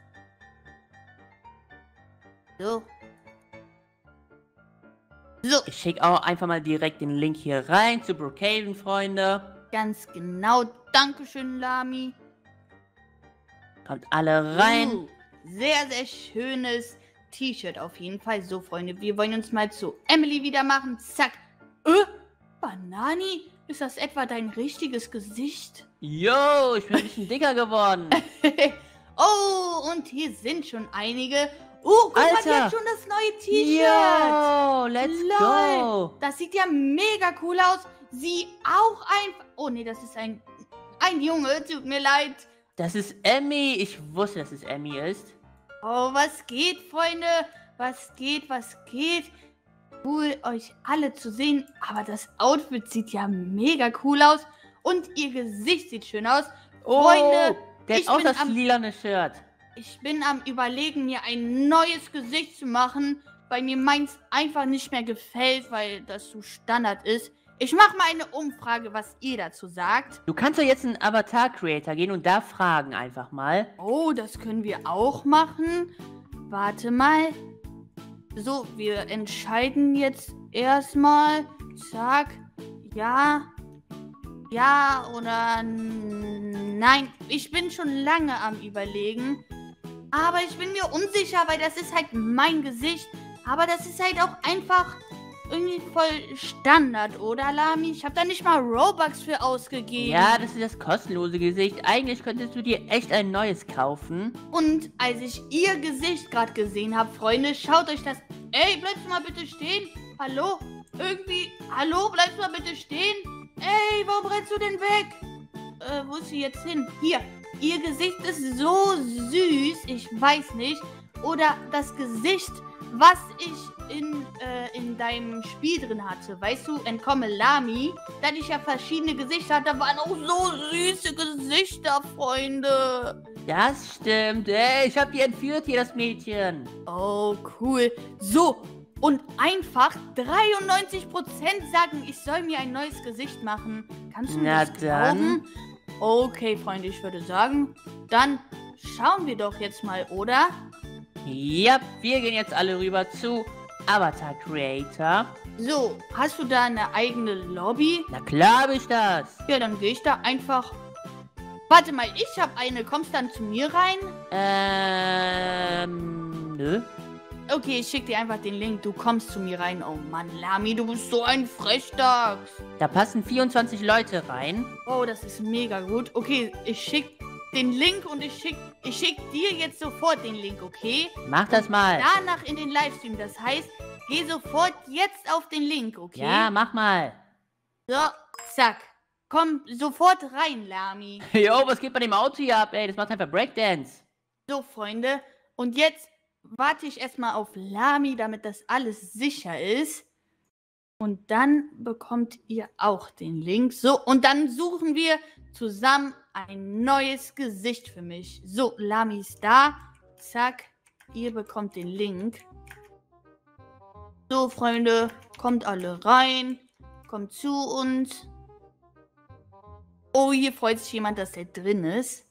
So. So, Ich schicke auch einfach mal direkt den Link hier rein zu Brookhaven, Freunde. ganz genau. Dankeschön, Lami. Kommt alle rein. Uh, sehr, sehr schönes T-Shirt auf jeden Fall. So, Freunde, wir wollen uns mal zu Emily wieder machen. Zack. Äh, Banani? Ist das etwa dein richtiges Gesicht? Yo, ich bin ein bisschen dicker geworden. Oh, und hier sind schon einige. Oh, guck mal, die Alter. hat schon das neue T-Shirt. Yo, let's Lol. go. Das sieht ja mega cool aus. Sie auch einfach... Oh, nee, das ist ein... Ein Junge, tut mir leid. Das ist Emmy. Ich wusste, dass es Emmy ist. Oh, was geht, Freunde? Was geht, was geht? Cool, euch alle zu sehen. Aber das Outfit sieht ja mega cool aus. Und ihr Gesicht sieht schön aus. Oh, Freunde, der ich hat auch bin das am- lilane Shirt. Ich bin am Überlegen, mir ein neues Gesicht zu machen, weil mir meins einfach nicht mehr gefällt, weil das so Standard ist. Ich mache mal eine Umfrage, was ihr dazu sagt. Du kannst doch jetzt in Avatar-Creator gehen und da fragen einfach mal. Oh, das können wir auch machen. Warte mal. So, wir entscheiden jetzt erstmal. Zack. Ja. Ja oder n- nein. Ich bin schon lange am Überlegen. Aber ich bin mir unsicher, weil das ist halt mein Gesicht. Aber das ist halt auch einfach irgendwie voll Standard, oder, Lami? Ich habe da nicht mal Robux für ausgegeben. Ja, das ist das kostenlose Gesicht. Eigentlich könntest du dir echt ein neues kaufen. Und als ich ihr Gesicht gerade gesehen habe, Freunde, schaut euch das... Ey, bleibst du mal bitte stehen? Hallo? Irgendwie... Hallo, bleibst du mal bitte stehen? Ey, warum rennst du denn weg? Äh, wo ist sie jetzt hin? Hier. Ihr Gesicht ist so süß. Ich weiß nicht. Oder das Gesicht, was ich in, äh, in deinem Spiel drin hatte. Weißt du, Entkomme Lami. Da hatte ich ja verschiedene Gesichter. Da waren auch so süße Gesichter, Freunde. Das stimmt. Ey, ich hab die entführt hier, das Mädchen. Oh, cool. So, und einfach dreiundneunzig Prozent sagen, ich soll mir ein neues Gesicht machen. Kannst du mir Na das dann. glauben? Okay, Freunde, ich würde sagen, dann schauen wir doch jetzt mal, oder? Ja, wir gehen jetzt alle rüber zu Avatar Creator. So, hast du da eine eigene Lobby? Na klar hab ich das. Ja, dann gehe ich da einfach... Warte mal, ich habe eine. Kommst dann zu mir rein? Ähm, nö. Okay, ich schicke dir einfach den Link. Du kommst zu mir rein. Oh Mann, Lami, du bist so ein Frechdachs. Da passen vierundzwanzig Leute rein. Oh, das ist mega gut. Okay, ich schicke den Link und ich schicke ich schick dir jetzt sofort den Link, okay? Mach das mal. Danach in den Livestream. Das heißt, geh sofort jetzt auf den Link, okay? Ja, mach mal. So, zack. Komm sofort rein, Lami. Jo, was geht bei dem Auto hier ab, ey? Das macht einfach Breakdance. So, Freunde. Und jetzt warte ich erstmal auf Lami, damit das alles sicher ist. Und dann bekommt ihr auch den Link. So, und dann suchen wir zusammen ein neues Gesicht für mich. So, Lami ist da. Zack, ihr bekommt den Link. So, Freunde, kommt alle rein. Kommt zu uns. Oh, hier freut sich jemand, dass der drin ist.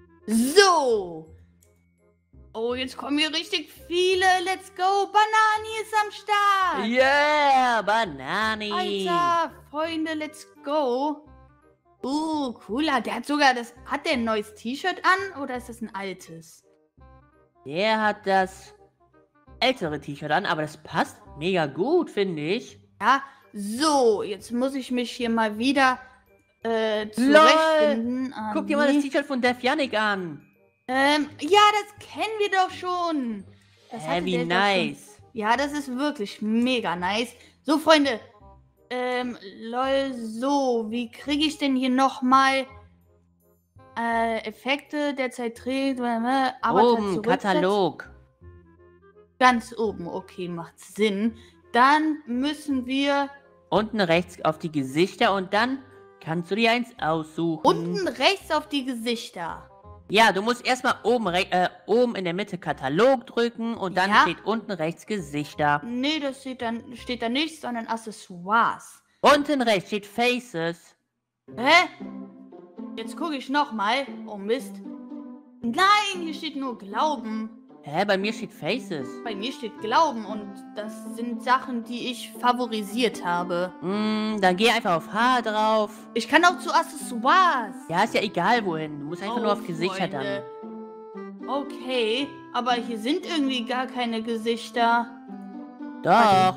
So. Oh, jetzt kommen hier richtig viele. Let's go. Banani ist am Start. Yeah, Banani. Alter, Freunde, let's go. Uh, cooler. Der hat sogar das... Hat der ein neues T-Shirt an oder ist das ein altes? Der hat das ältere T-Shirt an, aber das passt mega gut, finde ich. Ja. So, jetzt muss ich mich hier mal wieder äh, Lol. zurechtfinden. Ah, Guck dir mal nee. das T-Shirt von Def Yannick an. Ähm, ja, das kennen wir doch schon. Das Hä, hatte wie der doch schon. nice. Ja, das ist wirklich mega nice. So, Freunde. Ähm, lol, so. Wie kriege ich denn hier nochmal äh, Effekte derzeit trägt? Aber Oben, Katalog. Ganz oben, okay, macht Sinn. Dann müssen wir Unten rechts auf die Gesichter und dann kannst du dir eins aussuchen. unten rechts auf die Gesichter. Ja, du musst erstmal oben, re- äh, oben in der Mitte Katalog drücken und dann Ja. steht unten rechts Gesichter. Nee, das steht dann, steht da nicht, sondern Accessoires. Unten rechts steht Faces. Hä? Jetzt gucke ich nochmal. Oh Mist. Nein, hier steht nur Glauben. Hä, bei mir steht Faces. Bei mir steht Glauben und das sind Sachen, die ich favorisiert habe. Mm, dann geh einfach auf H drauf. Ich kann auch zu Accessoires. Ja, ist ja egal wohin. Du musst einfach Oh, nur auf Gesichter Freunde. Okay, aber hier sind irgendwie gar keine Gesichter. dann. Doch.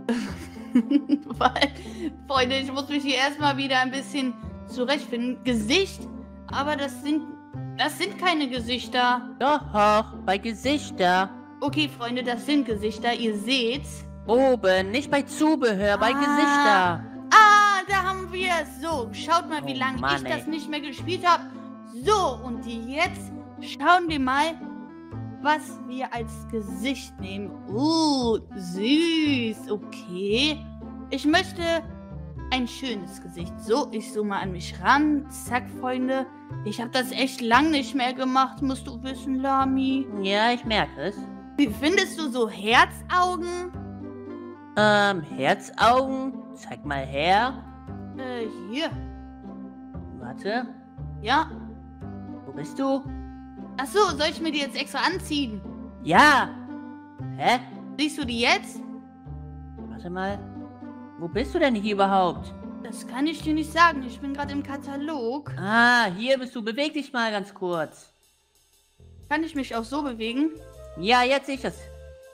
Weil, Freunde, ich muss mich hier erstmal wieder ein bisschen zurechtfinden. Gesicht, aber das sind, das sind keine Gesichter. Doch, bei Gesichter. Okay, Freunde, das sind Gesichter, ihr seht's. Oben, nicht bei Zubehör, bei Ah. Gesichter. Ah, da haben wir es. So, schaut mal, wie Oh lange Mann, ich das ey. nicht mehr gespielt habe. So, und jetzt schauen wir mal, was wir als Gesicht nehmen. Uh, süß. Okay. Ich möchte ein schönes Gesicht. So, ich zoome mal an mich ran. Zack, Freunde. Ich habe das echt lang nicht mehr gemacht, musst du wissen, Lami. Ja, ich merke es. Wie findest du so Herzaugen? Ähm, Herzaugen? Zeig mal her. Äh, hier. Warte. Ja. Wo bist du? Achso, soll ich mir die jetzt extra anziehen? Ja. Hä? Siehst du die jetzt? Warte mal. Wo bist du denn hier überhaupt? Das kann ich dir nicht sagen. Ich bin gerade im Katalog. Ah, hier bist du. Beweg dich mal ganz kurz. Kann ich mich auch so bewegen? Ja, jetzt sehe ich das.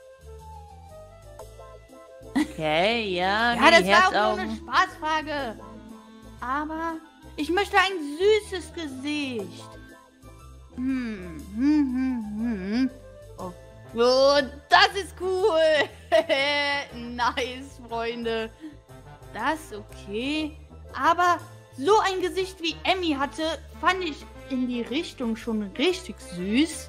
Okay, ja, Ja, wie das die war auch nur eine Herzaugen. Spaßfrage. Aber ich möchte ein süßes Gesicht. Hm, hm, hm, hm. Oh, oh, das ist cool. Nice, Freunde. Das ist okay. Aber so ein Gesicht wie Emmy hatte, fand ich in die Richtung schon richtig süß.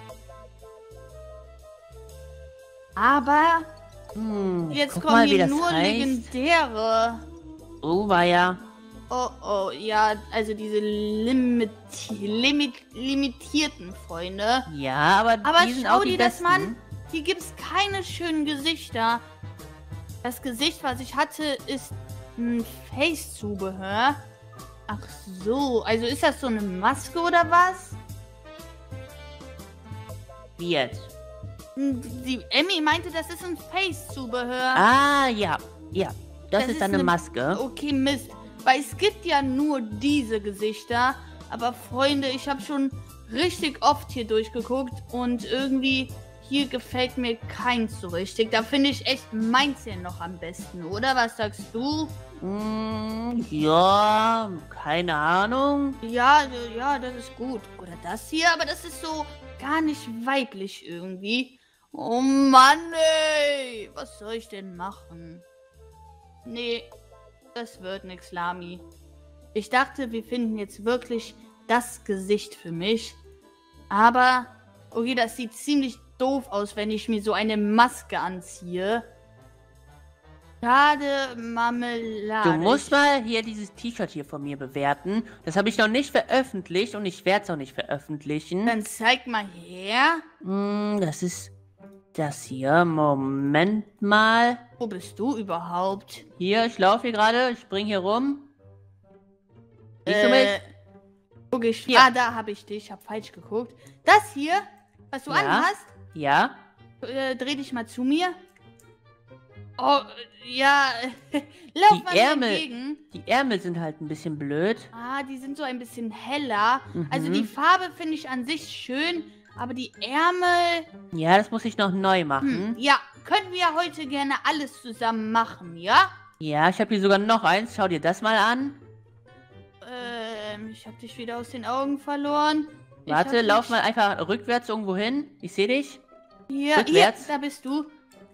Aber Hm, jetzt guck kommen mal, wie hier das nur heißt. legendäre. Oh, war ja. Oh, oh, ja, also diese limiti limit limitierten Freunde. Ja, aber, Aber die sind schau auch die dir das besten. mal an. Hier gibt es keine schönen Gesichter. Das Gesicht, was ich hatte, ist ein Face-Zubehör. Ach so, also ist das so eine Maske oder was? Wie jetzt? Die Emmy meinte, das ist ein Face-Zubehör. Ah, ja. Ja, das, Das ist ist eine eine- Maske. Okay, Mist. Weil es gibt ja nur diese Gesichter. Aber Freunde, ich habe schon richtig oft hier durchgeguckt. Und irgendwie hier gefällt mir keins so richtig. Da finde ich echt meins ja noch am besten, oder? Was sagst du? Hm, ja, keine Ahnung. Ja, d- ja, das ist gut. Oder das hier, aber das ist so gar nicht weiblich irgendwie. Oh Mann, ey. Was soll ich denn machen? Nee, das wird nix, Lami. Ich dachte, wir finden jetzt wirklich das Gesicht für mich. Aber, okay, das sieht ziemlich doof aus, wenn ich mir so eine Maske anziehe. Schade, Marmelade. Du musst mal hier dieses T-Shirt hier von mir bewerten. Das habe ich noch nicht veröffentlicht und ich werde es auch nicht veröffentlichen. Dann zeig mal her. Hm, das ist das hier. Moment mal. Wo bist du überhaupt? Hier, ich laufe hier gerade. Ich spring hier rum. Siehst du mich? Äh, guck ich. Hier. Ah, da habe ich dich. Ich habe falsch geguckt. Das hier, was du Ja. anhast, Ja. äh, dreh dich mal zu mir. Oh, äh, ja. Lauf Die mal mir Ärmel. entgegen. Die Ärmel sind halt ein bisschen blöd. Ah, die sind so ein bisschen heller. Mhm. Also die Farbe finde ich an sich schön, aber die Ärmel. Ja, das muss ich noch neu Hm, machen. ja, können wir heute gerne alles zusammen machen, ja? Ja, ich habe hier sogar noch eins. Schau dir das mal an. Ähm, ich habe dich wieder aus den Augen verloren. Ich Warte, hab lauf dich- mal einfach rückwärts irgendwo hin. Ich sehe dich. Hier, hier, Rückwärts. da bist du.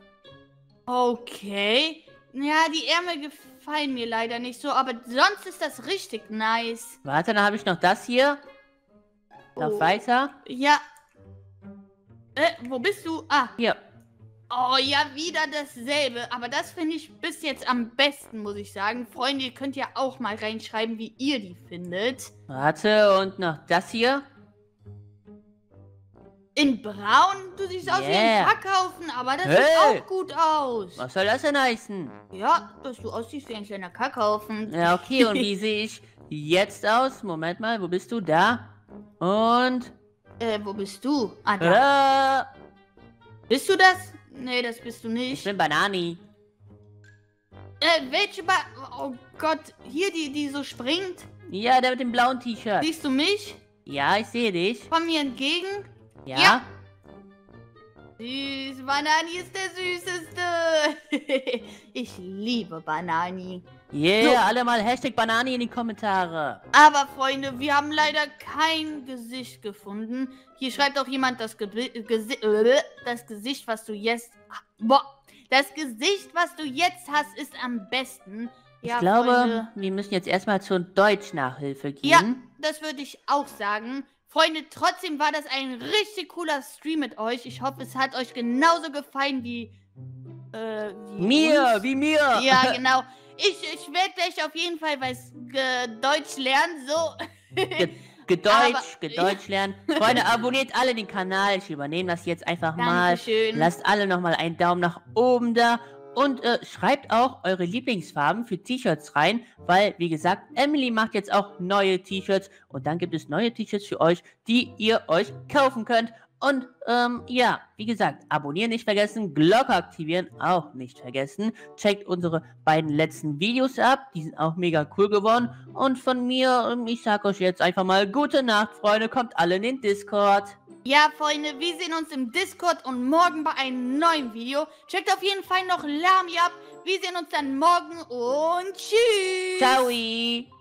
Okay. Ja, die Ärmel gefallen mir leider nicht so, aber sonst ist das richtig nice. Warte, dann habe ich noch das hier. Lauf Oh. weiter. Ja. Äh, wo bist du? Ah. Hier. Oh, ja, wieder dasselbe. Aber das finde ich bis jetzt am besten, muss ich sagen. Freunde, ihr könnt ja auch mal reinschreiben, wie ihr die findet. Warte, und noch das hier. In braun? Du siehst aus wie ein Yeah. Kackhaufen, aber das Hey. sieht auch gut aus. Was soll das denn heißen? Ja, dass du aussiehst wie ein kleiner Kackhaufen. Ja, okay, und wie sehe ich jetzt aus? Moment mal, wo bist du? Da. Und... Äh, wo bist du? Ah, da. Äh, Bist du das? Nee, das bist du ich nicht. bin Banani. Äh, welche ba Oh Gott, hier die, die so springt. Ja, der mit dem blauen T-Shirt. Siehst du mich? Ja, ich sehe dich. Komm mir entgegen. Ja? Ja. Süß, Banani ist der süßeste. Ich liebe Banani. Yeah, So. alle mal Hashtag Banani in die Kommentare. Aber Freunde, wir haben leider kein Gesicht gefunden. Hier schreibt auch jemand das, Ge Gesi äh, das Gesicht, was du jetzt... Boah, das Gesicht, was du jetzt hast, ist am besten. Ich Ja, glaube, Freunde, wir müssen jetzt erstmal zur Deutsch-Nachhilfe gehen. Ja, das würde ich auch sagen. Freunde, trotzdem war das ein richtig cooler Stream mit euch. Ich hoffe, es hat euch genauso gefallen wie... Äh, wie Mir, uns. wie mir. Ja, genau. ich, ich werde gleich auf jeden Fall was äh, Deutsch lernen, so. Ge Gedeutsch, Aber- Gedeutsch lernen. Freunde, abonniert alle den Kanal. Ich übernehme das jetzt einfach mal. Dankeschön. Lasst alle nochmal einen Daumen nach oben da. Und äh, schreibt auch eure Lieblingsfarben für T-Shirts rein, weil, wie gesagt, Emily macht jetzt auch neue T-Shirts. Und dann gibt es neue T-Shirts für euch, die ihr euch kaufen könnt. Und, ähm, ja, wie gesagt, abonnieren nicht vergessen, Glocke aktivieren auch nicht vergessen. Checkt unsere beiden letzten Videos ab, die sind auch mega cool geworden. Und von mir, ähm, ich sag euch jetzt einfach mal gute Nacht, Freunde, kommt alle in den Discord. Ja, Freunde, wir sehen uns im Discord und morgen bei einem neuen Video. Checkt auf jeden Fall noch Lami ab. Wir sehen uns dann morgen und tschüss. Ciao!